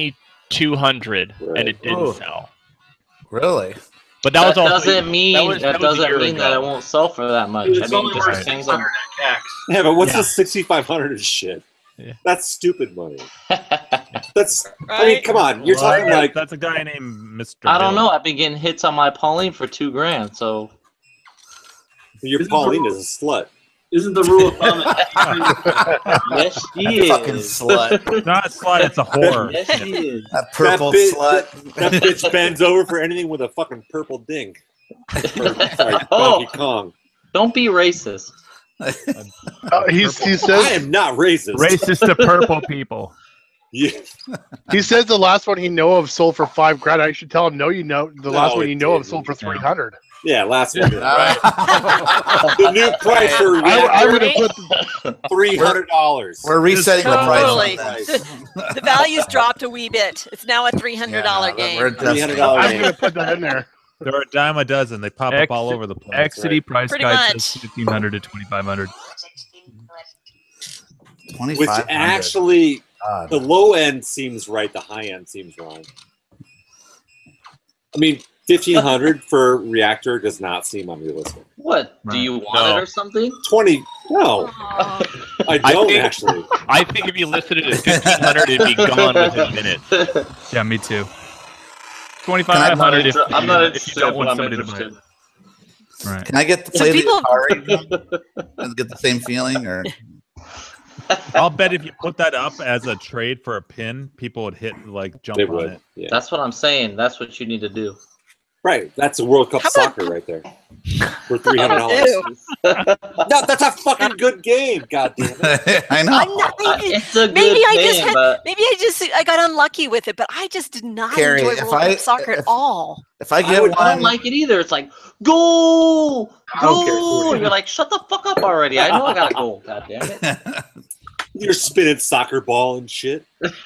200, and it didn't sell. Really? But that was also doesn't mean that was a year that ago. it won't sell for that much. I It's mean, only just worth depends 600 on. at CAX. Yeah, but what's Yeah. the 6,500 of shit? Yeah. That's stupid money. That's. I mean, come on. You're Well, talking like. that's a guy named Mr. I don't Bill. know. I've been getting hits on my Pauline for $2,000. So Your Pauline is a slut. Isn't the rule of thumb? yes, she is. Fucking slut. It's not a slut, it's a whore. Yes, she is. That purple slut. That bitch bends over for anything with a fucking purple ding. Sorry, Oh. Donkey Kong. Don't be racist. He I says am not racist. Racist to purple people. Yeah. he says the last one he know of sold for $5,000. I should tell him no. You know the last one it you know of didn't. sold for 300. Yeah, last one. Right. The new price for I would have put $300. We're resetting the price. Totally. On that. The value's dropped a wee bit. It's now a $300 Yeah, game. we're adjusting. $300 I'm game. going to put that in there. They're a dime a dozen. They pop up all over the place. XCD price Pretty guide much. says 1,500 to 2,500. 2500. Which actually, God. the low end seems right. The high end seems wrong. I mean, 1,500 for reactor does not seem unrealistic. What? Do you want it or something? 20? No, I don't think- actually. I think if you listed it at 1,500, it'd be gone within minutes. Yeah, me too. I'm 2,500 if I'm not you interested, don't but want I'm somebody to buy it. interested. Right. Can I get to So play people- the Atari and get the same feeling? Or I'll bet if you put that up as a trade for a pin, people would jump They on would. it. Yeah. That's what I'm saying. That's what you need to do. Right. That's a World Cup How about- soccer right there. For $300. Ew. No, that's a fucking good game. God damn it. I know. I'm not thinking. It's a good Maybe I just game, had, but maybe I got unlucky with it, but I just did not Carrie, enjoy if World I- Cup soccer at all. If I I get don't one, like it either. It's like, goal! I don't care. Goal! You're like, shut the fuck up already. I know I got a goal. God damn it. You're spinning soccer ball and shit.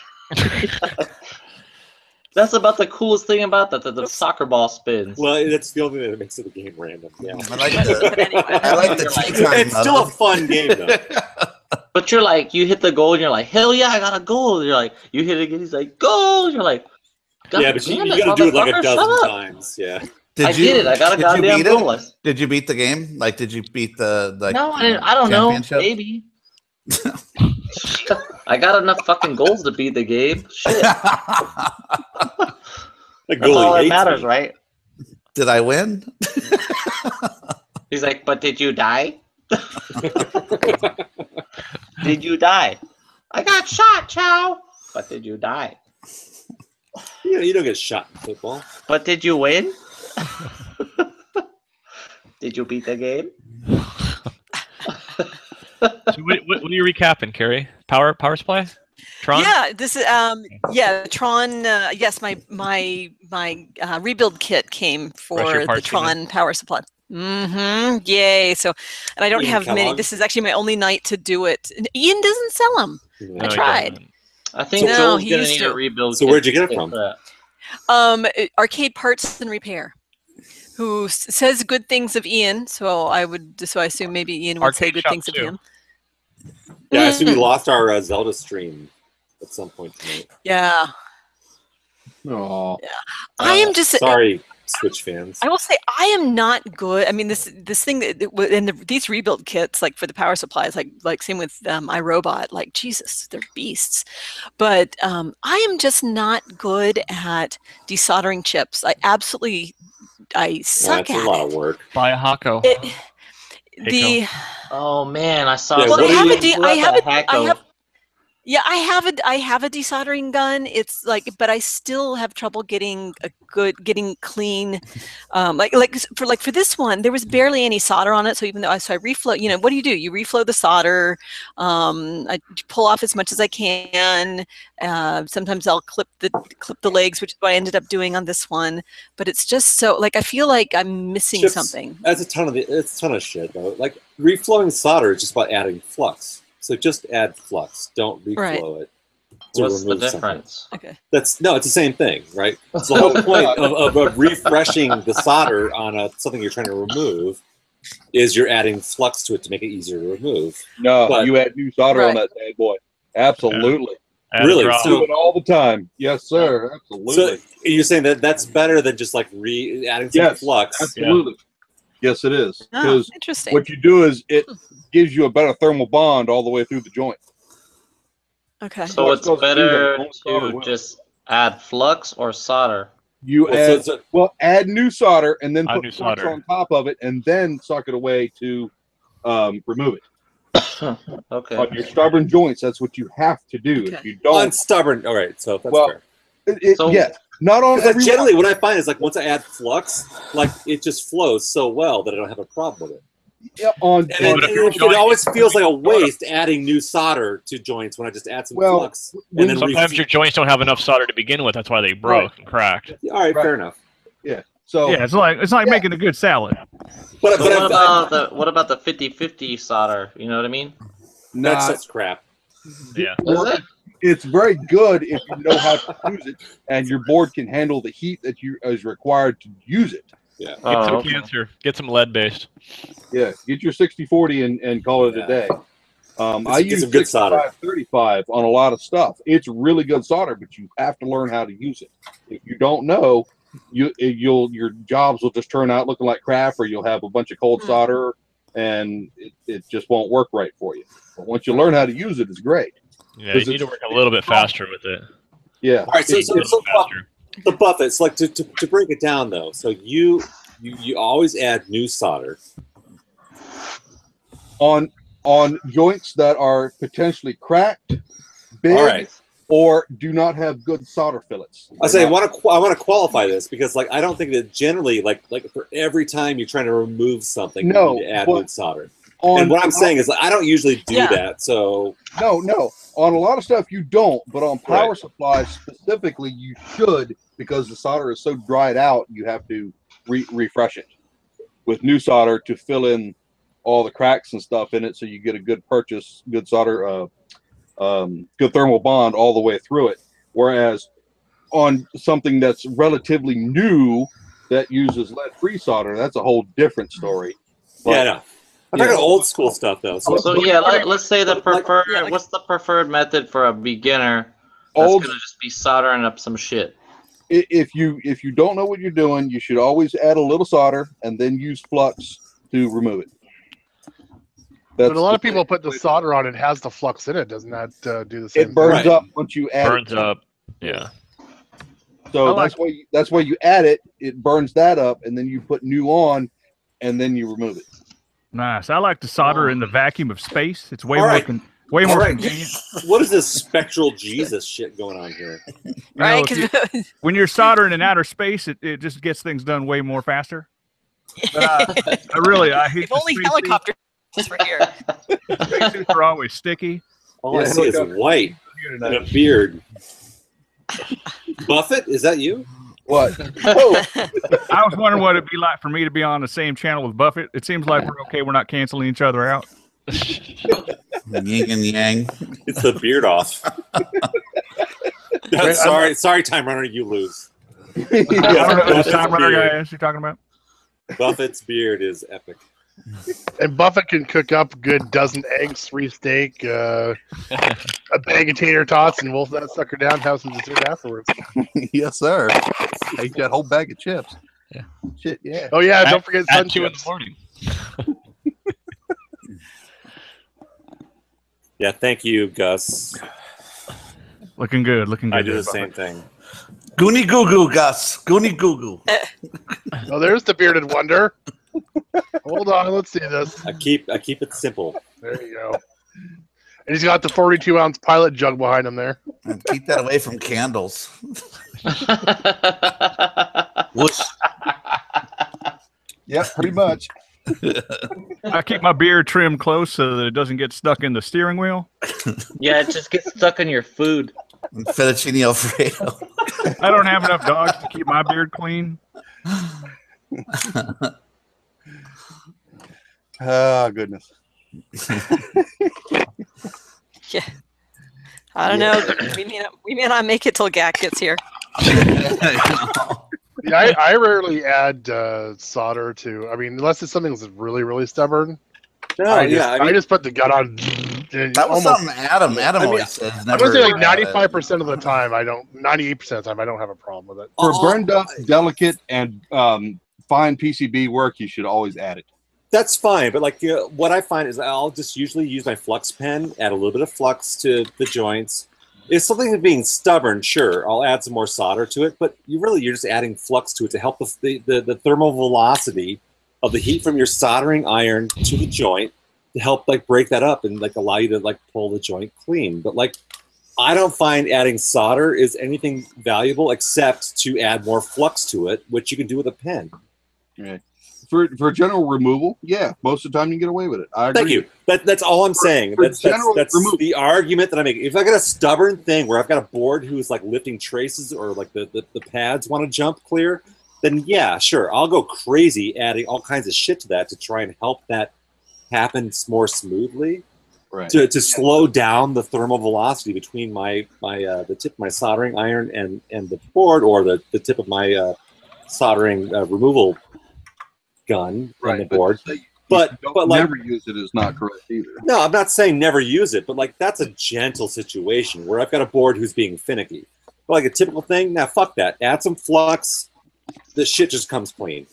That's about the coolest thing about that, the soccer ball spins. Well, that's the only thing that makes the game random. Yeah. I like the, I like the tea time. It's still a fun game, though. But you're like, you hit the goal and you're like, hell yeah, I got a goal. You're like, you hit it again, he's like, goal. You're like, God Yeah, but you damn got to do it like a motherfucker, shut dozen up. times. Yeah. I did it. I got a goddamn beat it? goal. Did you beat the game? Like, did you beat the No, I don't know. championship? Maybe. I got enough fucking goals to beat the game. Shit. That That's all goalie that hates matters, me. right? Did I win? He's like, but did you die? Did you die? I got shot, Chow. But did you die? You don't get shot in football. But did you win? Did you beat the game? So what are you recapping, Carrie? Power supply? Tron? Yeah, this is Tron. Yes, my rebuild kit came for the parts Tron power supply. Yay! So, and I don't Ian have many. Kellogg? This is actually my only night to do it. And Ian doesn't sell them. No, I he tried. doesn't. I think No, Joel's he gonna used need to. a rebuild. So kit where'd you get it to from? that. Arcade Parts and Repair, who says good things of Ian. So I assume maybe Ian would say Arcade good Shop things of too. him. Yeah, I assume we lost our Zelda stream at some point tonight. Yeah. Oh, I am just Sorry, Switch fans. I will say I am not good. I mean, this thing and these rebuild kits, like for the power supplies, like same with iRobot. Like Jesus, they're beasts. But I am just not good at desoldering chips. I suck That's at a lot it. of work. Buy a Hako. Oh man, I saw. Yeah, Well, what I do I have a desoldering gun. It's like, but I still have trouble getting clean. For this one, there was barely any solder on it. So even though I reflow, what do? You reflow the solder. I pull off as much as I can. Sometimes I'll clip the legs, which is what I ended up doing on this one. But it's just so I feel like I'm missing Chips, something. That's a ton of shit though. Like reflowing solder is just about adding flux. So just add flux. Don't reflow it. To What's the remove difference? something. Okay. It's the same thing, right? So the whole point of refreshing the solder on something you're trying to remove is you're adding flux to it to make it easier to remove. no, But- you add new solder on Right. that bad boy. Absolutely. Really? Do it all the time. Yes, sir. Absolutely. So you're saying that that's better than just like adding some flux? Absolutely. Yes, it is. Oh, Because interesting. what you do is it gives you a better thermal bond all the way through the joint. Okay. So it's better to just add flux or solder. You add new solder and then put flux on top of it and then suck it away to remove it. Okay. On your stubborn joints, that's what you have to do. If you don't, On stubborn. All right, so that's fair. Yes, not on every. Generally, what I find is like once I add flux, like it just flows so well that I don't have a problem with it. Yeah, it always feels like a waste adding new solder to joints when I just add some flux. And then sometimes your joints don't have enough solder to begin with. That's why they broke and cracked. All right, fair enough. Yeah. So yeah, it's like making a good salad. What about the 50-50 solder? You know what I mean? That's such crap. Yeah. It's very good if you know how to use it and your board can handle the heat that is required to use it. Yeah. Get some cancer. Get some lead based. Yeah. Get your 60-40 and call it a day. I use some good solder. 65-35 on a lot of stuff. It's really good solder, but you have to learn how to use it. If you don't know, your jobs will just turn out looking like crap, or you'll have a bunch of cold solder and it just won't work right for you. But once you learn how to use it, it's great. Yeah, you need to work a little bit faster with it. Yeah. All right, so the buffets, like to break it down though. So you always add new solder on joints that are potentially cracked, big, or do not have good solder fillets. I want to qualify this because like I don't think that generally like for every time you're trying to remove something, you need to add new solder. And what I'm saying is like, I don't usually do that. So no. On a lot of stuff you don't, but on power supplies specifically you should, because the solder is so dried out you have to refresh it with new solder to fill in all the cracks and stuff in it, so you get a good good solder, good thermal bond all the way through it. Whereas on something that's relatively new that uses lead-free solder, that's a whole different story. But, no. I'm talking old school stuff though. So let's say the preferred. What's the preferred method for a beginner? That's gonna just be soldering up some shit. If you don't know what you're doing, you should always add a little solder and then use flux to remove it. But a lot of people put the solder on, it has the flux in it. Doesn't that do the same thing? It burns up once you add it. Burns up. Yeah. So that's why you add it. It burns that up, and then you put new on, and then you remove it. Nice. I like to solder in the vacuum of space. It's way more convenient. What is this spectral Jesus shit going on here? Right. When you're soldering in outer space, it just gets things done way more faster. But I hate if only helicopters were here. Spacesuits are always sticky. All I see is white and a beard. Buffett, is that you? What? I was wondering what it'd be like for me to be on the same channel with Buffett. It seems like we're okay. We're not canceling each other out. Yin and yang. It's the beard off. Sorry, Time Runner, you lose. I don't know what Time Runner guy is you're talking about. Buffett's beard is epic. And Buffett can cook up good dozen eggs, 3 steak, a bag of tater tots, and wolf that sucker down, have some dessert afterwards. Yes, sir. I ate that whole bag of chips. Yeah. Shit, yeah. Oh, yeah, don't forget sun at 2 in chips. the morning. Yeah, thank you, Gus. Looking good. I do the same thing. Goonie goo goo, Gus. Goonie goo goo. Oh, there's the bearded wonder. Hold on, let's see this. I keep it simple. There you go. And he's got the 42-ounce pilot jug behind him there. And keep that away from candles. Yep, pretty much. I keep my beard trimmed close so that it doesn't get stuck in the steering wheel. Yeah, it just gets stuck in your food. And fettuccine Alfredo. I don't have enough dogs to keep my beard clean. Oh, goodness. Yeah. I don't know. We may not make it till Gak gets here. Yeah, I rarely add solder to. I mean, unless it's something that's really, really stubborn. No, I just put the gun on That was something Adam always says. I would say like 95% of the time, 98% of the time, I don't have a problem with it. For burned up, delicate, and fine PCB work, you should always add it. That's fine, but like what I find is I'll just usually use my flux pen, add a little bit of flux to the joints. If something is being stubborn, sure, I'll add some more solder to it, but you're just adding flux to it to help the thermal velocity of the heat from your soldering iron to the joint to help like break that up and like allow you to like pull the joint clean. But like I don't find adding solder is anything valuable except to add more flux to it, which you can do with a pen. Right. For general removal, yeah, most of the time you can get away with it. I agree. Thank you. That's all I'm saying. That's the argument that I make. If I got a stubborn thing where I've got a board who's like lifting traces or like the pads want to jump clear, then yeah, sure, I'll go crazy adding all kinds of shit to that to try and help that happen more smoothly. Right. To slow down the thermal velocity between the tip of my soldering iron and the board, or the tip of my soldering removal gun on the board. But like never use it is not correct either. No, I'm not saying never use it, but like that's a gentle situation where I've got a board who's being finicky. But like a typical thing, now fuck that. Add some flux, the shit just comes clean.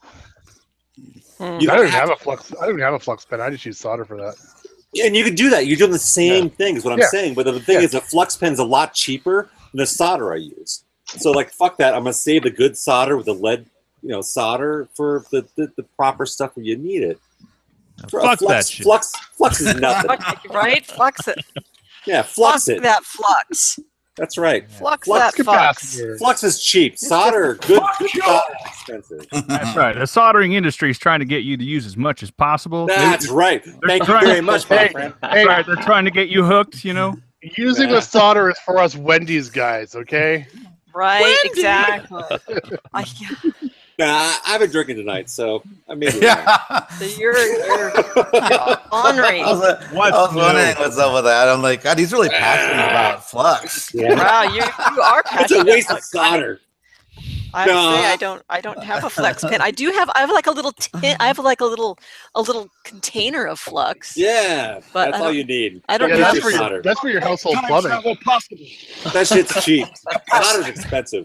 I don't have a flux pen. I just use solder for that. Yeah, and you can do that. You're doing the same thing is what I'm saying. But the thing is, the flux pen's a lot cheaper than the solder I use. So like fuck that. I'm gonna save the good solder with the lead solder for the proper stuff where you need it. Fuck that shit. Flux is nothing. Right? Flux it. Yeah, flux it. That flux. That's right. Flux that flux. Flux is cheap. Solder, good solder is expensive. That's right. The soldering industry is trying to get you to use as much as possible. That's right. Thank you very much, my friend. That's right. They're trying to get you hooked, Using the solder is for us Wendy's guys, okay? Right, Wendy's. Exactly. I've been drinking tonight, so I mean, so you're honoring. I was wondering what's up with that. I'm like, God, he's really passionate about flux. Yeah. Wow, you are passionate. It's a waste of solder. I say I don't have a flux pen. I have like a little a little container of flux. Yeah, but that's all you need. I don't that's for your household plumbing. That shit's cheap. Solder's expensive.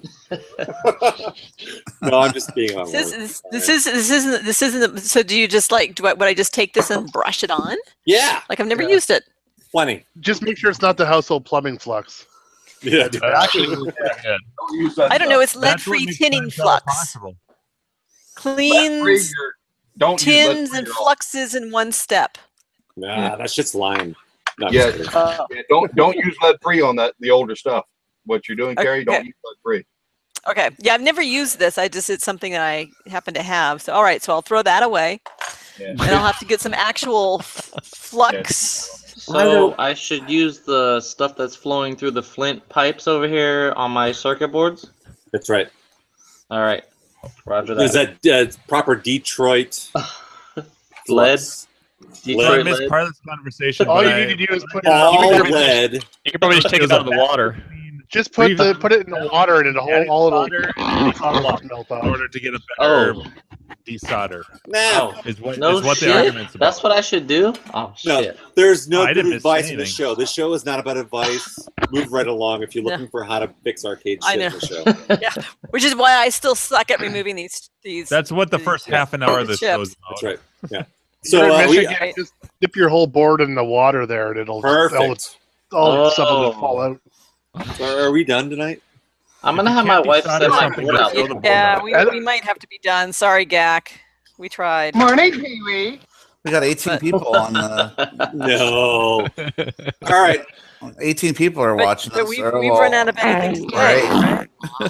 No, I'm just being on. This isn't. So do you just like? Would I just take this and brush it on? Yeah. Like I've never used it. Plenty. Just make sure it's not the household plumbing flux. Yeah, I don't know. It's lead-free tinning flux. Cleans tins and fluxes in one step. Nah, that shit's lying. No, don't use lead-free on the older stuff. What you're doing, Carrie, don't use lead-free. Okay. Yeah, I've never used this. It's something that I happen to have. So all right, so I'll throw that away. Yeah. And I'll have to get some actual flux. So I should use the stuff that's flowing through the flint pipes over here on my circuit boards? That's right. All right. Roger that. Is that proper Detroit lead? I missed part of this conversation. All you need to do is put all lead. You can probably just take it out of the water. Just put it in the water and all it'll melt out. In order to get a better desolder. No. Is what the argument's about. That's what I should do? Oh, shit. No, there's no good advice in the show. This show is not about advice. Move right along if you're looking for how to fix arcade shit in the show. Yeah, which is why I still suck at removing these. That's what the first half an hour of this show is about. That's right. Yeah. So just dip your whole board in the water there, and it'll all stuff will fall out. So are we done tonight? I'm gonna have my wife send my board out. Yeah, we might have to be done. Sorry, Gak. We tried. Morning, Pee-wee. We got 18 people on the. No. All right. 18 people are watching us. We've run out of anything to say. Right.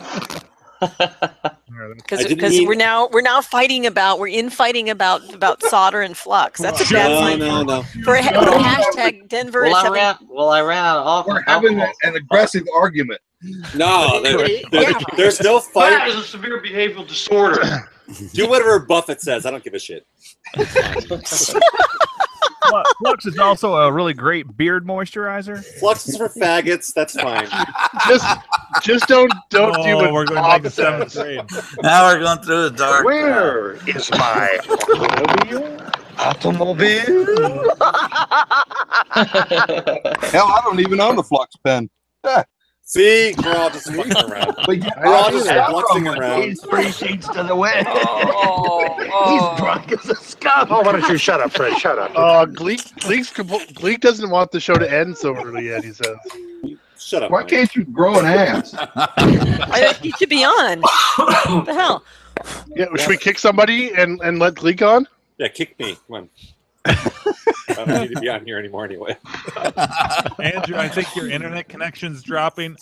Because we're fighting about solder and flux. That's a bad sign. No. For hashtag Denver. I ran out of alcohol. We're having an aggressive argument. No, there's no fight. That is a severe behavioral disorder. Do whatever Buffett says. I don't give a shit. Flux is also a really great beard moisturizer. Flux is for faggots. That's fine. Just don't do it. We're going back to 7th grade. Now we're going through the dark. Where is my Automobile. Hell, I don't even own the flux pen. See, we're all just fucking around. But We're all just fluxing around. He's 3 sheets to the wind. He's drunk as a skunk. Oh, why don't you shut up, Fred? Shut up. Gleek doesn't want the show to end so early yet, he says. Shut up. Why can't you grow an ass? You should be on. What the hell? Yeah, should we kick somebody and let Gleek on? Yeah, kick me. Come on. I don't need to be on here anymore anyway. Andrew, I think your internet connection's dropping.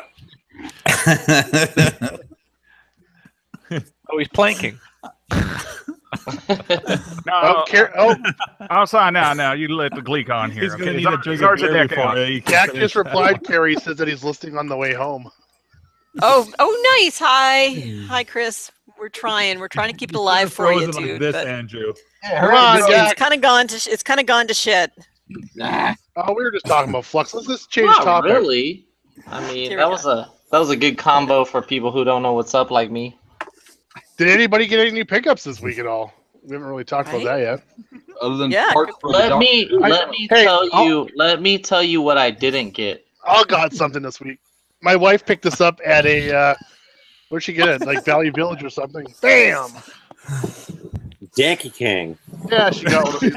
Oh, he's planking. Outside now. You let the Gleek on here. He's gonna okay? need a drink of beer before he can Jack finish. just replied, Carrie says that he's listening on the way home. Oh, nice. Hi, Chris. We're trying to keep it alive for you, Frozen dude. like this, but Andrew. Come on, Jack. it's kind of gone to shit. Oh, we were just talking about flux. Let's just change Not topic. really. I mean, that was a good combo for people who don't know what's up like me. Did anybody get any pickups this week at all? We haven't really talked about that yet. Other than Let me tell you what I didn't get. I got something this week. My wife picked us up at a where'd she get it? Like Valley Village or something. Bam! Yankee King. Yeah, she got one of these.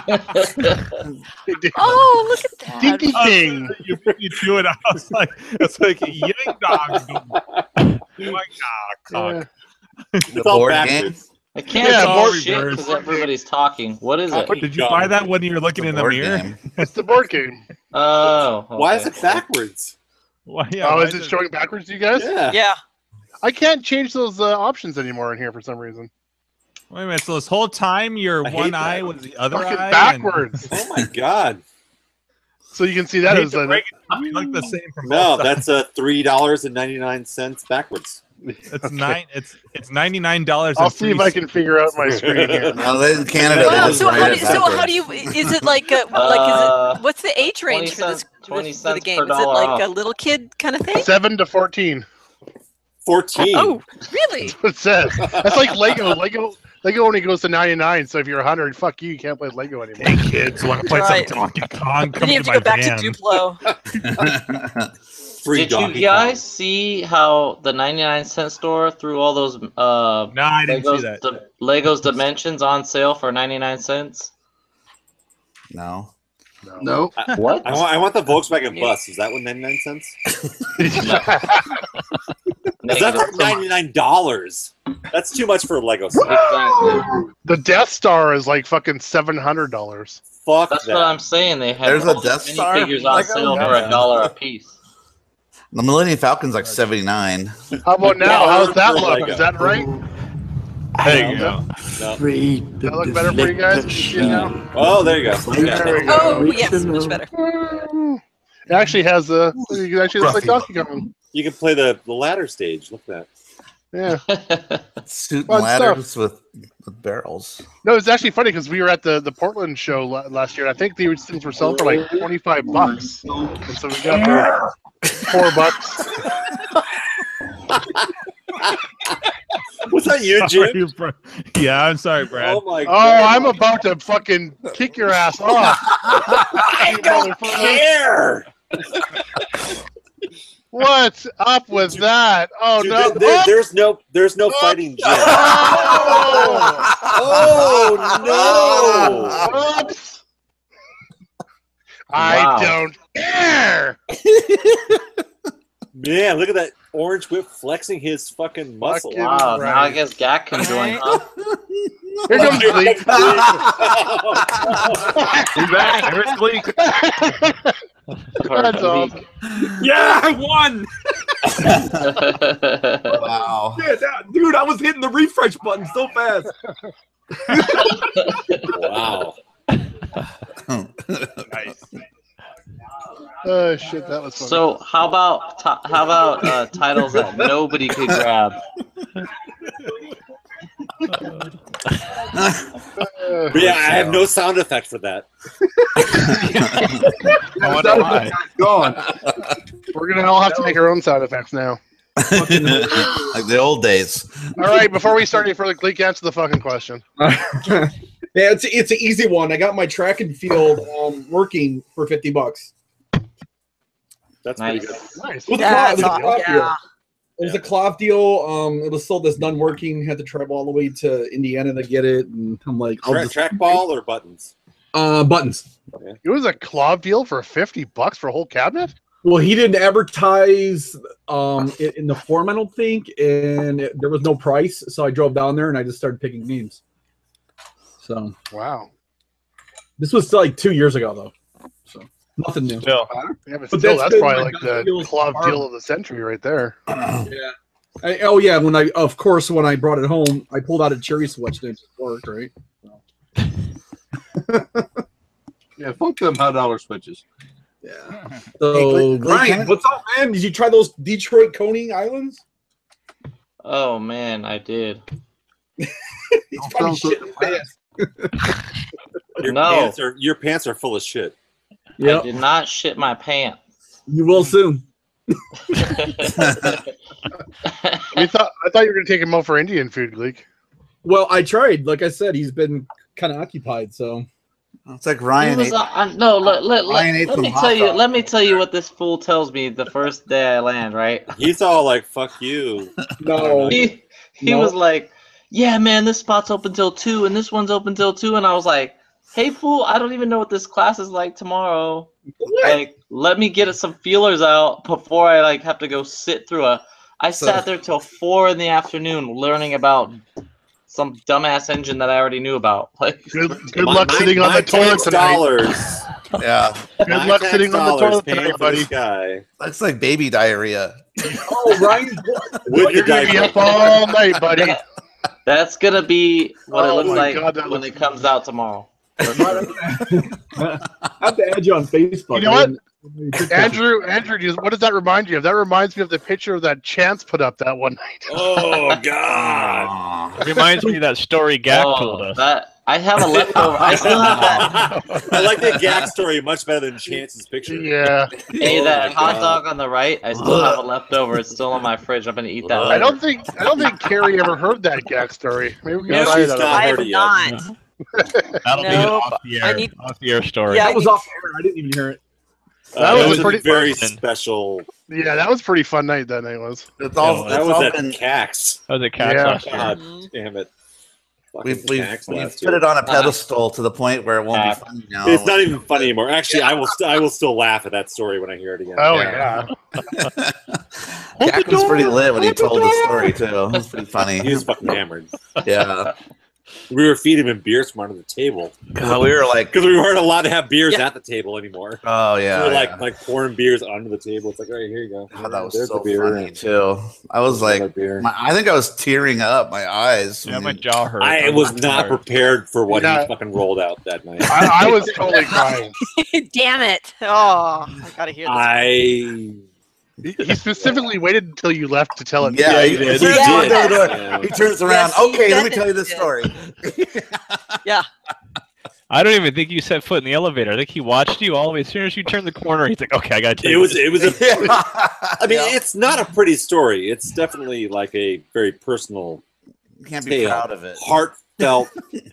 Oh, look at that. Dinky King. You do it. I was like, it's like a yang dog. Yeah. The board game. I can't Yeah, see shit because everybody's talking. What is it? Did you buy that when you were looking in the mirror? It's the board game. Oh. Okay. Why is it backwards? Why, Is it showing backwards to you guys? Yeah. I can't change those options anymore in here for some reason. Wait a minute. So this whole time your one eye was the other Fucking eye? backwards. Oh my god. So you can see that as You look the same from No, both sides. that's $3.99 backwards. It's it's $99. I'll see if I can figure out my screen here. No, in Canada, Wow, they just so write it how backwards. do you? Is it like what's the age range for this 20 for the cents game? per Is it dollar like off. a little kid kind of thing? 7 to 14. 14. Oh, really? That's what it says. That's like Lego. Lego only goes to 99. So if you're 100, fuck you, you can't play Lego anymore. Hey kids, want to play Right. some Donkey Kong? Then Come you have to to my go back van. to Duplo. Did you guys see how the 99-cent store threw all those No, I didn't see that. Legos Dimensions on sale for 99 cents? No. No. What? I want the Volkswagen bus. Is that what 99 cents? Is that for $99? That's too much for a Lego set. Exactly. The Death Star is like fucking $700. Fuck That's that. what I'm saying. They had There's a Death Star figures on Lego? sale for Yeah. $1 a piece. The Millennium Falcon's like 79. How about now? How's that for look? Lego. Is that right? There you go. No. Does that look better for you guys? Can you see it now? Oh, there you go. There we go. Oh, yes, much better. It actually has a. You can actually look like Donkey Kong. You can play the ladder stage. Look at that. Yeah. Suit Fun and ladders with barrels. No, it's actually funny because we were at the Portland show last year. I think these things were selling for like $25, and so we got for $4. Was that you, Jim? Yeah, I'm sorry, Brad. Oh my Oh, god. I'm about to fucking kick your ass off. I don't care. What's up with that? Oh Dude, no! there's no fighting Jim. Oh, Oh no! Oops. I don't care. Man, look at that orange whip flexing his fucking muscle. Fucking Wow, now I right. guess Gak can join, huh? Here comes Gleek. He's back. There's Gleek. That's all. Yeah, I won. Wow. Yeah, dude, I was hitting the refresh button so fast. Wow. Nice. Oh shit, that was funny. So how about titles that nobody could grab? Yeah, I have no sound effect for that. Gone. We're gonna all have to make our own sound effects now. Like the old days. All right, before we start any further, Gleek, answer the fucking question. Yeah, it's an easy one. I got my track and field working for $50. That's Nice. pretty good. Nice. It was That's a all- cloth yeah. deal. It was a cloth deal. It was sold as none working. Had to travel all the way to Indiana to get it, and I'm like, I'll just Trackball or buttons? buttons. It was a claw deal for $50 for a whole cabinet. Well, he didn't advertise it in the forum, I don't think, and there was no price, so I drove down there and I just started picking names. So wow, this was like 2 years ago though, so nothing new. Still. Yeah, but But still, that's been probably my like best the deal claw so far. deal of the century right there. Yeah. When I brought it home, I pulled out a cherry switch and it just worked, right? Yeah, fuck them $100 switches. Yeah. So, Ryan, what's up, man? Did you try those Detroit Coney Islands? Oh man, I did. He's probably shitting his pants. No. Your pants are full of shit. I did not shit my pants. You will soon. I thought you were gonna take him out for Indian food, Gleek. Well, I tried. Like I said, he's been kind of occupied, so it's like Ryan. He was, Ryan ate let some me hot tell you. dogs. Let me tell you what this fool tells me the first day I land. Right? He's all like, "Fuck you." No. He was like, "Yeah, man, this spot's open till 2, and this one's open till 2," and I was like, "Hey, fool! I don't even know what this class is like tomorrow. Like, let me get some feelers out before I like have to go sit through a." I sat there till 4 in the afternoon learning about some dumbass engine that I already knew about. Like, good luck sitting on the toilet tonight. Yeah. Good luck sitting on the toilet tonight, buddy. That's like baby diarrhea. Oh, Ryan, you're gonna be up all night, buddy. That's gonna be what it Oh looks my like God, that when it comes out tomorrow. I have to add you on Facebook. You know what? Andrew, what does that remind you of? That reminds me of the picture that Chance put up that one night. Oh God! It reminds me of that story Gak told us. I have a leftover. I still have that. I like the Gak story much better than Chance's picture. Yeah. Hey, Oh that my hot God. dog on the right. I still have a leftover. It's still in my fridge. I'm gonna eat that. I don't think Carrie ever heard that Gak story. Maybe we can No, try she's that not out. heard it yet. Not. That'll be an off the air story. That was off air. I didn't even hear it. That was a pretty very special. Yeah, that was a pretty fun night. That night was. It's all. That it's was all at been- Cax. That was at Cax Yeah. last year. God damn it! We've Cax put last it year. on a pedestal to the point where it won't be funny now. It's not even funny anymore. Actually, I will still laugh at that story when I hear it again. Oh yeah. Jack was pretty lit when he told the story too. It was pretty funny. He was fucking hammered. Yeah. We were feeding him beers from under the table. God, we were like, because we weren't allowed to have beers at the table anymore. Oh yeah. So we were yeah. like pouring beers under the table. It's like, all right, here you go. God, that was There's so the beer. funny too. I was like, I think I was tearing up my eyes. Yeah, my jaw hurt. I was not prepared for what Yeah. he fucking rolled out that night. I was totally crying. Damn it! Oh, I gotta hear this. He specifically waited until you left to tell it. Yeah, he did. did. Yeah. He turns around. Yes, he Okay, let me definitely tell you this did. story. Yeah. I don't even think you set foot in the elevator. I think he watched you all the way. As soon as you turned the corner, he's like, "Okay, I gotta take It was this." I mean, it's not a pretty story. It's definitely like a very personal, You can't be tale, proud of it. heartfelt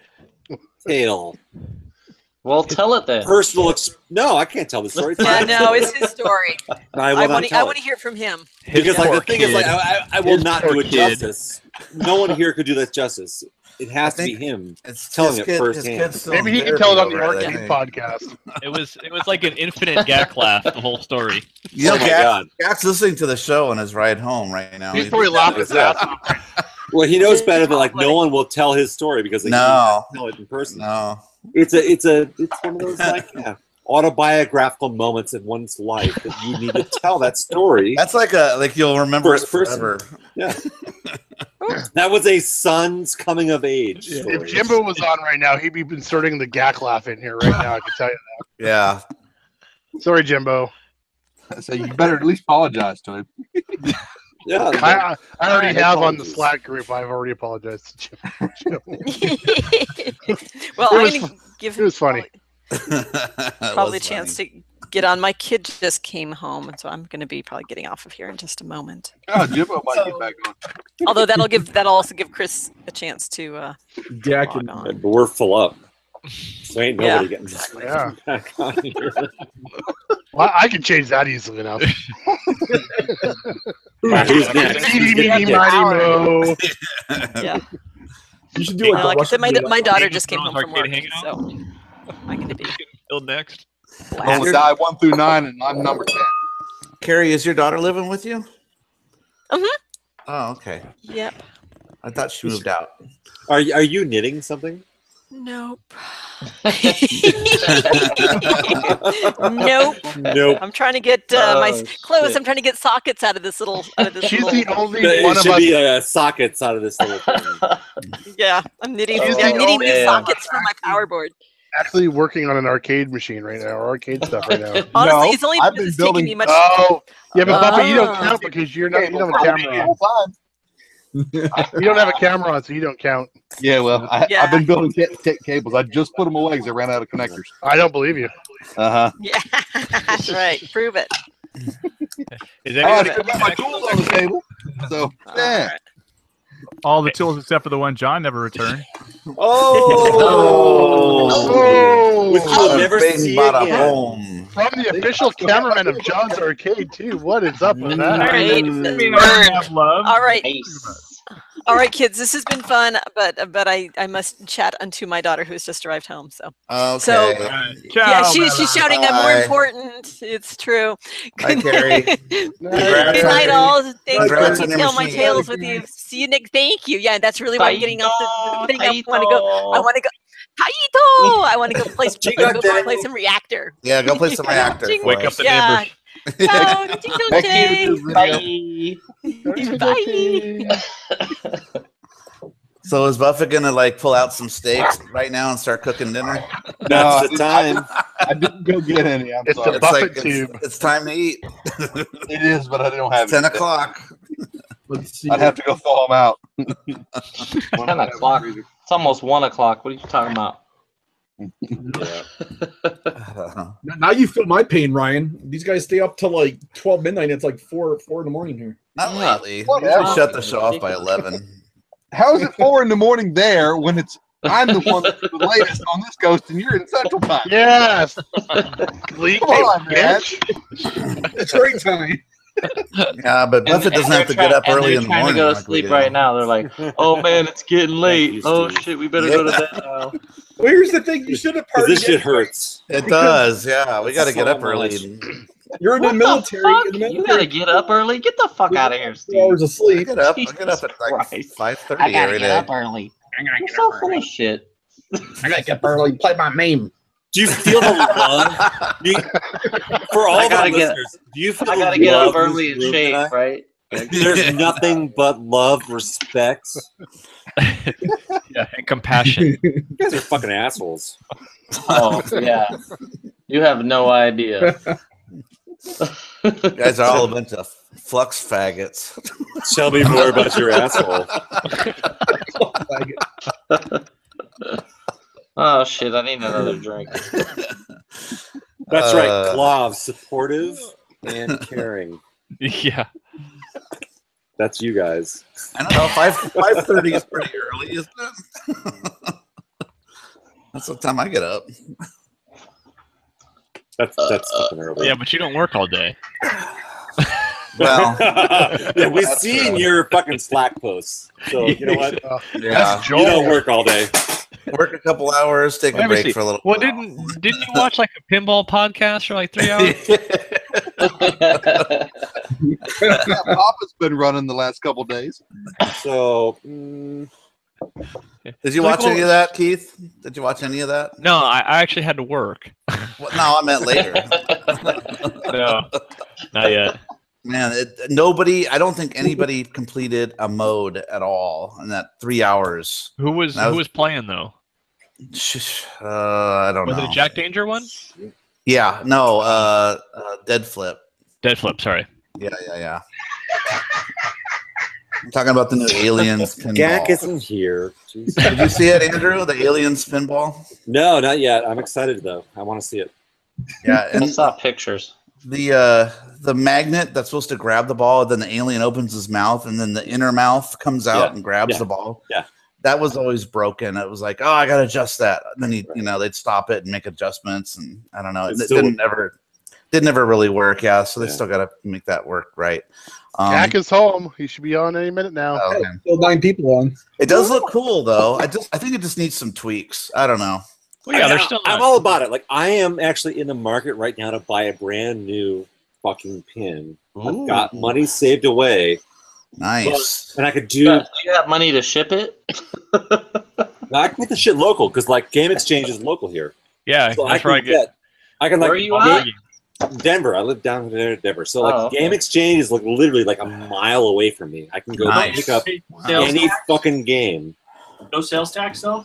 tale. Well, tell it then. Personal. No, I can't tell the story. Yeah, no, it's his story. I will I not want tell to it. hear from him. Because like the poor thing is, like kid. I will His not poor do it kid. justice. No one here could do that justice. It has to be him telling it firsthand. Maybe he can tell it on the arcade podcast. It was like an infinite Gak laugh. The whole story. You know, Oh my God. Gak's listening to the show on his ride home right now. He's probably laughing his ass off. Well, he knows better that like no one will tell his story because they No. can't tell it in person. No. It's one of those like autobiographical moments in one's life that you need to tell that story. That's like you'll remember First it person. forever. Yeah. That was a son's coming of age story. If Jimbo was on right now, he'd be inserting the Gak laugh in here right now. I can tell you Yeah. that. Sorry, Jimbo. So you better at least apologize to him. Yeah, I already have on the Slack group. I've already apologized to Jimbo. Well, It I'm was gonna fu- give It was funny. probably a chance to get on. My kid just came home, and so I'm going to be probably getting off of here in just a moment. Oh, Jimbo might get back on. Although that'll also give Chris a chance to Jack log and on. But we're full up. So ain't nobody getting Yeah. back on here. Well, I can change that easily enough. Who's next? Meeny, meeny, mighty, mo. Yeah. You should do Like I said, my daughter just came Thrones home from work, Arcade Hangout? so I'm gonna be. Killed next. Well, we die 1 through 9, and I'm number 10. Carrie, is your daughter living with you? Mhm. Oh, okay. Yep. I thought she moved out. Are you knitting something? Nope. Nope. I'm trying to get my clothes. I'm trying to get sockets out of this little. She's the only It one of should us. be sockets out of this little thing. Yeah, I'm knitting. She's I'm the knitting only these one sockets for my power board. Actually working on an arcade machine right now, or arcade stuff right now. Honestly, it's only because it's taking me much. Oh, yeah, but Buffett, you don't Oh. count because you're not. You don't have a camera on. You don't have a camera on, so you don't count. Yeah, well, Yeah. I've been building cables. I just put them away because I ran out of connectors. I don't believe you. Yeah, that's right. Prove it. Is I had anybody to put my tools on the table. So, yeah. All the tools except for the one John never returned. Oh, Which you'll never see again. From the official cameraman of John's Arcade, too. What is up with that? All right. All right, kids. This has been fun, but I must chat unto my daughter who's just arrived home. So Okay. yeah, she's shouting. I'm more Bye. important. It's true. Hi, Carrie. Good night, all. Thanks for Congrats letting on me your tell my machine. tales with you. See you next. Thank you. Yeah, that's really why I'm getting off the thing. I want to go. I want to go. Taito! I want to go play some reactor. Yeah, go play some reactor. Jingle. Wake up the Yeah. neighbors. Ciao, jingle day. Bye. So is Buffett gonna like pull out some steaks right now and start cooking dinner? That's the time. I didn't go get any. I'm It's sorry. a Buffett tube. It's time to eat. It is, but I don't have 10 it. o'clock. Let's see. I'd have to go thaw them out. 10 o'clock. It's almost 1 o'clock. What are you talking about? Now you feel my pain, Ryan. These guys stay up till like 12 midnight. It's like 4 in the morning here. Not lately. Whatever. We shut the show off by 11. How is it 4 in the morning there when I'm the one that's the latest on this coast and you're in Central Time? Yes. Come on, man. It's great time. Yeah, but Buffett doesn't have to get up early in the trying morning. to go to like we sleep do. right now. They're like, "Oh man, it's getting late. Oh shit, we better go to bed now." Well, here's the thing: you should have Because partied. this shit hurts. It does, yeah. We got to get so up early. much. You're in the What military. fuck? In the You military, gotta get up early. Get the fuck out of here, 2 Steve. hours of I sleep. get up. I Jesus get up at like Christ. 5:30 every day. early. You're so full of shit. I gotta get up early. Play my meme. Do you feel the love? For all I of our gotta get- listeners, do you feel I the gotta get love up early in and this room shave, tonight? right? There's nothing but love, respect. Yeah, and compassion. You guys are fucking assholes. Oh yeah, you have no idea. You guys are all a bunch of flux faggots. Tell me more about your asshole. Oh shit, I need another drink. That's right, Clav, supportive and caring. Yeah. That's you guys. I don't know. 5:30 is pretty early, isn't it? That's what time I get up. That's fucking early. Yeah, but you don't work all day. Well, yeah, we've that's seen true. your fucking Slack posts. So you know what? Yeah, You don't work all day. work a couple hours, take a Let me break see. for a little. Well, didn't you watch like a pinball podcast for like 3 hours? Papa's been running the last couple days. So Did you watch any of that, Keith? Did you watch any of that? No, I actually had to work. Well, no, I meant later. No, not yet. Man, nobody. I don't think anybody completed a mode at all in that 3 hours. Who was playing though? I don't know. Was it a Jack Danger one? Yeah, no, Dead Flip. Dead Flip, sorry. Yeah. I'm talking about the new Aliens pinball. Gak isn't here. Jeez. Did you see it, Andrew? The Aliens pinball? No, not yet. I'm excited though. I want to see it. Yeah, I and saw pictures. the magnet that's supposed to grab the ball, then the alien opens his mouth, and then the inner mouth comes out Yeah, and grabs yeah, the ball. yeah. that was always broken. It was like, oh, I gotta adjust that. And then they'd stop it and make adjustments, and I don't know. It didn't ever really work. Yeah, so they still gotta make that work right. Jack is home. He should be on any minute now. Okay. Still 9 people on. It does look cool though. I think it just needs some tweaks. I don't know. Well, yeah, I'm all about it. Like, I am actually in the market right now to buy a brand new fucking pin. I've got money saved away. Nice. And I could do. You got money to ship it? I can get the shit local because, like, Game Exchange is local here. Yeah, so that's where I get. I can, like, where are you at? Denver. I live down there in Denver. So, like, Game Exchange is like literally like a mile away from me. I can go pick up any fucking game. No sales tax though.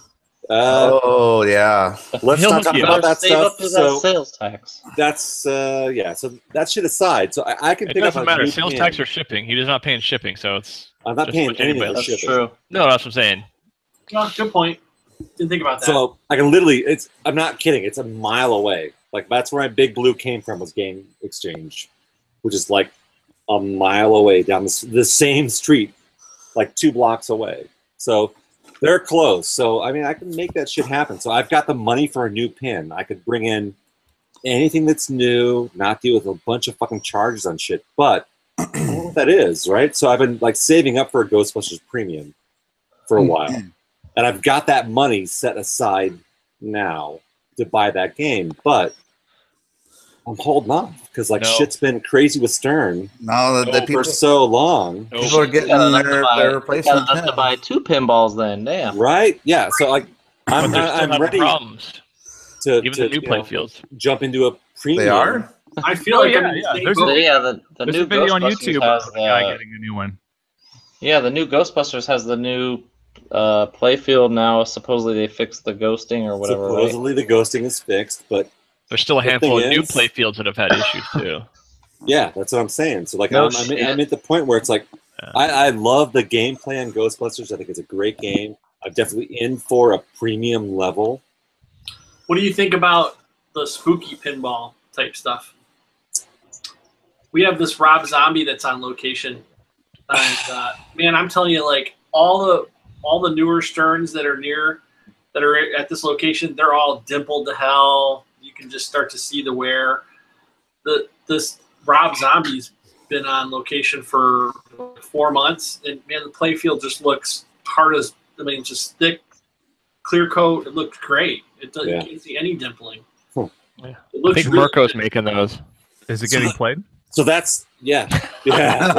Oh yeah. Let's not talk about that stuff. That sales tax. That's yeah. So that shit aside, so I can. It pick doesn't up matter. Sales tax or shipping. He is not paying shipping, so it's. I'm not paying anything for shipping. True. No, that's what I'm saying. No, good point. Didn't think about that. So I can literally. I'm not kidding. It's a mile away. Like, that's where my Big Blue came from, was Game Exchange, which is like a mile away down the same street, like 2 blocks away. So they're close. So, I mean, I can make that shit happen. So I've got the money for a new pin. I could bring in anything that's new, not deal with a bunch of fucking charges on shit. But I don't know what that is, right? So I've been, like, saving up for a Ghostbusters Premium for a while. And I've got that money set aside now to buy that game, but I'm holding off because shit's been crazy with Stern for so long. People are getting their replacement pin. To buy 2 pinballs then, damn. Right? Yeah. So like, I'm ready to even the new playfields jump into a premium. They are. I feel like the new video on YouTube has of the guy getting a new one. Yeah, the new Ghostbusters has the new playfield now. Supposedly they fixed the ghosting or whatever. Supposedly the ghosting is fixed, but there's still a handful of new playfields that have had issues too. Yeah, that's what I'm saying. So like, I'm at the point where it's like, I love the gameplay on Ghostbusters. I think it's a great game. I'm definitely in for a premium level. What do you think about the spooky pinball type stuff? We have this Rob Zombie that's on location, and man, I'm telling you, like all the newer Sterns that are at this location, they're all dimpled to hell. You can just start to see the wear. This Rob Zombie's been on location for 4 months, and man, the playfield just looks hard as just thick, clear coat. It looks great. You can't see any dimpling. Yeah. I think Mirko's making those. Is it getting played? So that's exactly.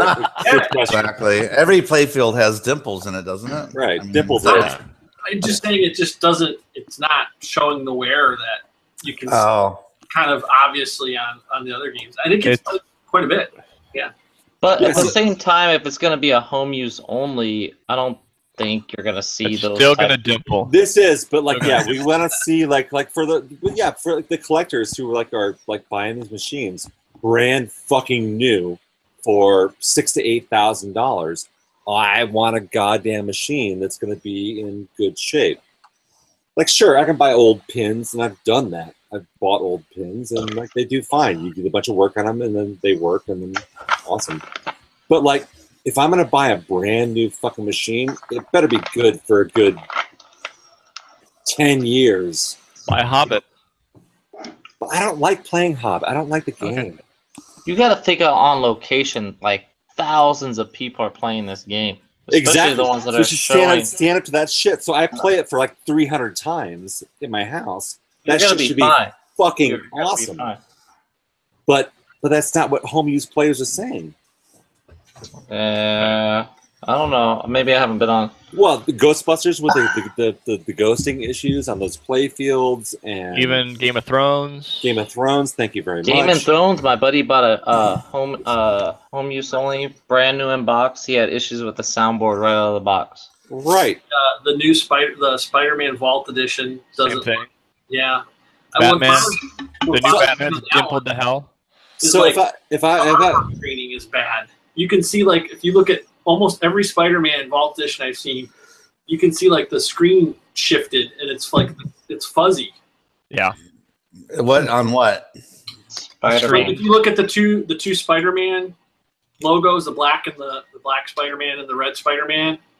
Every playfield has dimples in it, doesn't it? Right, I mean, dimples. I'm just saying it just doesn't. It's not showing the wear that you can see kind of obviously on the other games. I think it's quite a bit. Yeah. But at the same time, if it's going to be a home use only, I don't think you're going to see those. Still going to dimple. This is, but like, we want to see like for the collectors who are buying these machines, brand fucking new for $6,000 to $8,000. I want a goddamn machine that's going to be in good shape. Like, sure, I can buy old pins, and I've done that. I've bought old pins, and like they do fine. You do a bunch of work on them, and then they work, and then awesome. But like, if I'm going to buy a brand new fucking machine, it better be good for a good 10 years. Buy a Hobbit. But I don't like playing Hobbit. I don't like the game. Okay. You got to think on location, like thousands of people are playing this game. Exactly. The ones that so are stand up to that shit. So I play it for like 300 times in my house. That shit should be fucking awesome. But that's not what home use players are saying. I don't know. Maybe I haven't been on. Well, the Ghostbusters with the ghosting issues on those play fields, and even Game of Thrones. Game of Thrones. Thank you very much. Game of Thrones. My buddy bought a home use only, brand new in box. He had issues with the soundboard right out of the box. Right. The new Spider-Man Vault Edition doesn't. Same thing. Yeah. Batman. The new Batman's dimpled to hell. So if I screening is bad. You can see, like, if you look at almost every Spider-Man Vault Edition I've seen, you can see like the screen shifted and it's like it's fuzzy. Yeah. What on what? Like if you look at the two Spider-Man logos, the black and the black Spider-Man and the red Spider-Man,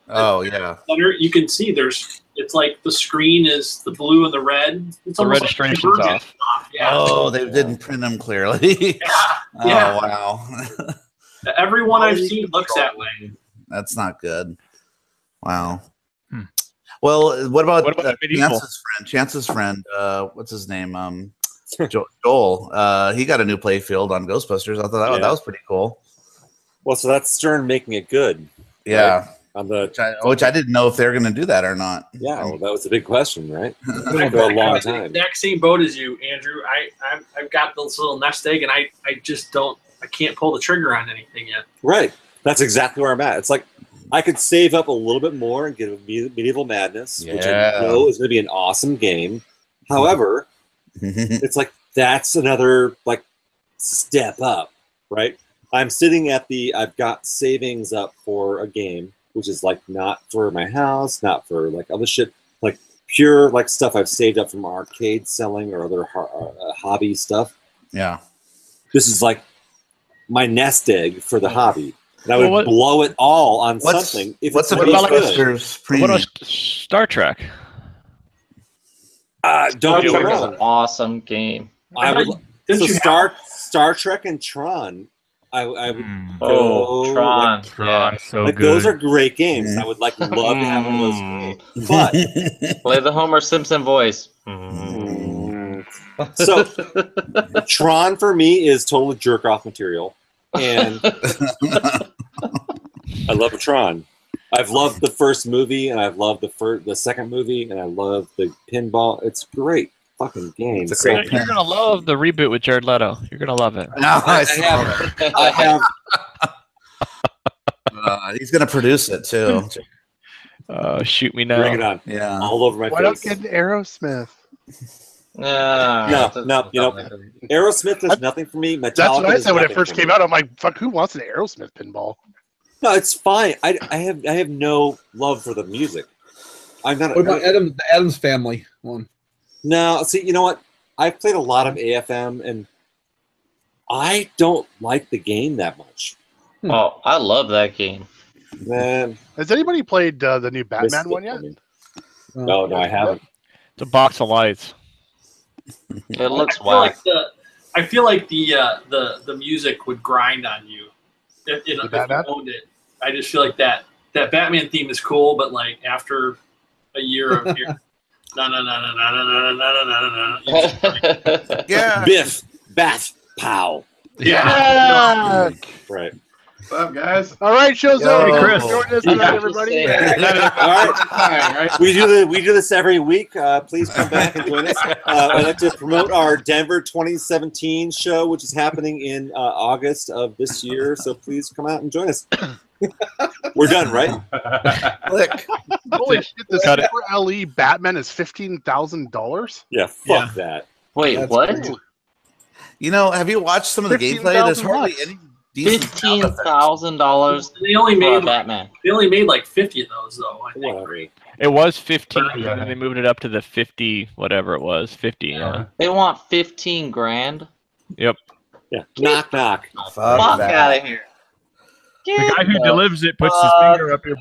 Oh yeah. Under, you can see it's like the screen is the blue and the red. It's The almost registration's like off. Yeah. Oh, they didn't print them clearly. Oh Yeah. wow. Everyone I've seen looks that way. That's not good. Wow. Well, what about medieval? Chance's friend? What's his name? Joel. He got a new play field on Ghostbusters. I thought that was pretty cool. Well, so that's Stern making it good. Yeah. Right? On the which I didn't know if they were going to do that or not. Yeah, well, that was the big question, right? For I a long got the time. exact same boat as you, Andrew. I've got this little nest egg, and I just I can't pull the trigger on anything yet. Right. That's exactly where I'm at. It's like I could save up a little bit more and get a Medieval Madness, which I know is going to be an awesome game. However, it's like that's another like step up, right? I'm sitting at I've got savings up for a game, which is like not for my house, not for like other shit, like pure like stuff I've saved up from arcade selling or other hobby stuff. Yeah. This is like my nest egg for the hobby. And I would blow it all on something. If what's it's the really good. Ghostbusters? What about Star Trek? Don't get me Trek is wrong. an awesome game. I would. Didn't So you Star Trek and Tron. I would Oh, go. Tron. Tron, so like good. those are great games. I would love to have one of those games. But Play the Homer Simpson voice. so Tron for me is total jerk off material, and I love Tron. I've loved the first movie, and I've loved the second movie, and I love the pinball. It's great fucking game. It's a great You're gonna love the reboot with Jared Leto. You're gonna love it. No, I have. He's going to produce it too. Shoot me now. Bring it on. Yeah. All over my Why not face. get Aerosmith? No, you know, Aerosmith does nothing for me. Metallica That's what I does said when it nothing first for came me. out. I'm like, fuck, who wants an Aerosmith pinball? No, it's fine. I have no love for the music. I'm not. What about the Adams Family one? No, see, you know what? I've played a lot of AFM, and I don't like the game that much. Oh, I love that game. Man, Has anybody played the new Batman Missed it, one yet? I mean. No, I haven't. It's a box of lights. It looks I feel whack. I feel like the music would grind on you if you owned it. I just feel like that Batman theme is cool, but like after a year of Yeah. Biff, Bat, Pow. Yeah. Right. What's up, guys? All right, show's over. Hey, Chris. Join us tonight, everybody. All right. We do this every week. Please come back and join us. I'd like to promote our Denver 2017 show, which is happening in August of this year. So please come out and join us. We're done, right? Click. Holy shit! The Cut it. Super LE Batman is $15,000. Yeah, fuck that. Wait, That's what? cool. You know, have you watched some of the gameplay? There's hardly any decent sound effects. $15,000 They only for a made Batman. They only made like 50 of those though. I think. Whatever. It was 15, and then they moved it up to the 50, whatever it was, 50. Yeah. They want 15 grand. Yep. Yeah. Knock, knock. Fuck that. out of here. The guy who delivers it puts his finger up your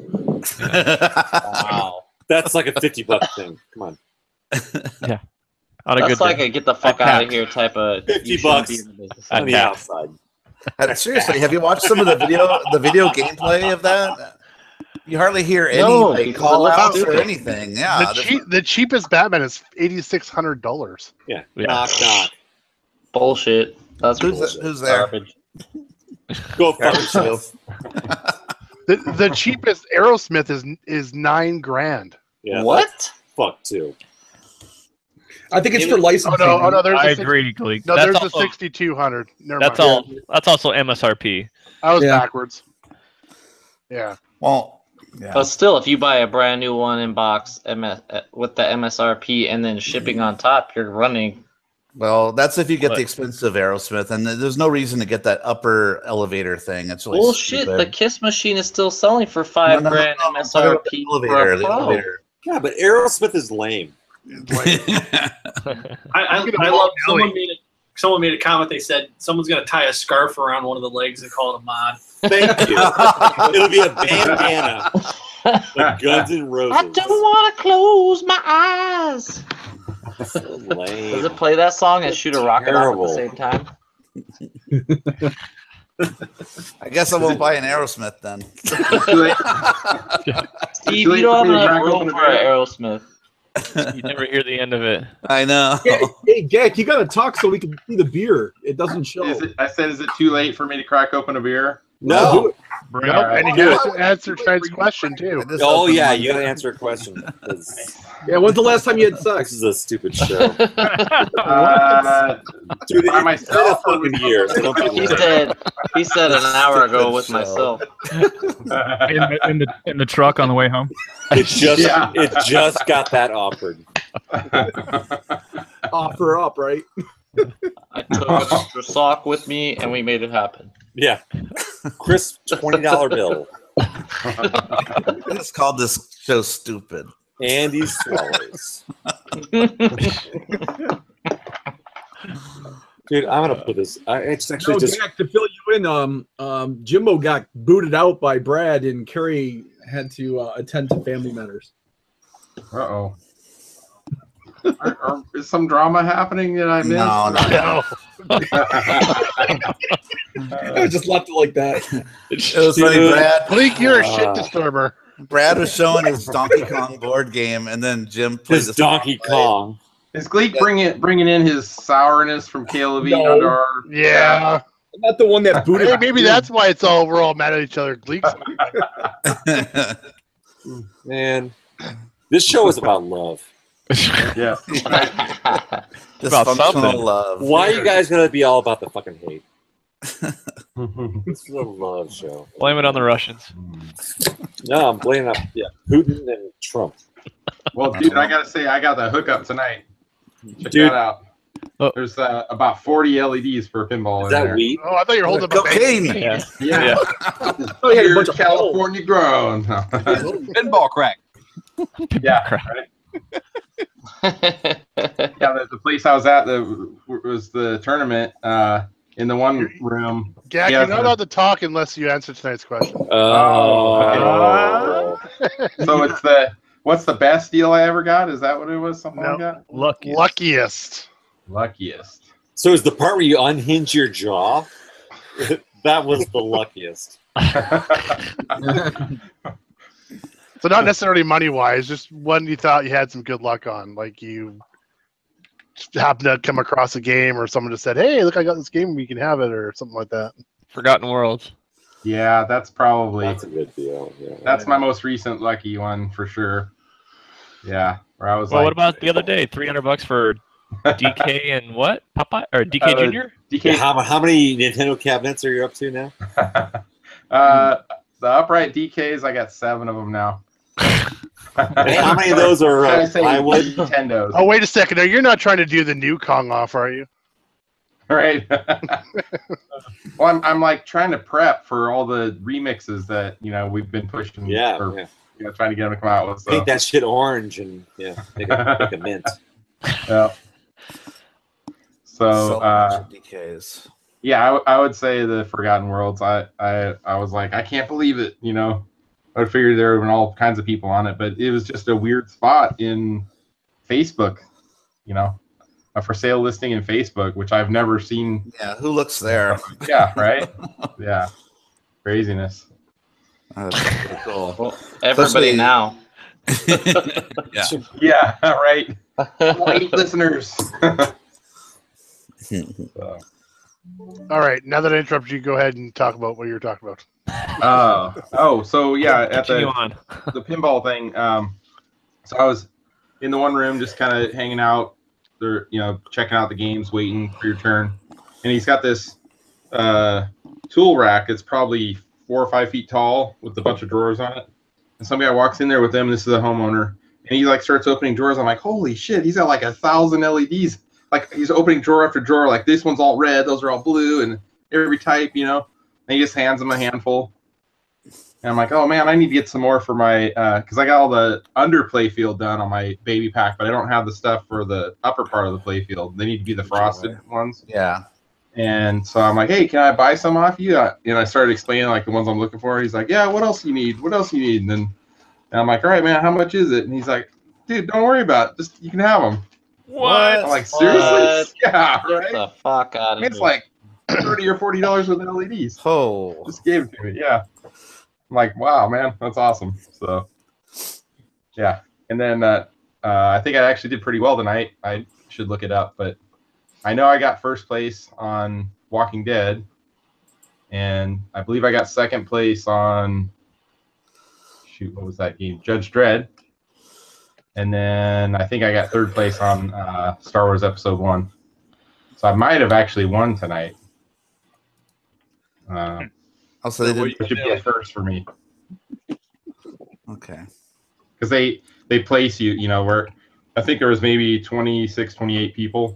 butt. Wow. That's like a $50 thing. Come on. Yeah. On a That's good like day. a get the fuck out of here type of $50 on the Attack. outside. Seriously, have you watched some of the video gameplay of that? You hardly hear any No, like, because call it looks outs or stupid. anything. Yeah, The cheapest Batman is $8,600. Yeah. Yeah. Knock, knock. Bullshit. That's bullshit. who's there? Garbage. Go fuck yourself. The cheapest Aerosmith is $9,000. Yeah. What? Fuck too. I think it's for licensing. Oh no, there's I a agree, Gleek. No, That's there's also, a 6,200. Never That's mind. all. That's also MSRP. I was Yeah. backwards. Yeah. Well, yeah. But still, if you buy a brand new one in box with the MSRP and then shipping on top, you're running. Well, that's if you get What? the expensive Aerosmith, and there's no reason to get that upper elevator thing. It's really Bullshit. stupid. The Kiss machine is still selling for $5 grand no, MSRP the for elevator, a the Pro. elevator. Yeah, but Aerosmith is lame. I love someone made a comment. They said someone's gonna tie a scarf around one of the legs and call it a mod. Thank you. It'll be a bandana. Like Guns N' Roses. I don't want to close my eyes. So lame. Does it play that song and shoot a rocket off at the Terrible. same time? I guess I won't buy an Aerosmith then. Steve, you don't have enough room for an Aerosmith. You never hear the end of it. I know. Hey, Gak, you gotta talk so we can see the beer. It doesn't show. I said, is it too late for me to crack open a beer? No. Nope. And you have to answer tonight's question too. Oh yeah, you gotta answer a question. Yeah, when's the last time you had sex? This is a stupid show. Dude, by myself or with years. He said an hour ago with myself. in the truck on the way home. It just got that awkward. Offer up, right? I took an extra sock with me and we made it happen. Yeah. Crisp $20 bill. It's called this show stupid. Andy Swallows. Dude, I'm gonna put this. It's actually just Jack, to fill you in. Jimbo got booted out by Brad, and Carrie had to attend to family matters. Uh-oh. Is some drama happening that I missed? No. I just left it like that. It was funny, Brad. Bleak, you're a shit disturber. Brad was showing his Donkey Kong board game, and then Jim plays his Donkey Kong. Is Gleek bringing in his sourness from Caleb under our... Yeah. I'm not the one that booted. Hey, maybe that's why we're all mad at each other. Gleek's Man, this show is about love. Yeah. Dysfunctional love. Why are you guys gonna be all about the fucking hate? It's a love show. Blame it on the Russians. No, I'm blaming Putin and Trump. Well, dude, I gotta say, I got the hookup tonight. Check Dude. that out. There's about 40 LEDs for a pinball. Is that weed? Oh, I thought you were holding up cocaine. Yeah. Oh, yeah, a Pure bunch of California grown. Pinball crack. Yeah. Right? Yeah, the place I was at was the tournament in the one room. Gak, you're not allowed to talk unless you answer tonight's question. Oh. So it's what's the best deal I ever got? Is that what it was? Something like that? Luckiest. So is the part where you unhinge your jaw? That was the luckiest. So not necessarily money-wise, just one you thought you had some good luck on. Like you just happened to come across a game or someone just said, hey, look, I got this game, we can have it, or something like that. Forgotten Worlds. Yeah, that's a good deal. Yeah. That's my most recent lucky one for sure. Yeah, where I was Well, like, what about the other day? $300 for DK and what? Popeye or DK Junior? DK. How many Nintendo cabinets are you up to now? The upright DKs, I got 7 of them now. How many of those are plywood? Nintendos. Oh, wait a second. Now, you're not trying to do the new Kong off, are you? Right. Well, I'm like trying to prep for all the remixes that we've been pushing. Trying to get them to come out with. So. Paint that shit orange and make a mint. Yeah. So DKs. Yeah, I would say the Forgotten Worlds. I was like, I can't believe it. I figured there were all kinds of people on it, but it was just a weird spot in Facebook. A for sale listing in Facebook, which I've never seen. Yeah, who looks there? Yeah, right. Yeah, craziness. That's pretty cool. Well, everybody now. Yeah. Yeah. Right. 8 listeners. So. All right. Now that I interrupted you, go ahead and talk about what you were talking about. So yeah, at Continue on. the pinball thing. So I was in the one room, just kind of hanging out. They're checking out the games, waiting for your turn. And he's got this tool rack. It's probably 4 or 5 feet tall with a bunch of drawers on it. And some guy walks in there with him. This is a homeowner, and he starts opening drawers. I'm like, holy shit! He's got like 1,000 LEDs. Like he's opening drawer after drawer. Like this one's all red, those are all blue, and every type, And he just hands them a handful. And I'm like, oh man, I need to get some more for my because I got all the under play field done on my baby pack, but I don't have the stuff for the upper part of the play field. They need to be the frosted ones. Yeah. And so I'm like, hey, can I buy some off you? And I started explaining like the ones I'm looking for. He's like, yeah, what else you need? What else you need? And then And I'm like, all right, man, how much is it? And he's like, dude, don't worry about it. Just you can have them. What? I'm like, seriously? Yeah, right. Get the fuck out of It's here. like $30 or $40 with LEDs. Oh, Just gave it to me. Yeah. I'm like, wow, man, that's awesome. So, yeah. And then I think I actually did pretty well tonight. I should look it up, but I know I got first place on Walking Dead, and I believe I got second place on what was that game? Judge Dredd. And then I think I got third place on Star Wars Episode 1. So I might have actually won tonight. Also, they did. Which would be a first for me. Okay. Because they place you, you know, where I think there was maybe 26, 28 people.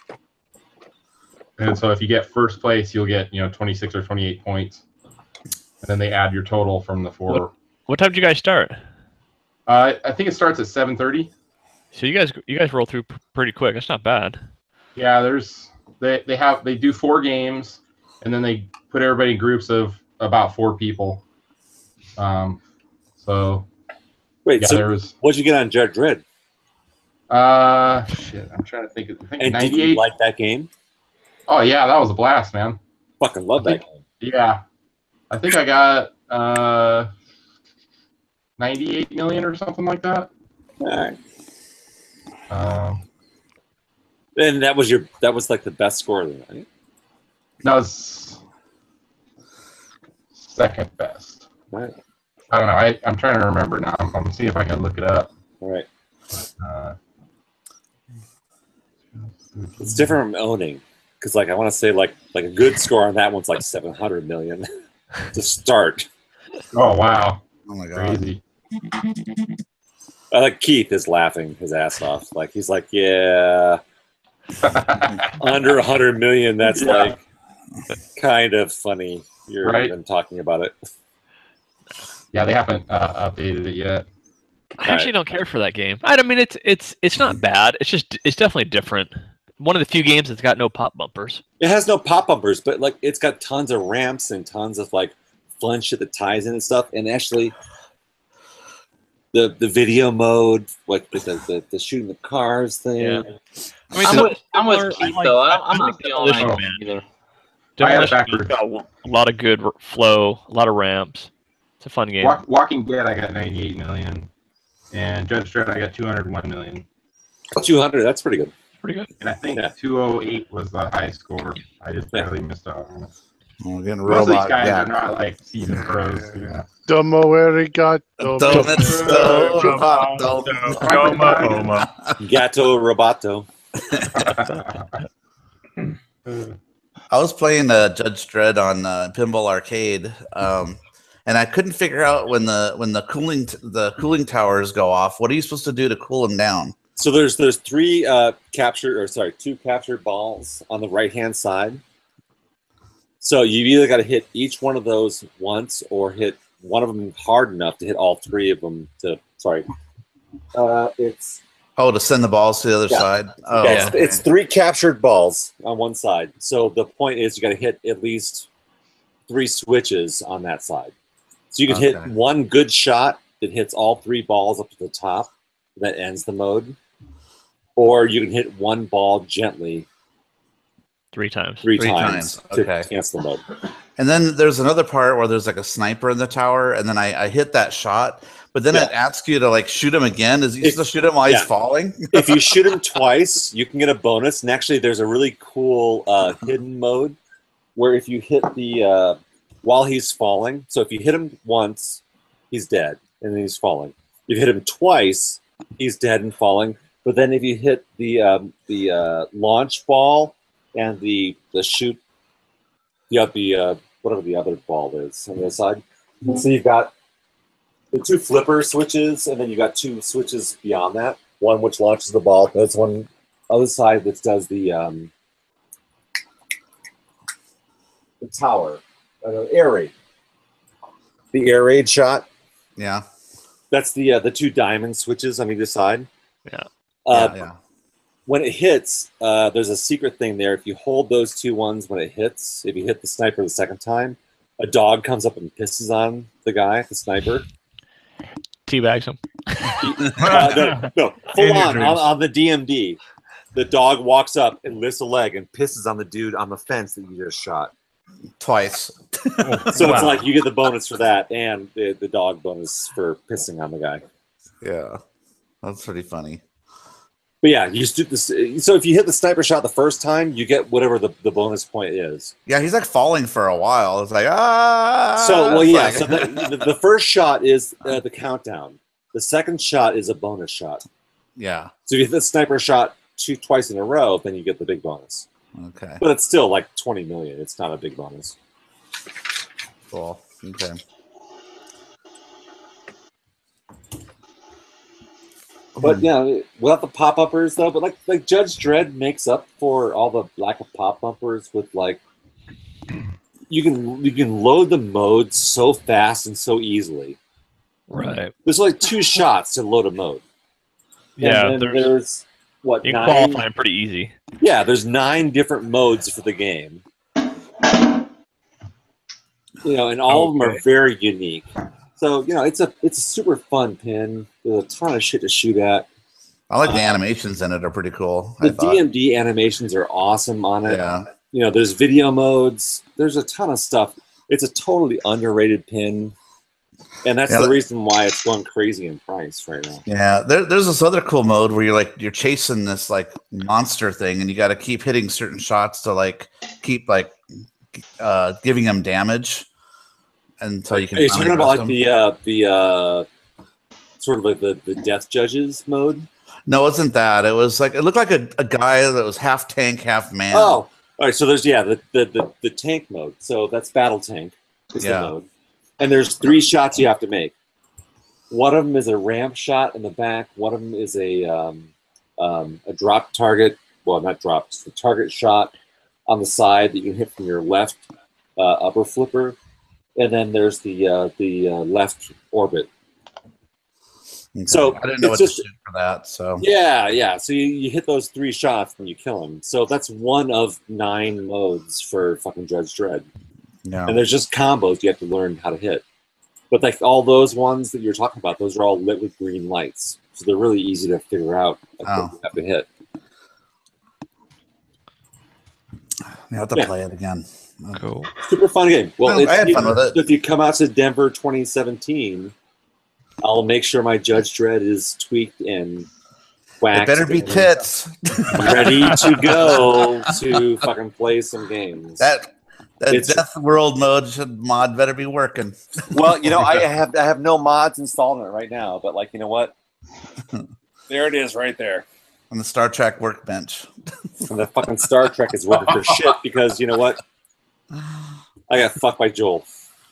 And so if you get first place, you'll get, 26 or 28 points. And then they add your total from the four. What time did you guys start? I think it starts at 7:30. So you guys roll through pretty quick. That's not bad. Yeah, they do 4 games, and then they put everybody in groups of about 4 people. So wait, yeah, so what'd you get on Judge Dredd? Shit, I'm trying to think. I think And 98. did you like that game? Oh yeah, that was a blast, man. Fucking love that game. Yeah, I think I got 98 million or something like that. All right. And that was like the best score of the night. That was second best. Right. I don't know. I'm trying to remember now. I'm seeing if I can look it up. All right. It's different from owning, because I want to say like a good score on that one's like 700 million to start. Oh wow! Oh my god! Crazy. I like Keith is laughing his ass off. Like he's like, yeah, under 100 million. That's like kind of funny. You're right. even talking about it. Yeah, they haven't updated it yet. I actually don't care for that game. I mean, it's not bad. It's definitely different. One of the few games that's got no pop bumpers. It has no pop bumpers, but like it's got tons of ramps and tons of like fun shit that ties in and stuff. And actually, the video mode, like the shooting the cars thing. Yeah. I mean, I'm with Keith though. I'm not feeling that game either. I had it Demolition backwards. got a lot of good flow, a lot of ramps. It's a fun game. Walking Dead, I got 98 million, and Judge Dredd, I got 201 million. 200. That's pretty good. Pretty good. And I think 208 was the high score. I just barely missed out on it. We're getting Most of these robot. guys Yeah. are not like season pros. You know. Domo arigato. Gatto Roboto. I was playing Judge Dredd on Pinball Arcade, and I couldn't figure out when the cooling towers go off. What are you supposed to do to cool them down? So there's 2 captured balls on the right hand side. So you've either got to hit each one of those once or hit one of them hard enough to hit all 3 of them to. Sorry, it's. Oh, to send the balls to the other side. Oh, yeah, it's 3 captured balls on one side. So the point is you got to hit at least 3 switches on that side. So you can hit one good shot that hits all 3 balls up to the top. That ends the mode. Or you can hit one ball gently 3 times. 3 times to Okay. cancel the mode. And then there's another part where there's like a sniper in the tower, and then I hit that shot, but then it asks you to like shoot him again. Is you supposed to shoot him while he's falling? If you shoot him twice, you can get a bonus. And actually, there's a really cool hidden mode where if you hit the while he's falling, so if you hit him once, he's dead, and then he's falling. If you hit him twice, he's dead and falling. But then if you hit the launch ball and the shoot, whatever the other ball is on the other side, so you've got the 2 flipper switches, and then you got 2 switches beyond that. One which launches the ball. There's one other side that does the tower, air raid. The air raid shot. Yeah. That's the 2 diamond switches on either side. Yeah. When it hits, there's a secret thing there. If you hold those 2 ones when it hits, if you hit the sniper the second time, a dog comes up and pisses on the guy, the sniper. Teabags him. No, full on the DMD. The dog walks up and lifts a leg and pisses on the dude on the fence that you just shot. Twice. So it's like you get the bonus for that and the dog bonus for pissing on the guy. Yeah, that's pretty funny. But yeah, you just do this. So if you hit the sniper shot the first time, you get whatever the bonus point is. Yeah, he's like falling for a while. It's like, ah. So, well, yeah. Like... So the first shot is the countdown. The second shot is a bonus shot. Yeah. So if you hit the sniper shot twice in a row, then you get the big bonus. Okay. But it's still like 20 million. It's not a big bonus. Cool. Okay. But yeah, without the pop-uppers though, but like Judge Dredd makes up for all the lack of pop-uppers with like you can load the modes so fast and so easily. Right. There's like 2 shots to load a mode. Yeah, and then there's what, you 9? qualify them pretty easy. Yeah, there's 9 different modes for the game. You know, and all of them are very unique. So, you know, it's a super fun pin. There's a ton of shit to shoot at. I like the animations in it are pretty cool. The DMD animations are awesome on it. Yeah. You know, there's video modes. There's a ton of stuff. It's a totally underrated pin. And that's the reason why it's going crazy in price right now. Yeah, there's this other cool mode where you're chasing this like monster thing, and you got to keep hitting certain shots to like keep like giving them damage until you can. Are you talking about like the sort of like the death judges mode? No, it wasn't that. It was like it looked like a guy that was half tank, half man. Oh, all right. So there's the tank mode. So that's battle tank. Is the mode. And there's 3 shots you have to make. One of them is a ramp shot in the back. One of them is a drop target. Well, not drop, it's a target shot on the side that you can hit from your left upper flipper. And then there's the left orbit. Okay. So I didn't know what to shoot for that. So yeah. So you hit those 3 shots and you kill them. So that's one of 9 modes for fucking Judge Dredd. Yeah. And there's just combos you have to learn how to hit. But like all those ones that you're talking about, those are all lit with green lights. So they're really easy to figure out what you have to hit. You have to play it again. Cool. Super fun game. Well, I had fun with it. If you come out to Denver 2017, I'll make sure my Judge Dredd is tweaked and waxed. It better be tits. Ready to go to fucking play some games. That Death World mod better be working. Well, you know, I have no mods installed on it right now, but like, you know what? There it is, right there. On the Star Trek workbench. And the fucking Star Trek is working for shit because you know what? I got fucked by Joel.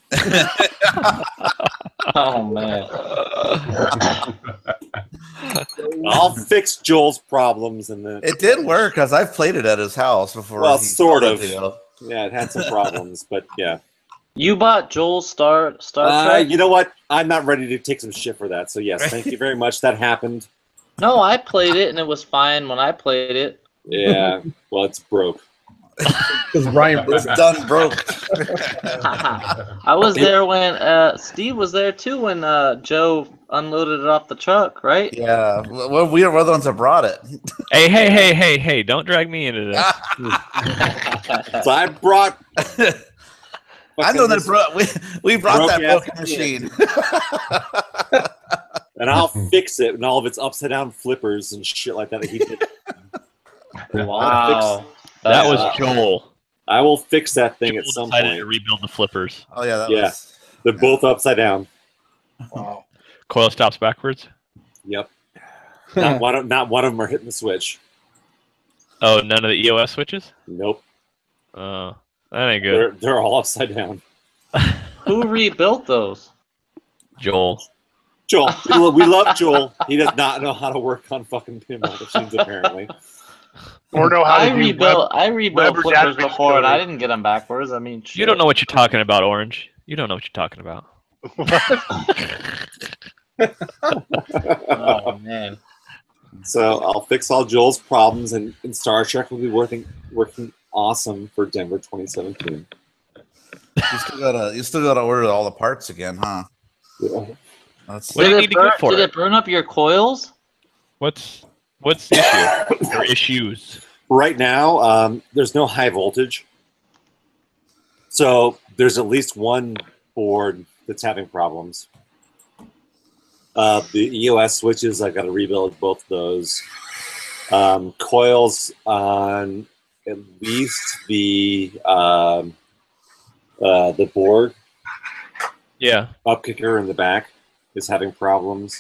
Oh man. I'll fix Joel's problems and then it did work because I've played it at his house before. Well, sort of. Yeah, it had some problems, but yeah. You bought Joel's Star Trek? You know what? I'm not ready to take some shit for that. So yes, thank you very much. That happened. No, I played it and it was fine when I played it. Yeah, well, it's broke. Because Ryan, it's done broke. I was there when Steve was there too when Joe unloaded it off the truck, right? Yeah, well, we were the ones that brought it. Hey! Don't drag me into this. So I brought. I know that we brought that broken machine. And I'll fix it and all of its upside down flippers and shit like that he did. Wow. That was Joel. I will fix that thing Joel at some decided point. to rebuild the flippers. Oh yeah, they're both upside down. Wow. Coil stops backwards. Yep. Not one of them are hitting the switch. Oh, none of the EOS switches? Nope. Oh, that ain't good. They're all upside down. Who rebuilt those? Joel. We love Joel. He does not know how to work on fucking pinball machines, apparently. Or know how to I rebuilt flippers before, and I didn't get them backwards. I mean, shit. You don't know what you're talking about, Orange. You don't know what you're talking about. Oh man. So I'll fix all Joel's problems, and Star Trek will be working awesome for Denver 2017. You still gotta order all the parts again, huh? Yeah. That's What do you need to get for Did it? it burn up your coils? What's the issue or issues? Right now, there's no high voltage. So there's at least one board that's having problems. The EOS switches, I've got to rebuild both of those. Coils on at least the board. Yeah. Upkicker in the back is having problems.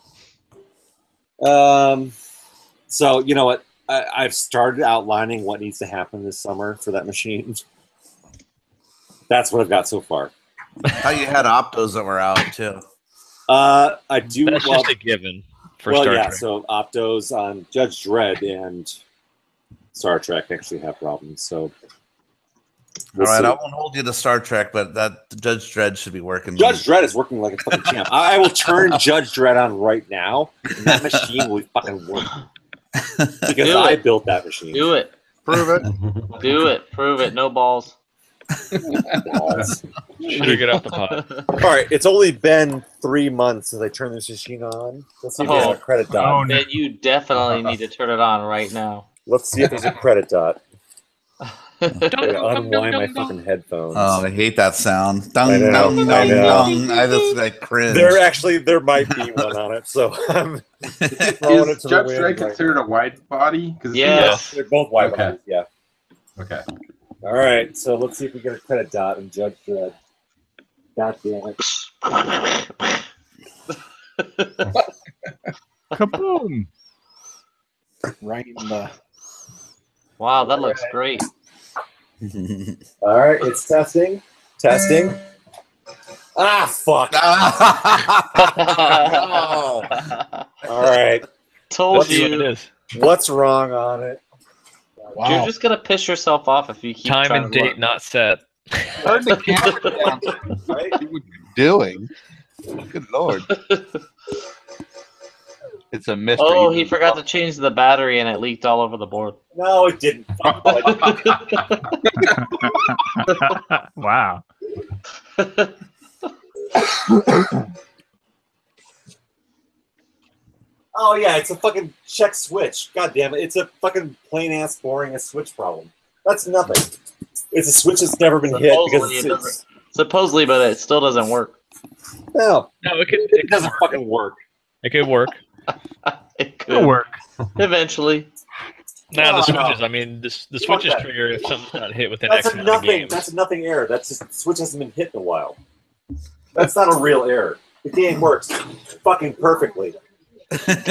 So you know what? I've started outlining what needs to happen this summer for that machine. That's what I've got so far. How you had optos that were out too. I do. That's just a given for Star Trek. So Optos on Judge Dredd and Star Trek actually have problems. So All right, I won't hold you to Star Trek, but that Judge Dredd should be working. Judge Dredd is working like a fucking champ. I will turn Judge Dredd on right now, and that machine will fucking work. Because I built that machine. Do it. Prove it. Do it. Prove it. No balls. Balls. Sugar, get off the pot. All right, it's only been 3 months since I turned this machine on. Let's see if there's a credit dot. Then you definitely need to turn it on right now. Let's see if there's a credit dot. Unwind my fucking headphones. Oh, I hate that sound. Dung, I know, dung, I dung, know. dung. I just like cringe. There might be one on it. So I'm throwing it Is to Judge the Dredd wind. considered a wide body? Yes. They're both wide Okay. bodies. Yeah. Okay. All right. So let's see if we get a credit dot in Judge Dredd. God damn it. Kaboom! Right in the. Wow, that looks great. All right, it's testing. Testing. Ah, fuck. Oh. All right. Told you. What's wrong on it? You're just gonna piss yourself off if you keep Time trying and to date look. not set. Turn the camera down. Right? What you're doing? Good lord. It's a mystery. Oh, he forgot to change the battery and it leaked all over the board. No, it didn't. Wow. Oh yeah, it's a fucking check switch. God damn it. It's a fucking plain ass boring ass switch problem. That's nothing. It's a switch that's never been hit because it's Supposedly, but it still doesn't work. no, it doesn't fucking work. It could work. It could It'll work. eventually. Now the No, switches. no. I mean, the switches that. trigger if something's not hit within That's X a amount of nothing. games. That's a nothing error. That's just the switch hasn't been hit in a while. That's not a real error. The game works fucking perfectly. Take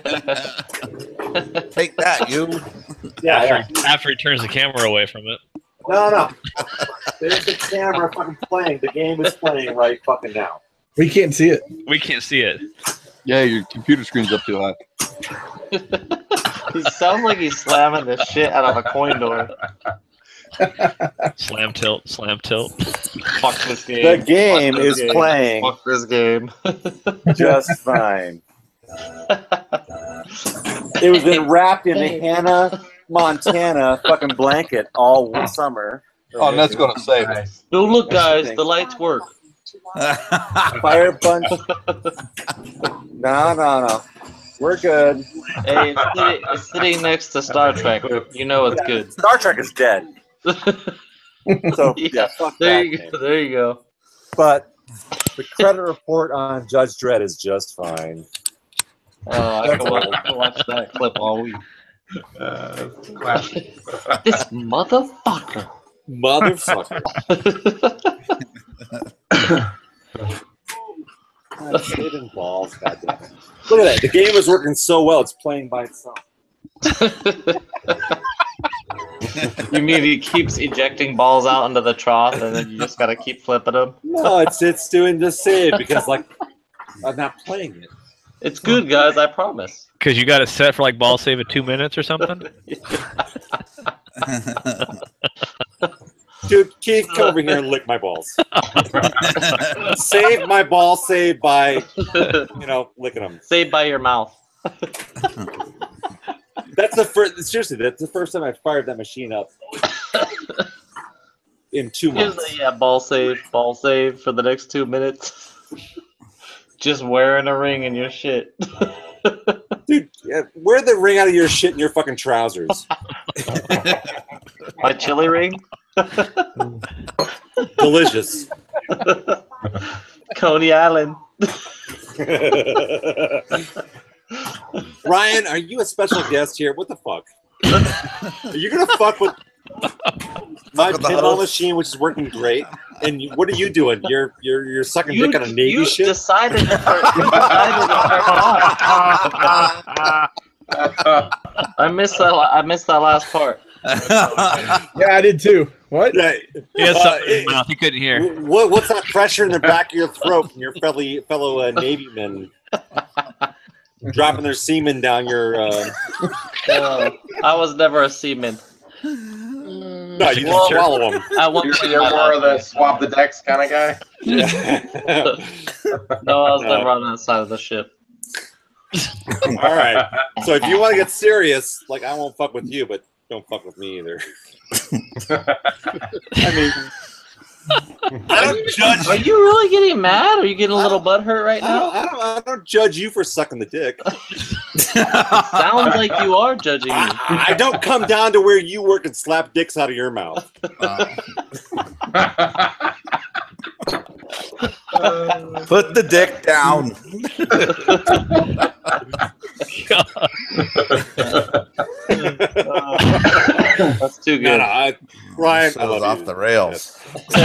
that, you. Yeah, After he turns the camera away from it. No. There's the camera fucking playing. The game is playing right fucking now. We can't see it. We can't see it. Yeah, your computer screen's up too high. He sounds like he's slamming the shit out of a coin door. Slam tilt, slam tilt. Fuck this game. The game Fuck this is game. playing Fuck this game. just fine. It was been wrapped in a Hannah Montana fucking blanket all summer. Oh, that's gonna save it. No, look, guys, the lights work. Fire bunch. No. We're good. Hey, it's sitting next to Star Trek. You know it's good. Star Trek is dead. So yeah, fuck There that you game. go. There you go. But the credit report on Judge Dredd is just fine. I can watch that clip all week. This motherfucker. Saving balls, goddamn. Look at that. The game is working so well, it's playing by itself. You mean he keeps ejecting balls out into the trough and then you just gotta keep flipping them? No, it's doing the save because like I'm not playing it. It's good, guys, I promise. Because you got it set for like ball save at 2 minutes or something? Dude, Keith, come over here and lick my balls. Save my ball save by, licking them. Save by your mouth. That's the first. Seriously, that's the first time I fired that machine up in 2 months. Usually, yeah, ball save for the next 2 minutes. Just wearing a ring in your shit. Dude, yeah, wear the ring out of your shit in your fucking trousers. My chili ring? Delicious. Coney Island. Ryan, are you a special guest here? What the fuck? Are you gonna fuck with my pinball machine, which is working great? And what are you doing? You're sucking dick on a Navy ship. Decided to I missed that last part. Yeah, I did too. What? Yeah, He has something in his mouth. He couldn't hear. What's that pressure in the back of your throat from your fellow Navy men dropping their semen down your? I was never a seaman. No, you didn't swallow them. You're more of the swap the decks kind of guy. No, I was never on that side of the ship. All right. So if you want to get serious, like I won't fuck with you, but don't fuck with me either. I mean, I don't judge. Are you really getting mad? Are you getting a little butthurt right now? I don't judge you for sucking the dick. Sounds like you are judging me. I don't come down to where you work and slap dicks out of your mouth. Put the dick down. That's too good. Ryan, I was off the rails.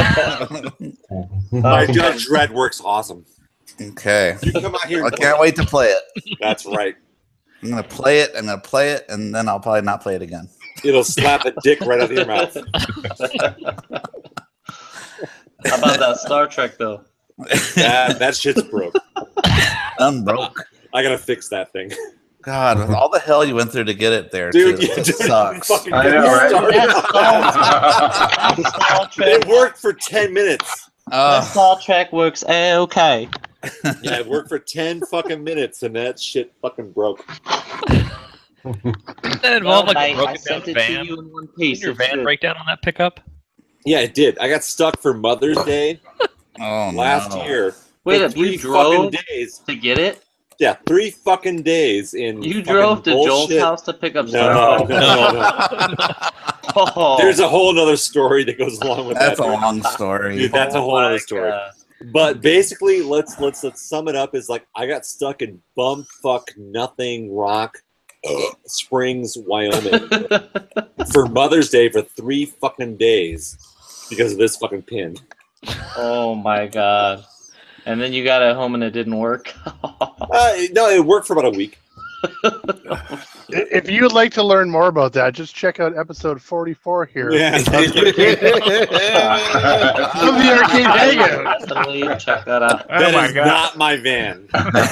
My Judge Dredd works awesome. Okay. You come out here. I can't wait to play it. That's right. I'm gonna play it. And then I'll probably not play it again. It'll slap a dick right out of your mouth. How about that Star Trek though? That shit's broke. I'm broke. I gotta fix that thing. God, with all the hell you went through to get it there, dude, too. It sucks. I know, right? It worked for 10 minutes. Star Trek works okay. Yeah, it worked for 10 fucking minutes, and that shit fucking broke. Did that involve like a broken down van? You in one piece. Did your van break down on that pickup? Yeah, it did. I got stuck for Mother's Day last year. Wait, for 3 you drove fucking days to get it? Yeah, 3 fucking days in. You drove to Joel's house to pick up No. Oh. There's a whole other story that goes along with that. That's a long story. Dude, that's a whole other story. But basically, let's sum it up as like I got stuck in bumfuck nothing rock Springs, Wyoming for Mother's Day for 3 fucking days because of this fucking pin. Oh my god. And then you got it home and it didn't work? No, it worked for about a week. If you'd like to learn more about that, just check out episode 44 here. Yeah. Of the Arcade Hangout. Definitely check that out. That is not my van.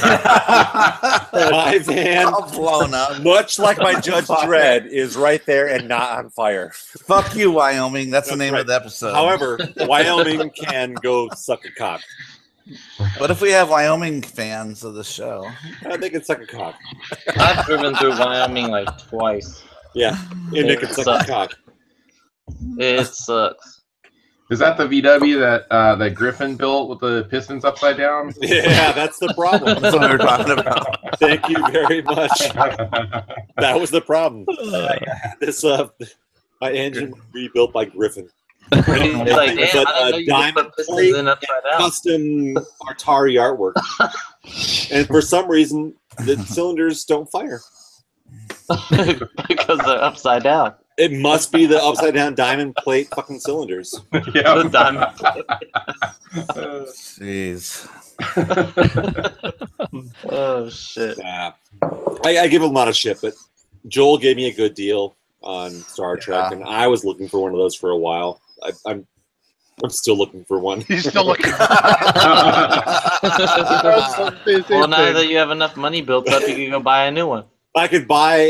My van, all blown up. much like my Judge Dredd, is right there and not on fire. Fuck you, Wyoming. That's the name of the episode. However, Wyoming can go suck a cock. What if we have Wyoming fans of the show? I think it's suck a cock. I've driven through Wyoming like twice. Yeah, and it can suck a cock. It sucks. Is that the VW that Griffin built with the pistons upside down? Yeah, that's the problem. That's what we were talking about. Thank you very much. That was the problem. This my engine rebuilt by Griffin. Like, damn, I didn't know you could put pistons in upside down. Custom Atari artwork, and for some reason the cylinders don't fire because they're upside down. It must be the upside down diamond plate fucking cylinders. Yeah, the diamond plate. Jeez. Oh shit. Yeah. I give him a lot of shit, but Joel gave me a good deal on Star Trek, and I was looking for one of those for a while. I'm still looking for one. He's still looking. Well, now that you have enough money built up, you can go buy a new one. I could buy,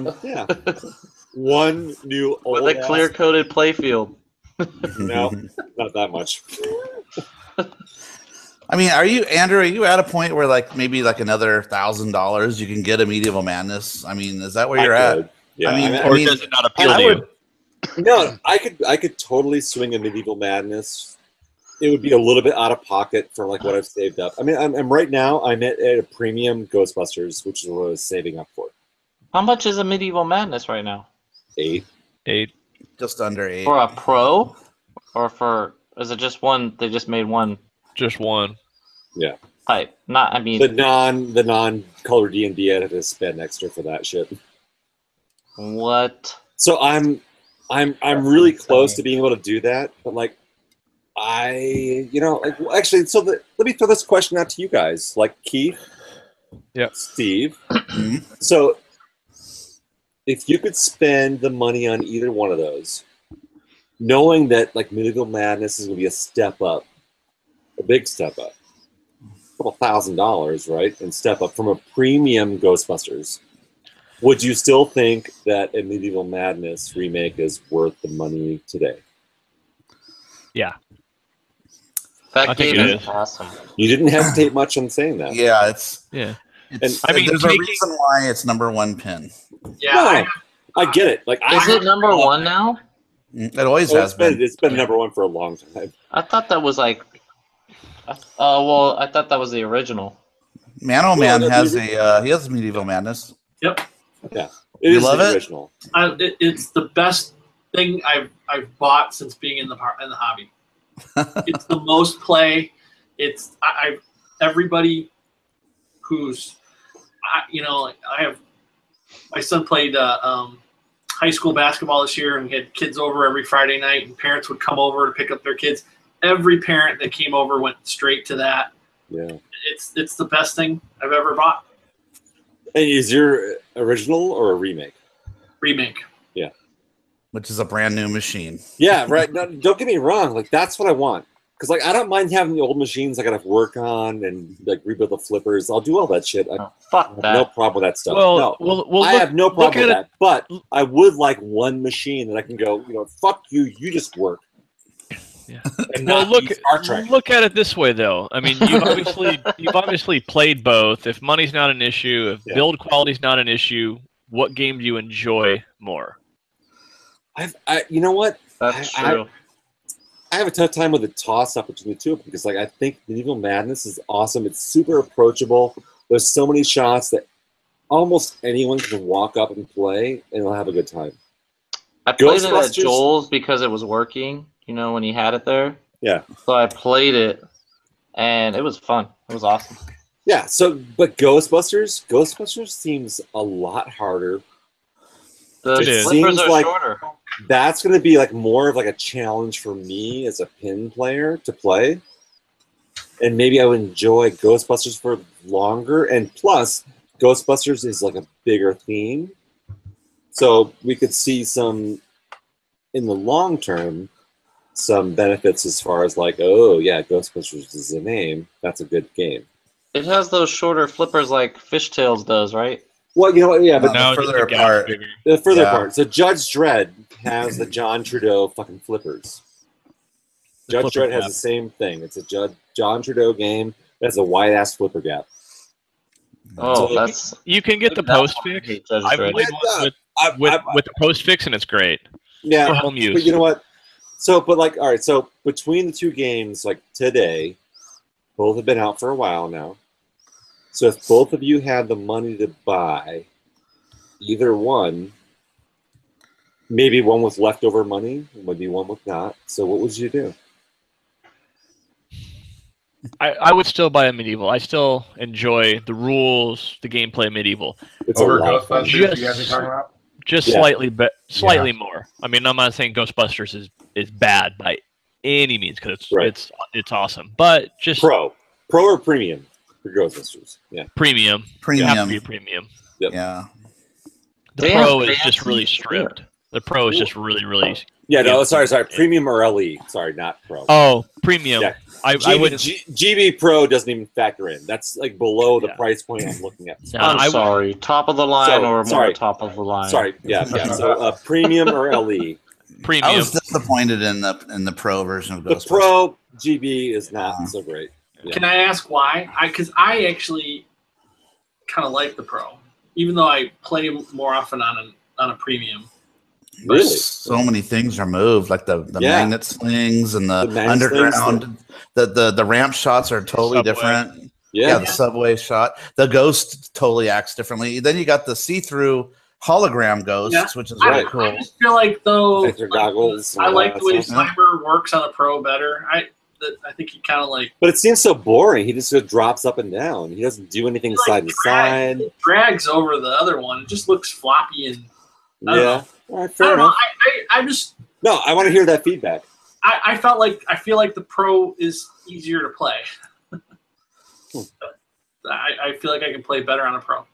one new old with a clear-coated playfield. No, not that much. I mean, Andrew, are you at a point where like maybe like another $1,000 you can get a Medieval Madness? I mean, is that where you're at? Yeah, I mean, or does it not appeal to you? No, I could totally swing a Medieval Madness it would be a little bit out of pocket for like what I've saved up. I mean, I'm right now. I'm at a premium Ghostbusters, which is what I was saving up for. How much is a Medieval Madness right now? 8. Just under 8. For a pro, or for is it just one? They just made one. Just one. Yeah. Type. Not. I mean the non color D&D. I'd have to spend extra for that shit. What? So I'm really close to being able to do that, but like actually, so let me throw this question out to you guys, like Keith, Steve. So if you could spend the money on either one of those, knowing that like Medieval Madness is going to be a step up, a big step up, a couple $1,000, right, and step up from a premium Ghostbusters. Would you still think that a Medieval Madness remake is worth the money today? Yeah. That game is awesome. You didn't hesitate much on saying that. Yeah, it's I mean, there's a reason why it's #1 pin. Yeah, I get it. Like, is it #1 now? It always has been. It's been #1 for a long time. I thought that was like. Well, I thought that was the original. Man has he has Medieval Madness. Yep. Yeah. You love it? Original. It's the best thing I've bought since being in the hobby. It's the most play. It's everybody who's I have my son played high school basketball this year, and we had kids over every Friday night, and parents would come over to pick up their kids. Every parent that came over went straight to that. Yeah. It's the best thing I've ever bought. And is your original or a remake? Remake. Yeah. Which is a brand new machine. Yeah, right. No, don't get me wrong. Like, that's what I want. Because, like, I don't mind having the old machines I got to work on and, like, rebuild the flippers. I'll do all that shit. Fuck that. No problem with that stuff. Well, I have no problem with that. But I would like one machine that I can go, fuck you. You just work. Yeah. Well, look at it this way, though. I mean, you've obviously played both. If money's not an issue, if build quality's not an issue, what game do you enjoy more? You know what? That's true. I have a tough time with the toss-up between the two because, like, I think Medieval Madness is awesome. It's super approachable. There's so many shots that almost anyone can walk up and play, and they'll have a good time. I played it at Joel's because it was working. When he had it there. Yeah. So I played it, and it was fun. It was awesome. Yeah. So, but Ghostbusters seems a lot harder. The flippers are shorter. That's going to be like more of like a challenge for me as a pin player to play, and maybe I would enjoy Ghostbusters for longer. And plus, Ghostbusters is like a bigger theme, so we could see some in the long term. Some benefits as far as like, oh yeah, Ghostbusters is the name. That's a good game. It has those shorter flippers like Fishtails does, right? Well, yeah, but no, further apart. The further apart. So Judge Dredd has the John Trudeau fucking flippers. Judge Dredd has the same thing. It's a John Trudeau game that has a wide ass flipper gap. Oh, so you can get the post fix. I've played one with the post fix, and it's great. Yeah, for home use. But you know what? So, but like, all right. So between the two games, like today, both have been out for a while now. So if both of you had the money to buy either one, maybe one with leftover money, maybe one with not. So what would you do? I would still buy a Medieval. I still enjoy the rules, the gameplay of Medieval. It's over Ghostbusters. You guys are talking about? Just slightly more. I mean, I'm not saying Ghostbusters is bad by any means because it's awesome, but just pro or premium for Ghostbusters. Yeah, premium. You have to be premium. Yep. Yeah. The pro is just really stripped. The pro is just really. Yeah. No. Sorry. Premium or LE. Sorry, not pro. Oh, premium. Yeah. I would. GB Pro doesn't even factor in. That's like below the price point I'm looking at. I'm sorry. Top of the line or more top of the line? Sorry. Yeah. So premium or LE. Premium. I was disappointed in the pro version of Ghostbusters. The pro GB is not so great. Yeah. Can I ask why? Because I actually kind of like the pro, even though I play more often on a premium. But Really? so many things are moved, like the magnet slings and the magnet underground. The ramp shots are totally Subway. different. Yeah. The subway shot. The ghost totally acts differently. Then you got the see-through hologram ghosts, which is really cool. I just feel like though, Like your goggles. I like the way stuff. Slimer works on a pro better. I think he kind of like But it seems so boring. He just sort of drops up and down. He doesn't do anything side to side. drags over the other one. It just looks floppy and I don't know. All right, I fair don't know. enough. I just No, I want to hear that feedback. I feel like the pro is easier to play. I feel like I can play better on a pro.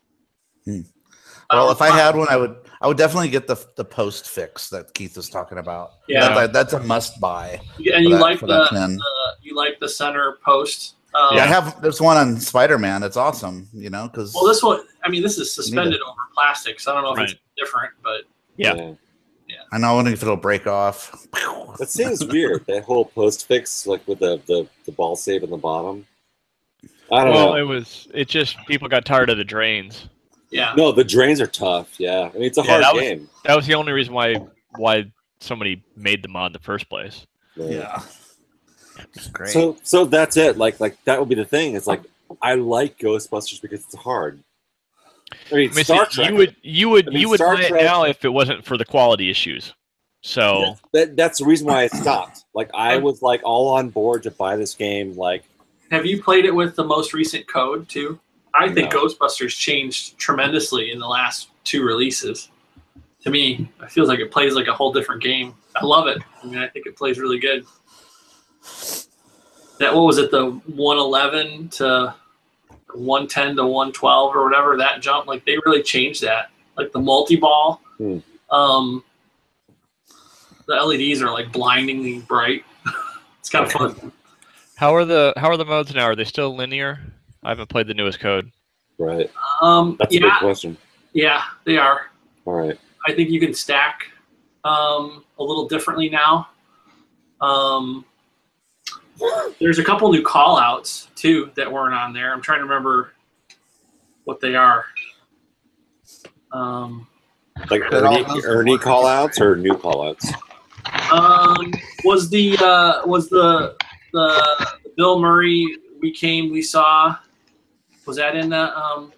Well, if I had one, I would definitely get the post fix that Keith was talking about. Yeah. That's a must buy. And you like the center post. I have. There's one on Spider-Man. It's awesome. Because Well, this one, I mean, this is suspended over plastic, so I don't know if it's different, but yeah. I know. I wonder if it'll break off. That seems weird. That whole post fix, like with the ball save in the bottom. I don't know. It just people got tired of the drains. Yeah. No, the drains are tough. Yeah, I mean it's a hard game. That was the only reason why somebody made the mod in the first place. Yeah. It's great. So that's it. Like that would be the thing. It's like I like Ghostbusters because it's hard. I mean, Star Trek. You would Star play it Trek- now if it wasn't for the quality issues. So that's the reason why I stopped. Like I was like all on board to buy this game. Like, have you played it with the most recent code too? I think No. Ghostbusters changed tremendously in the last 2 releases. To me, it feels like it plays like a whole different game. I love it. I mean, I think it plays really good. What was it, the 111 to 110 to 112 or whatever, that jump, like they really changed that. Like the multi-ball, the LEDs are like blindingly bright. It's kind of fun. how are the modes now? Are they still linear? I haven't played the newest code. Right. That's a big question. Yeah, they are. All right. I think you can stack a little differently now. There's a couple new call outs too that weren't on there. I'm trying to remember what they are. Like Ernie call outs or new call outs? Was the Bill Murray We Came We Saw, was that in the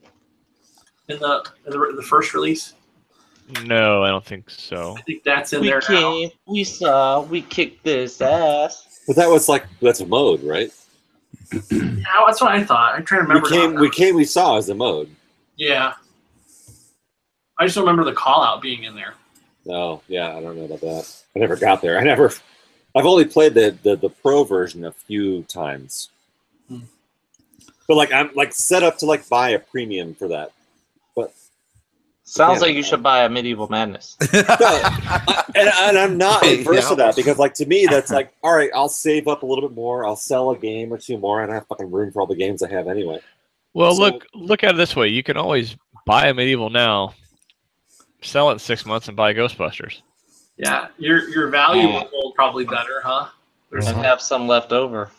first release? No, I don't think so. I think that's in We there came, now. we saw, we kicked this ass. But that's a mode, right? Yeah, that's what I thought. I'm trying to remember. We saw as a mode. Yeah. I just don't remember the call out being in there. No, yeah, I don't know about that. I never got there. I've only played the pro version a few times. But like I'm like set up to like buy a premium for that. But Sounds like you should buy a Medieval Madness. and I'm not adverse to that because like to me that's like, all right, I'll save up a little bit more, I'll sell a game or two more, and I have fucking room for all the games I have anyway. Well, look at it this way: you can always buy a Medieval now, sell it in 6 months, and buy Ghostbusters. Yeah, your value will hold probably better, huh? And have some left over.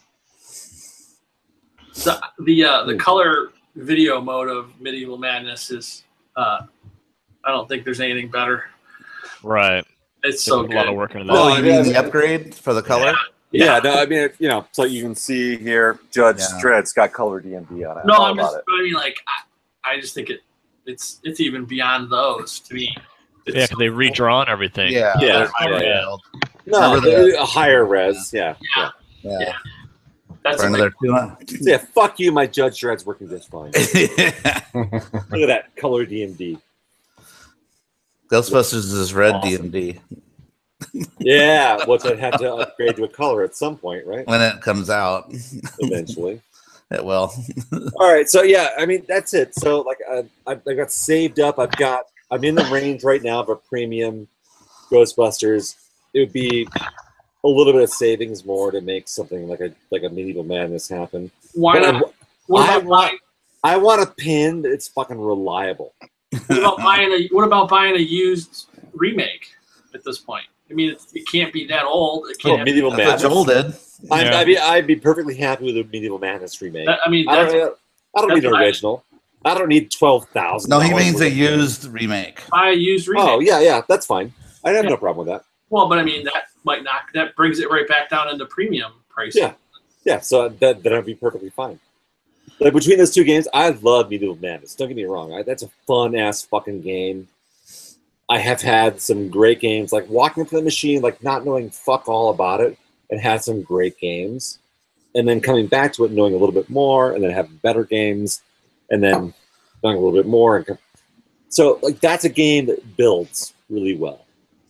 The color video mode of Medieval Madness is I don't think there's anything better. Right. It's so a good. lot of work into that. Oh, you mean the upgrade for the color? Yeah, no, I mean, so you can see here, Judge Dredd's got color DMD on it. No, How I about mean, like, I just think it's even beyond those to me. Yeah, because they redrawn everything. Yeah. No, a higher res. Yeah. That's For another 200. Yeah, fuck you, my Judge Dredd's working just fine. Look at that color DMD. Ghostbusters is red DMD. Yeah, which I'd have to upgrade to a color at some point, right? When it comes out. Eventually. It will. All right, so yeah, I mean that's it. So like I got saved up. I'm in the range right now of a premium Ghostbusters. It would be a little bit of savings more to make something like a Medieval Madness happen. Why not? I want a pin that's fucking reliable. What about buying a used remake at this point? I mean, it can't be that old. It can't. Medieval Madness. Joel did. I'd be perfectly happy with a Medieval Madness remake. I mean, I don't need an original. I don't need $12,000. No, he means a used remake. Buy a used remake. Oh yeah, that's fine. I have no problem with that. Well, but I mean that brings it right back down into premium pricing. Yeah. So that'd be perfectly fine. Like between those two games, I love Medieval Madness. Don't get me wrong. That's a fun ass fucking game. I have had some great games, like walking up to the machine, like not knowing fuck all about it, and had some great games. And then coming back to it, knowing a little bit more, and then having better games, and then knowing a little bit more. So, like, that's a game that builds really well.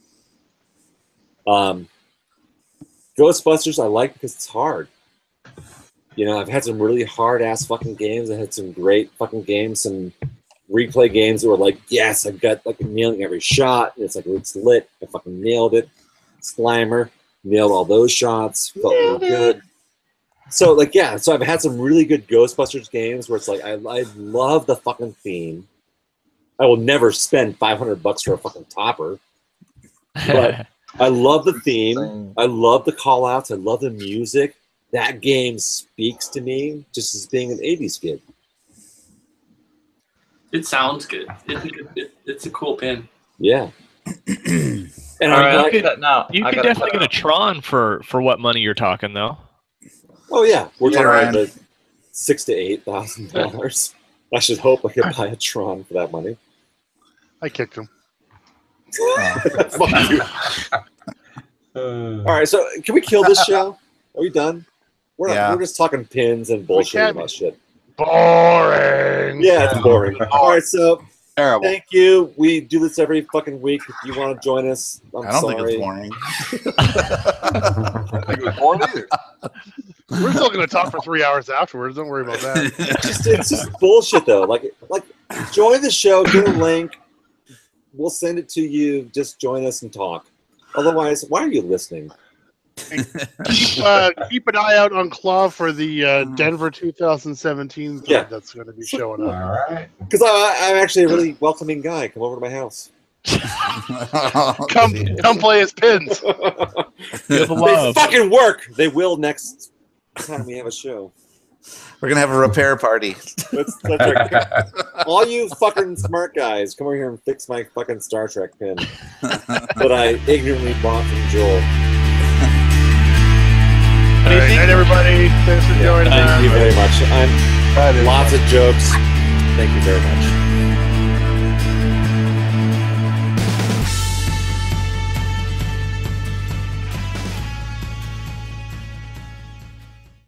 Ghostbusters I like because it's hard. You know, I've had some really hard-ass fucking games. I had some great fucking games, some replay games that were like, yes, I've got like nailing every shot. And it's like, it's lit. I fucking nailed it. Slimer, nailed all those shots. Felt really good. So, like, yeah, so I've had some really good Ghostbusters games where it's like, I love the fucking theme. I will never spend $500 for a fucking topper. But I love the theme. I love the call-outs. I love the music. That game speaks to me just as being an 80s kid. It sounds good. It's a cool pin. Yeah. And Alright, you I could gotta definitely get a Tron for what money you're talking though. Oh yeah, we're talking Ryan. about $6,000 to $8,000. I should hope I could buy a Tron for that money. I kicked him. Fuck you. All right, so can we kill this show? Are we done? We're just talking pins and bullshit about shit. Boring. Yeah, it's boring. All right, so Terrible. thank you. We do this every fucking week. If you want to join us, I don't think it's boring. I don't think it was boring either. We're still going to talk for 3 hours afterwards. Don't worry about that. It's just bullshit though. Like join the show, get a link. We'll send it to you. Just join us and talk. Otherwise, why are you listening? Keep an eye out on Claw for the Denver 2017 thread that's going to be showing up. All right. Because I'm actually a really welcoming guy. Come over to my house. Come play as pins. They fucking work. They will next time we have a show. We're gonna have a repair party. That's right. All you fucking smart guys, come over here and fix my fucking Star Trek pin that I ignorantly bought from Joel. All right, night, everybody. Thanks for joining us. Thank you very much. Lots of jokes. Thank you very much.